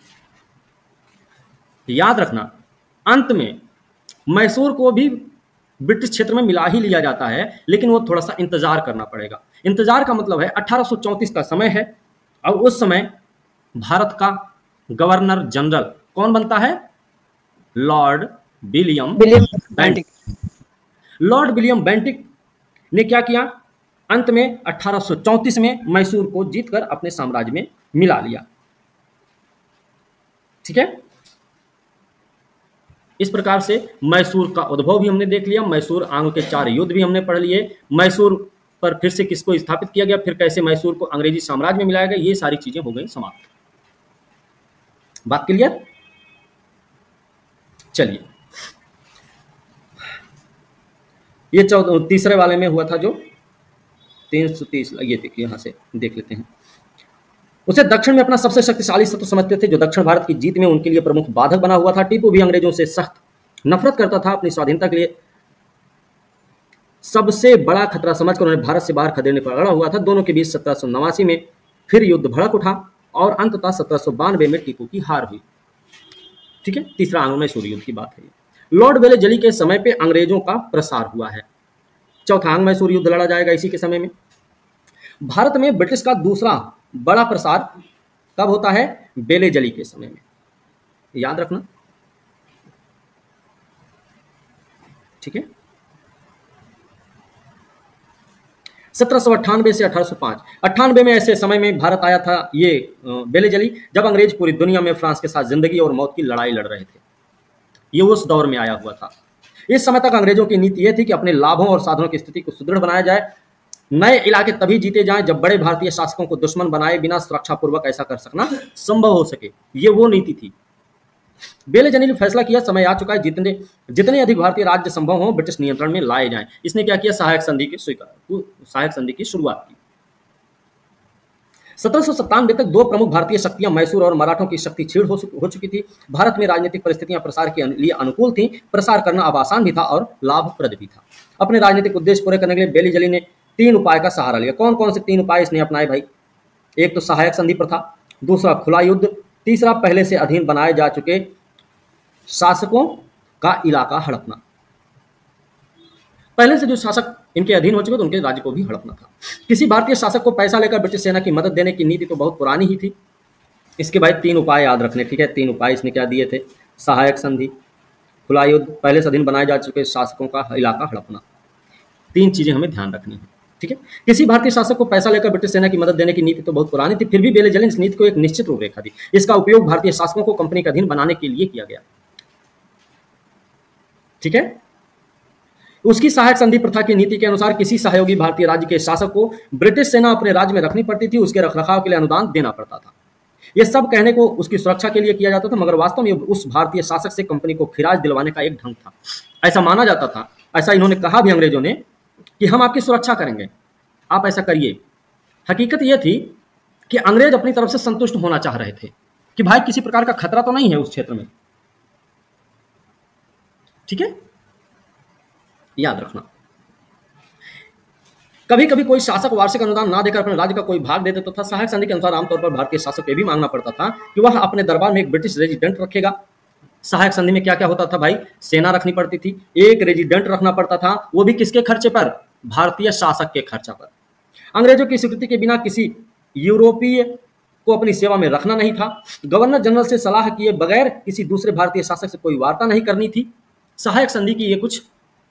याद रखना, अंत में मैसूर को भी ब्रिटिश क्षेत्र में मिला ही लिया जाता है, लेकिन वो थोड़ा सा इंतजार करना पड़ेगा। इंतजार का मतलब है 1834 का समय है और उस समय भारत का गवर्नर जनरल कौन बनता है? Lord William William Bentinck. Lord William Bentinck ने क्या किया, अंत में 1834 में मैसूर को जीतकर अपने साम्राज्य में मिला लिया। ठीक है, इस प्रकार से मैसूर का उद्भव भी हमने देख लिया, मैसूर आंग्ल के 4 युद्ध भी हमने पढ़ लिए, मैसूर पर फिर से किसको स्थापित किया गया, फिर कैसे मैसूर को अंग्रेजी साम्राज्य में मिलाया गया, ये सारी चीजें हो गई समाप्त। बात क्लियर? चलिए, ये तीसरे वाले में हुआ था जो 330, ये देखिए यहां से देख लेते हैं। उसे दक्षिण में अपना सबसे शक्तिशाली शत्रु समझते थे, जो दक्षिण भारत की जीत में उनके लिए प्रमुख बाधक बना हुआ था। टीपू भी अंग्रेजों से सख्त नफरत करता था। अपनी स्वाधीनता के लिए सबसे बड़ा खतरा समझकर उन्हें भारत से बाहर खदेड़ने पर अड़ा हुआ था। दोनों के बीच 1789 में फिर युद्ध भड़क उठा और अंततः 1792 में टीपू की हार हुई। ठीक है, तीसरा आंग्लो मैसूर युद्ध की बात है। लॉर्ड वेलेस्ली के समय पे अंग्रेजों का प्रसार हुआ है। चौथा आंग्लो मैसूर युद्ध लड़ा जाएगा इसी के समय में। भारत में ब्रिटिश का दूसरा बड़ा प्रसार कब होता है? वेलेस्ली के समय में, याद रखना। ठीक है, 1798 से 1805। 98 में ऐसे समय में भारत आया था ये वेलेस्ली, जब अंग्रेज पूरी दुनिया में फ्रांस के साथ जिंदगी और मौत की लड़ाई लड़ रहे थे। ये उस दौर में आया हुआ था। इस समय तक अंग्रेजों की नीति यह थी कि अपने लाभों और साधनों की स्थिति को सुदृढ़ बनाया जाए। नए इलाके तभी जीते जाएं जब बड़े भारतीय शासकों को दुश्मन बनाए बिना सुरक्षापूर्वक ऐसा कर सकना संभव हो सके। ये वो नीति थी। वेलेस्ली ने फैसला किया समय आ चुका है, जितने अधिक भारतीय राज्य संभव हो ब्रिटिश नियंत्रण में लाए जाएं। इसने क्या किया? सहायक संधि की शुरुआत की। 1797 तक दो प्रमुख भारतीय शक्तियां मैसूर और मराठों की शक्ति छीड़ हो चुकी थी। भारत में राजनीतिक परिस्थितियां प्रसार के लिए अनुकूल थीं। प्रसार करना अब आसान भी था और लाभप्रद भी था। अपने राजनीतिक उद्देश्य पूरे करने के लिए वेलेस्ली ने 3 उपाय का सहारा लिया। कौन कौन से 3 उपाय इसने अपनाए भाई? एक तो सहायक संधि प्रथा, दूसरा खुला युद्ध, तीसरा पहले से अधीन बनाए जा चुके शासकों का इलाका हड़पना। पहले से जो शासक इनके अधीन हो चुके थे उनके राज्य को भी हड़पना था। किसी भारतीय शासक को पैसा लेकर ब्रिटिश सेना की मदद देने की नीति तो बहुत पुरानी ही थी। इसके भाई 3 उपाय याद रखने। ठीक है, 3 उपाय इसने क्या दिए थे? सहायक संधि, खुला युद्ध, पहले से अधीन बनाए जा चुके शासकों का इलाका हड़पना। 3 चीजें हमें ध्यान रखनी है। ठीक है, किसी भारतीय शासक को पैसा लेकर ब्रिटिश सेना की मदद देने की नीति तो बहुत पुरानी थी, फिर भी वेलेस्ली ने इस नीति को एक निश्चित रूपरेखा दी। इसका उपयोग भारतीय शासकों को कंपनी के अधीन बनाने के लिए किया गया। ठीक है, उसकी सहायक संधि प्रथा की नीति के अनुसार किसी सहयोगी भारतीय राज्य के शासक को ब्रिटिश सेना अपने राज्य में रखनी पड़ती थी, उसके रखरखाव के लिए अनुदान देना पड़ता था। यह सब कहने को उसकी सुरक्षा के लिए किया जाता था, मगर वास्तव में उस भारतीय शासक से कंपनी को खिराज दिलवाने का एक ढंग था। ऐसा माना जाता था, ऐसा इन्होंने कहा भी अंग्रेजों ने, कि हम आपकी सुरक्षा करेंगे, आप ऐसा करिए। हकीकत यह थी कि अंग्रेज अपनी तरफ से संतुष्ट होना चाह रहे थे कि भाई किसी प्रकार का खतरा तो नहीं है उस क्षेत्र में। ठीक है, याद रखना। कभी कभी कोई शासक वार्षिक अनुदान ना देकर अपने राज्य का कोई भाग दे देता था। सहायक संधि के अनुसार आमतौर पर भारतीय शासक को भी मांगना पड़ता था कि वह अपने दरबार में एक ब्रिटिश रेजिडेंट रखेगा। सहायक संधि में क्या क्या होता था भाई? सेना रखनी पड़ती थी, एक रेजिडेंट रखना पड़ता था, वो भी किसके खर्चे पर? भारतीय शासक के खर्चा पर। अंग्रेजों की स्वीकृति के बिना किसी यूरोपीय को अपनी सेवा में रखना नहीं था। गवर्नर जनरल से सलाह किए बगैर किसी दूसरे भारतीय शासक से कोई वार्ता नहीं करनी थी। सहायक संधि की ये कुछ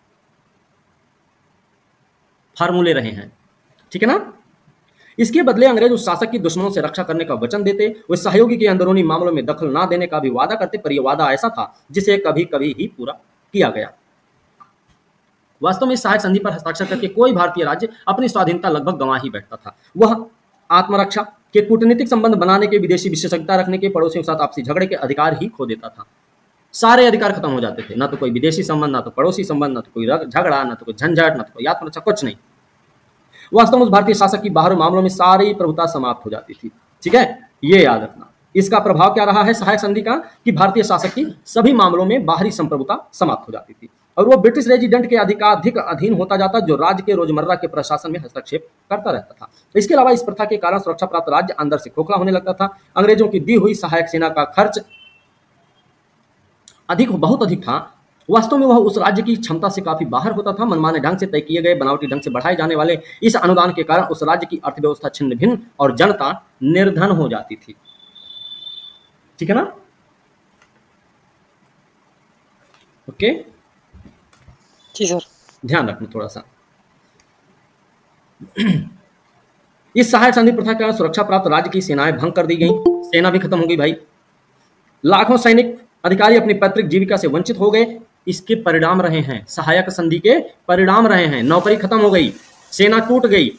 फार्मूले रहे हैं। ठीक है ना? इसके बदले अंग्रेज उस शासक की दुश्मनों से रक्षा करने का वचन देते, वे सहयोगी के अंदरूनी मामलों में दखल ना देने का भी वादा करते, पर यह वादा ऐसा था जिसे कभी कभी ही पूरा किया गया। वास्तव में सहायक संधि पर हस्ताक्षर करके कोई भारतीय राज्य अपनी स्वाधीनता लगभग गंवा ही बैठता था। वह आत्मरक्षा के, कूटनीतिक संबंध बनाने के, विदेशी विशेषज्ञता रखने के, पड़ोसियों के साथ आपसी झगड़े के अधिकार ही खो देता था। सारे अधिकार खत्म हो जाते थे, ना तो कोई विदेशी संबंध, ना तो पड़ोसी संबंध, ना तो कोई झगड़ा, ना तो कोई झंझट, ना तो कोई आत्मरक्षा, कुछ नहीं। वास्तव में उस भारतीय शासक की बाहरी मामलों में सारी प्रभुता समाप्त हो जाती थी। ठीक है, ये याद रखना। इसका प्रभाव क्या रहा है सहायक संधि का? कि भारतीय शासक की सभी मामलों में बाहरी संप्रभुता समाप्त हो जाती थी और वो ब्रिटिश रेजिडेंट के अधिकाधिक अधीन होता जाता, जो राज्य के रोजमर्रा के प्रशासन में हस्तक्षेप करता रहता था। इसके अलावा इस प्रथा के कारण सुरक्षा प्राप्त राज्य अंदर से खोखला होने लगता था। अंग्रेजों की दी हुई सहायक सेना का खर्च बहुत अधिक था। वास्तव में वह उस राज्य की क्षमता से काफी बाहर होता था। मनमाने ढंग से तय किए गए, बनावटी ढंग से बढ़ाए जाने वाले इस अनुदान के कारण उस राज्य की अर्थव्यवस्था छिन्न भिन्न और जनता निर्धन हो जाती थी। ठीक है ना? ओके, जी सर। ध्यान रखना थोड़ा सा। इस सहायक संधि प्रथा के कारण सुरक्षा प्राप्त राज्य की सेनाएं भंग कर दी गई, सेना भी खत्म हो गई भाई। लाखों सैनिक अधिकारी अपनी पैतृक जीविका से वंचित हो गए। इसके परिणाम रहे हैं, सहायक संधि के परिणाम रहे हैं। नौकरी खत्म हो गई, सेना टूट गई,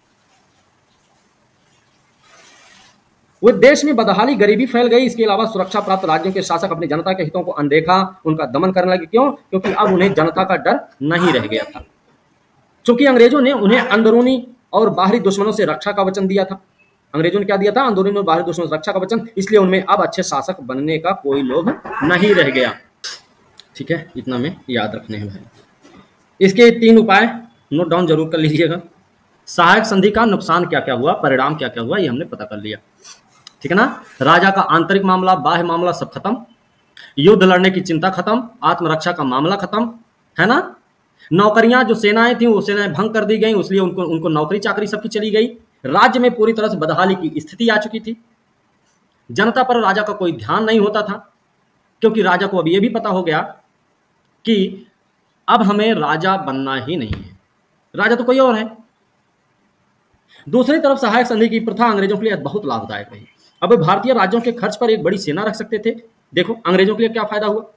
वो देश में बदहाली, गरीबी फैल गई। इसके अलावा सुरक्षा प्राप्त राज्यों के शासक अपनी जनता के हितों को अनदेखा, उनका दमन करने लगे। क्यों? क्योंकि अब उन्हें जनता का डर नहीं रह गया था, क्योंकि अंग्रेजों ने उन्हें अंदरूनी और बाहरी दुश्मनों से रक्षा का वचन दिया था। अंग्रेजों ने क्या दिया था? अंदरूनी और बाहरी दुश्मनों से रक्षा का वचन। इसलिए उनमें अब अच्छे शासक बनने का कोई लोभ नहीं रह गया। ठीक है, इतना में याद रखने हैं भाई। इसके 3 उपाय नोट डाउन जरूर कर लीजिएगा। सहायक संधि का नुकसान क्या क्या हुआ, परिणाम क्या क्या हुआ, ये हमने पता कर लिया। ठीक है ना। राजा का आंतरिक मामला, बाह्य मामला सब खत्म, युद्ध लड़ने की चिंता खत्म, आत्मरक्षा का मामला खत्म, है ना। नौकरियां, जो सेनाएं थी वो सेनाएं भंग कर दी गई, इसलिए उनको नौकरी चाकरी सबकी चली गई। राज्य में पूरी तरह से बदहाली की स्थिति आ चुकी थी। जनता पर राजा का कोई ध्यान नहीं होता था, क्योंकि राजा को अब यह भी पता हो गया कि अब हमें राजा बनना ही नहीं है, राजा तो कोई और है। दूसरी तरफ सहायक संधि की प्रथा अंग्रेजों के लिए बहुत लाभदायक रही। अब भारतीय राज्यों के खर्च पर एक बड़ी सेना रख सकते थे। देखो अंग्रेजों के लिए क्या फायदा हुआ,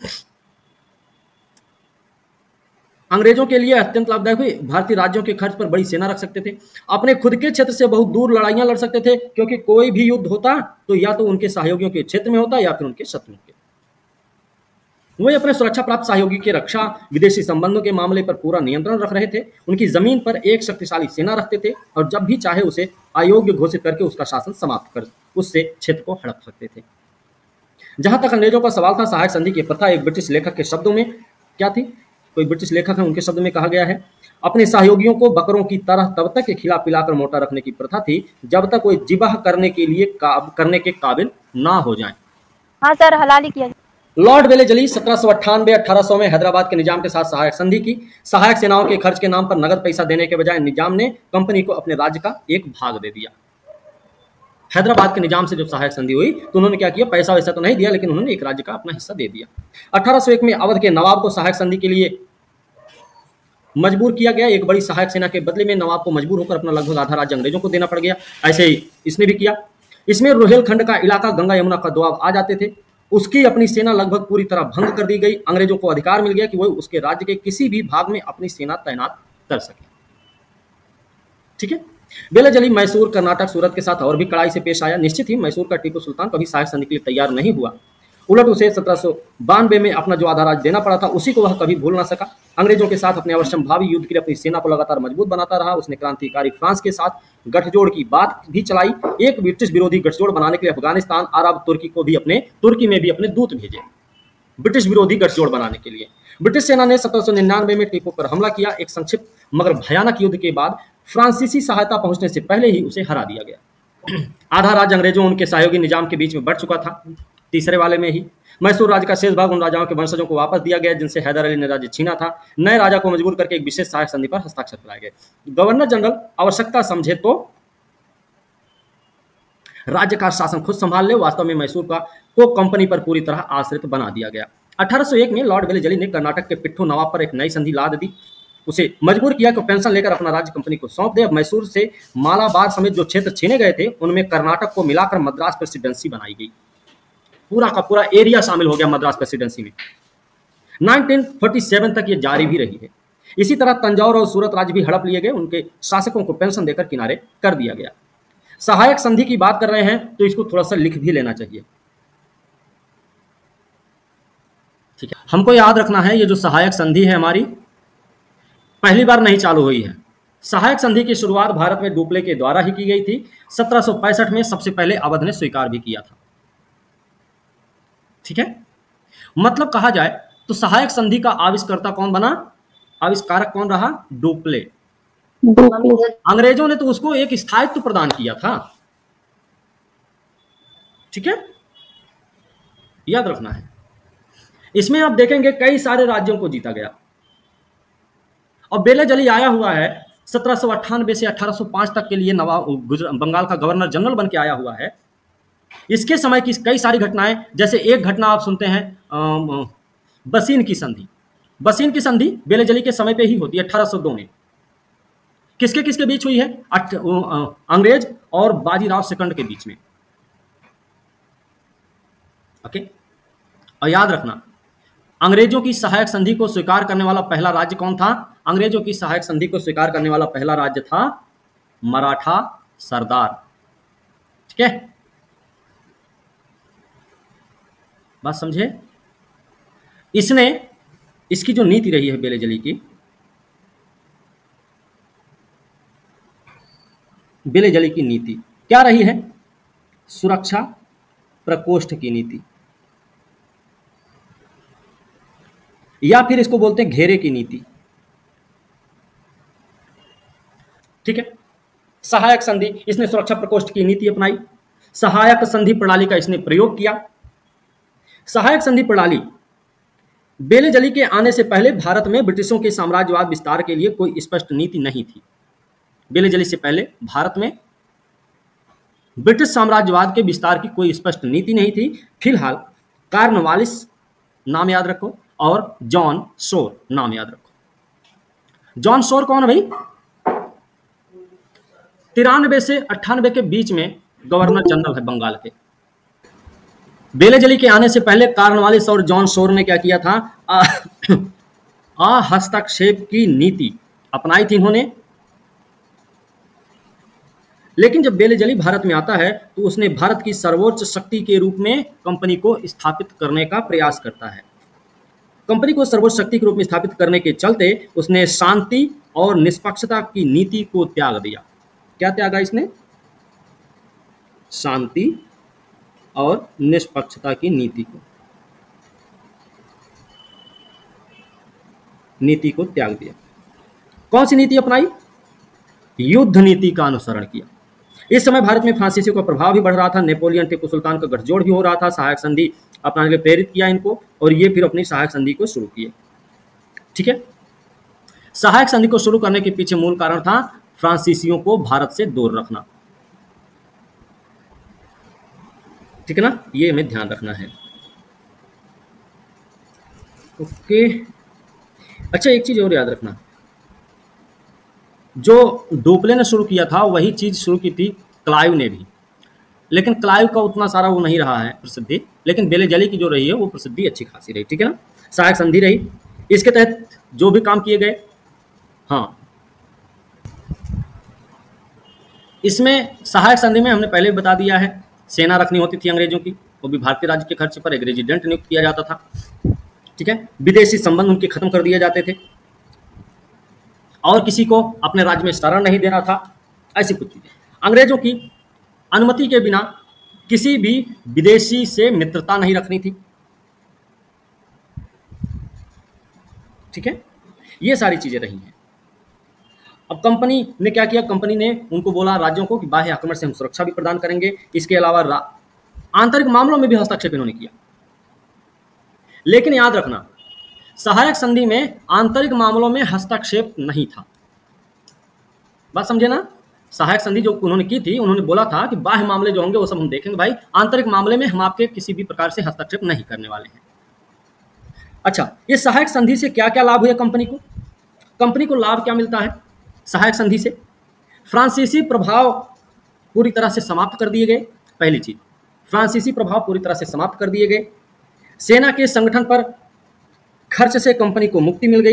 अंग्रेजों के लिए अत्यंत लाभदायक हुई। भारतीय राज्यों के खर्च पर बड़ी सेना रख सकते थे, अपने खुद के क्षेत्र से बहुत दूर लड़ाइयां लड़ सकते थे, क्योंकि कोई भी युद्ध होता तो या तो उनके सहयोगियों के क्षेत्र में होता या फिर उनके शत्रुओं के। वही अपने सुरक्षा प्राप्त सहयोगी की रक्षा, विदेशी संबंधों के मामले पर पूरा नियंत्रण रख रहे थे। उनकी जमीन पर एक शक्तिशाली सेना रखते थे और जब भी चाहे उसे अयोग्य घोषित करके उसका शासन समाप्त कर उससे क्षेत्र को हड़प सकते थे। जहां तक अंग्रेजों का सवाल था, सहायक संधि की प्रथा एक ब्रिटिश लेखक के शब्दों में क्या थी, कोई ब्रिटिश लेखक है उनके शब्द में कहा गया है, अपने सहयोगियों को बकरों की तरह तब तक खिला पिलाकर मोटा रखने की प्रथा थी जब तक कोई जिबाह करने के काबिल ना हो जाए। हाँ सर, हलाली किया। लॉर्ड वेलेजली 1798-1800 में हैदराबाद के निजाम के साथ सहायक संधि की। सहायक सेनाओं के खर्च के नाम पर नगद पैसा देने के बजाय निजाम ने कंपनी को अपने राज्य का एक भाग दे दिया। हैदराबाद के निजाम से जब सहायक संधि हुई तो उन्होंने क्या किया, पैसा वैसा तो नहीं दिया, लेकिन उन्होंने एक राज्य का अपना हिस्सा दे दिया। 1801 में अवध के नवाब को सहायक संधि के लिए मजबूर किया गया। एक बड़ी सहायक सेना के बदले में नवाब को मजबूर होकर अपना लगभग आधा राज्य अंग्रेजों को देना पड़ गया। ऐसे ही इसने भी किया। इसमें रोहेलखंड का इलाका गंगा यमुना का दोआब आ जाते थे। उसकी अपनी सेना लगभग पूरी तरह भंग कर दी गई। अंग्रेजों को अधिकार मिल गया कि वह उसके राज्य के किसी भी भाग में अपनी सेना तैनात कर सके। ठीक है। वेलेजली मैसूर, कर्नाटक, सूरत के साथ और भी कड़ाई से पेश आया। निश्चित ही मैसूर का टीपू सुल्तान कभी सहायक संधि के लिए तैयार नहीं हुआ। उलट उसे 1792 में अपना जो आधा राज्य देना पड़ा था उसी को वह कभी भूल ना सका। अंग्रेजों के साथ अपने अवश्यम भावी युद्ध के लिए अपनी सेना को लगातार मजबूत बनाता रहा। उसने क्रांतिकारी फ्रांस के साथ गठजोड़ की बात भी चलाई। एक ब्रिटिश विरोधी गठजोड़ बनाने के लिए अफगानिस्तान, अरब, तुर्की में भी अपने दूत भेजे, ब्रिटिश विरोधी गठजोड़ बनाने के लिए। ब्रिटिश सेना ने 1799 में टीपू पर हमला किया। एक संक्षिप्त मगर भयानक युद्ध के बाद फ्रांसीसी सहायता पहुंचने से पहले ही उसे हरा दिया गया। आधा राज्य अंग्रेजों उनके सहयोगी निजाम के बीच में बढ़ चुका था। तीसरे वाले में ही मैसूर राज्य का शेष भाग उन राजाओं के वंशजों को वापस दिया गया जिनसे हैदर अली ने राज्य छीना था। नए राजा को मजबूर करके एक विशेष सहायक संधि पर हस्ताक्षर कराए गए। गवर्नर जनरल आवश्यकता समझे तो राज्य का शासन खुद संभाल ले। वास्तव में मैसूर को कंपनी पर पूरी तरह आश्रित बना दिया गया। 1801 में लॉर्ड वेलेजली ने कर्नाटक के पिट्ठू नवाब पर एक नई संधि लाद दी। उसे मजबूर किया कि पेंशन लेकर अपना राज्य कंपनी को सौंप दे। अब मैसूर से मालाबार समेत जो क्षेत्र छीने गए थे उनमें कर्नाटक को मिलाकर मद्रास प्रेसिडेंसी बनाई गई। पूरा का पूरा एरिया शामिल हो गया मद्रास प्रेसिडेंसी में। 1947 तक ये जारी भी रही है। इसी तरह तंजौर और सूरत राज्य भी हड़प लिए गए। उनके शासकों को पेंशन देकर किनारे कर दिया गया। सहायक संधि की बात कर रहे हैं तो इसको थोड़ा सा लिख भी लेना चाहिए। ठीक है, हमको याद रखना है ये जो सहायक संधि है हमारी पहली बार नहीं चालू हुई है। सहायक संधि की शुरुआत भारत में डुप्ले के द्वारा ही की गई थी। 1765 में सबसे पहले अवध ने स्वीकार भी किया था। ठीक है, मतलब कहा जाए तो सहायक संधि का आविष्कर्ता कौन बना, आविष्कारक कौन रहा, डुप्ले। अंग्रेजों ने तो उसको एक स्थायित्व प्रदान किया था। ठीक है, याद रखना है। इसमें आप देखेंगे कई सारे राज्यों को जीता गया। और वेलेजली आया हुआ है 1798 से 1805 तक के लिए नवाब बंगाल का गवर्नर जनरल बन के आया हुआ है। इसके समय की कई सारी घटनाएं, जैसे एक घटना आप सुनते हैं बसीन की संधि। बसीन की संधि बेलेजली के समय पे ही होती है 1802 में। किसके किसके बीच हुई है? अंग्रेज और बाजीराव सेकंड के बीच में। ओके, और याद रखना अंग्रेजों की सहायक संधि को स्वीकार करने वाला पहला राज्य कौन था? अंग्रेजों की सहायक संधि को स्वीकार करने वाला पहला राज्य था मराठा सरदार। ठीक है, बात समझे? इसकी जो नीति रही है बेलेजली की, बेलेजली की नीति क्या रही है? सुरक्षा प्रकोष्ठ की नीति, या फिर इसको बोलते हैं घेरे की नीति। ठीक है, सहायक संधि, इसने सुरक्षा प्रकोष्ठ की नीति अपनाई। सहायक संधि प्रणाली का इसने प्रयोग किया। सहायक संधि प्रणाली बेलेजली के आने से पहले भारत में ब्रिटिशों के साम्राज्यवाद विस्तार के लिए कोई स्पष्ट नीति नहीं थी। बेलेजली से पहले भारत में ब्रिटिश साम्राज्यवाद के विस्तार की कोई स्पष्ट नीति नहीं थी। फिलहाल कॉर्नवालिस नाम याद रखो और जॉन शोर नाम याद रखो। जॉन शोर कौन है भाई? 93 से 98 के बीच में गवर्नर जनरल है बंगाल के। बेलेजली के आने से पहले कॉर्नवालिस और जॉन शोर ने क्या किया था? हस्तक्षेप की नीति अपनाई थी इन्होंने। लेकिन जब बेलेजली भारत में आता है तो उसने भारत की सर्वोच्च शक्ति के रूप में कंपनी को स्थापित करने का प्रयास करता है। कंपनी को सर्वोच्च शक्ति के रूप में स्थापित करने के चलते उसने शांति और निष्पक्षता की नीति को त्याग दिया। क्या त्यागा इसने? शांति और निष्पक्षता की नीति को त्याग दिया। कौन सी नीति अपनाई? युद्ध नीति का अनुसरण किया। इस समय भारत में फ्रांसीसियों का प्रभाव भी बढ़ रहा था। नेपोलियन टिपू सुल्तान का गठजोड़ भी हो रहा था। सहायक संधि अपनाने के लिए प्रेरित किया इनको और ये फिर अपनी सहायक संधि को शुरू किए। ठीक है, सहायक संधि को शुरू करने के पीछे मूल कारण था फ्रांसीसियों को भारत से दूर रखना। ठीक है ना, ये हमें ध्यान रखना है। ओके, अच्छा एक चीज और याद रखना, जो डोपले ने शुरू किया था वही चीज शुरू की थी क्लाइव ने भी, लेकिन क्लाइव का उतना सारा वो नहीं रहा है प्रसिद्धि, लेकिन बेलेजली की जो रही है वो प्रसिद्धि अच्छी खासी रही। ठीक है ना, सहायक संधि रही, इसके तहत जो भी काम किए गए, हाँ इसमें सहायक संधि में हमने पहले बता दिया है सेना रखनी होती थी अंग्रेजों की, वो भी भारतीय राज्य के खर्च पर एक रेजिडेंट नियुक्त किया जाता था। ठीक है, विदेशी संबंध उनके खत्म कर दिए जाते थे और किसी को अपने राज्य में शरण नहीं देना था। ऐसी कुछ चीजें, अंग्रेजों की अनुमति के बिना किसी भी विदेशी से मित्रता नहीं रखनी थी। ठीक है, ये सारी चीजें रही हैं। अब कंपनी ने क्या किया? कंपनी ने उनको बोला राज्यों को कि बाह्य आक्रमण से हम सुरक्षा भी प्रदान करेंगे, इसके अलावा आंतरिक मामलों में भी हस्तक्षेप इन्होंने किया। लेकिन याद रखना, सहायक संधि में आंतरिक मामलों में हस्तक्षेप नहीं था। बात समझे ना? सहायक संधि जो उन्होंने की थी, उन्होंने बोला था कि बाह्य मामले जो होंगे वो सब हम देखेंगे भाई, आंतरिक मामले में हम आपके किसी भी प्रकार से हस्तक्षेप नहीं करने वाले हैं। अच्छा, इस सहायक संधि से क्या क्या लाभ हुए कंपनी को? कंपनी को लाभ क्या मिलता है सहायक संधि से? फ्रांसीसी प्रभाव पूरी तरह से समाप्त कर दिए गए। पहली चीज, फ्रांसीसी प्रभाव पूरी तरह से समाप्त कर दिए गए। सेना के संगठन पर खर्च से कंपनी को मुक्ति मिल गई।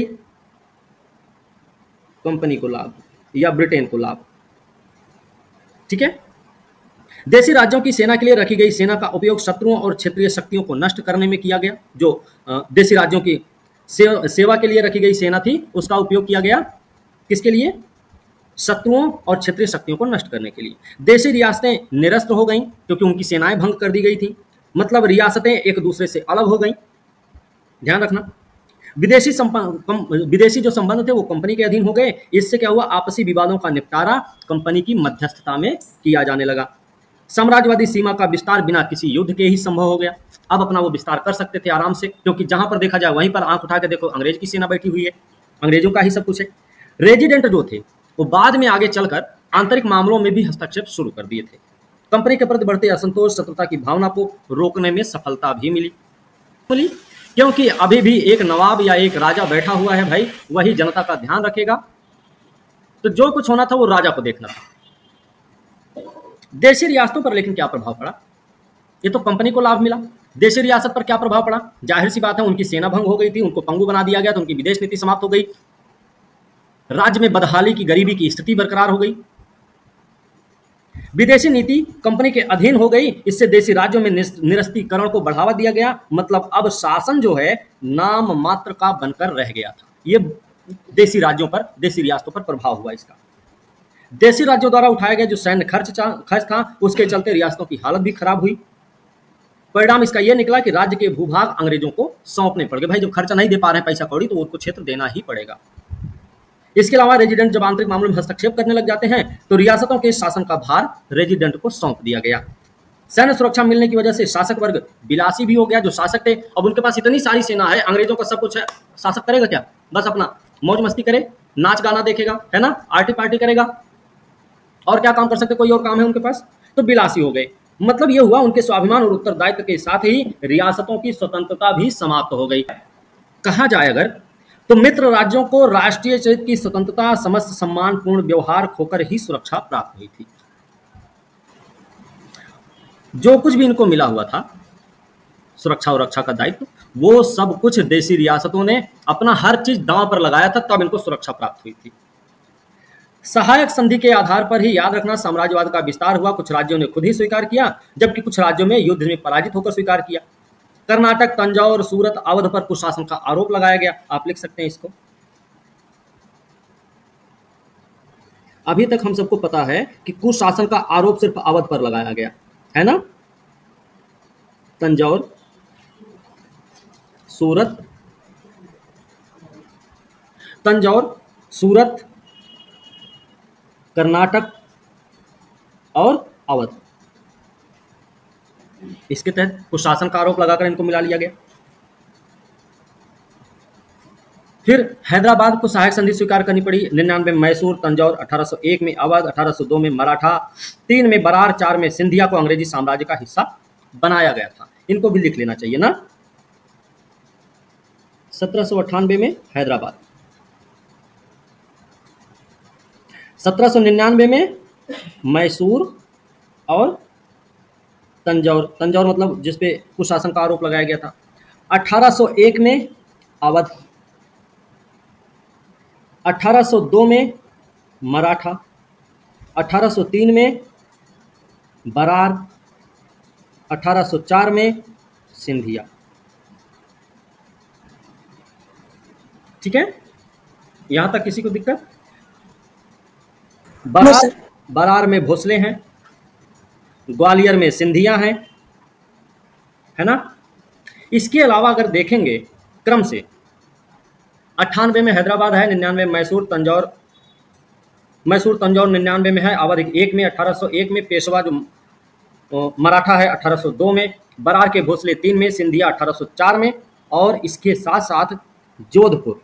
कंपनी को लाभ या ब्रिटेन को लाभ। ठीक है, देशी राज्यों की सेना के लिए रखी गई सेना का उपयोग शत्रुओं और क्षेत्रीय शक्तियों को नष्ट करने में किया गया। जो देशी राज्यों की सेवा के लिए रखी गई सेना थी, उसका उपयोग किया गया किसके लिए? शत्रुओं और क्षेत्रीय शक्तियों को नष्ट करने के लिए। देशी रियासतें निरस्त हो गईं क्योंकि उनकी सेनाएं भंग कर दी गई थी, मतलब रियासतें एक दूसरे से अलग हो गईं। ध्यान रखना, विदेशी जो संबंध थे वो कंपनी के अधीन हो गए। इससे क्या हुआ? आपसी विवादों का निपटारा कंपनी की मध्यस्थता में किया जाने लगा। साम्राज्यवादी सीमा का विस्तार बिना किसी युद्ध के ही संभव हो गया। अब अपना वो विस्तार कर सकते थे आराम से, क्योंकि जहां पर देखा जाए वहीं पर आंख उठा के देखो अंग्रेज की सेना बैठी हुई है, अंग्रेजों का ही सब कुछ है। रेजिडेंट जो थे वो बाद में आगे चलकर आंतरिक मामलों में भी हस्तक्षेप शुरू कर दिए थे। कंपनी के प्रति बढ़ते असंतोष, शत्रुता की भावना को रोकने में सफलता भी मिली। क्योंकि अभी भी एक नवाब या एक राजा बैठा हुआ है भाई, वही जनता का ध्यान रखेगा। तो जो कुछ होना था वो राजा को देखना था। देशी रियासतों पर लेकिन क्या प्रभाव पड़ा? ये तो कंपनी को लाभ मिला। देशी रियासत पर क्या प्रभाव पड़ा? जाहिर सी बात है, उनकी सेना भंग हो गई थी, उनको पंगु बना दिया गया, तो उनकी विदेश नीति समाप्त हो गई। राज्य में बदहाली की, गरीबी की स्थिति बरकरार हो गई। विदेशी नीति कंपनी के अधीन हो गई। इससे देशी राज्यों में निरस्तीकरण को बढ़ावा दिया गया। मतलब अब शासन जो है नाम मात्र का बनकर रह गया था। ये देशी राज्यों पर, देशी रियासतों पर प्रभाव हुआ इसका। देशी राज्यों द्वारा उठाया गया जो सैन्य खर्च था, उसके चलते रियासतों की हालत भी खराब हुई। परिणाम इसका यह निकला कि राज्य के भूभाग अंग्रेजों को सौंपने पड़ गए। भाई जब खर्चा नहीं दे पा रहे हैं पैसा कौड़ी, तो उनको क्षेत्र देना ही पड़ेगा। इसके अलावा रेजिडेंट जब आंतरिक मामलों में हस्तक्षेप करने लग जाते हैं, तो रियासतों के शासन का भार रेजिडेंट को सौंप दिया गया। सैन्य सुरक्षा मिलने की वजह से शासक वर्ग विलासी भी हो गया। जो शासक थे, अब उनके पास इतनी सारी सेना है, अंग्रेजों का सब कुछ है, शासक करेगा क्या? बस अपना मौज मस्ती करे, नाच गाना देखेगा, है ना, आर्टी पार्टी करेगा, और क्या काम कर सकते? कोई और काम है उनके पास? तो विलासी हो गए। मतलब ये हुआ उनके स्वाभिमान और उत्तरदायित्व के साथ ही रियासतों की स्वतंत्रता भी समाप्त हो गई। कहा जाए अगर, तो मित्र राज्यों को राष्ट्रीय चरित्र की स्वतंत्रता, समस्त सम्मानपूर्ण व्यवहार खोकर ही सुरक्षा प्राप्त हुई थी। जो कुछ भी इनको मिला हुआ था, सुरक्षा और रक्षा का दायित्व, वो सब कुछ देशी रियासतों ने अपना हर चीज दांव पर लगाया था, तब इनको सुरक्षा प्राप्त हुई थी। सहायक संधि के आधार पर ही, याद रखना, साम्राज्यवाद का विस्तार हुआ। कुछ राज्यों ने खुद ही स्वीकार किया, जबकि कुछ राज्यों में युद्ध में पराजित होकर स्वीकार किया। कर्नाटक, तंजौर, सूरत, अवध पर कुशासन का आरोप लगाया गया। आप लिख सकते हैं इसको। अभी तक हम सबको पता है कि कुशासन का आरोप सिर्फ अवध पर लगाया गया है ना। तंजौर, सूरत, कर्नाटक और अवध, इसके तहत कुशासन का आरोप लगाकर इनको मिला लिया गया। फिर हैदराबाद को सहायक संधि स्वीकार करनी पड़ी। 99 में मैसूर, तंजौर, 1801 में अवध, 1802 में मराठा, 3 में बरार, 4 में सिंधिया को अंग्रेजी साम्राज्य का हिस्सा बनाया गया था। इनको भी लिख लेना चाहिए ना। 1798 में हैदराबाद, 1799 में मैसूर और तंजौर मतलब जिसपे कुशासन का आरोप लगाया गया था। 1801 में अवध, 1802 में मराठा, 1803 में बरार, 1804 में सिंधिया। ठीक है, यहां तक किसी को दिक्कत? बरार में भोसले हैं, ग्वालियर में सिंधिया हैं, है ना। इसके अलावा अगर देखेंगे क्रम से, 98 में हैदराबाद है, 99 में मैसूर तंजौर 99 में है, अवध 1 में, 1801 में पेशवा जो मराठा है 1802 में, बरार के भोसले 3 में, सिंधिया 1804 में, और इसके साथ साथ जोधपुर,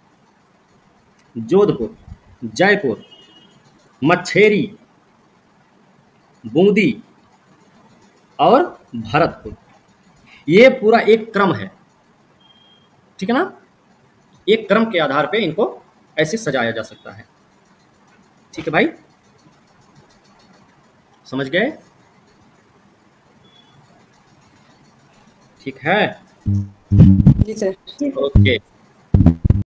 जयपुर, मच्छेरी, बूंदी और भरतपुर। ये पूरा एक क्रम है, ठीक है ना। एक क्रम के आधार पे इनको ऐसे सजाया जा सकता है। ठीक है भाई, समझ गए? ठीक है, जी सर। ओके।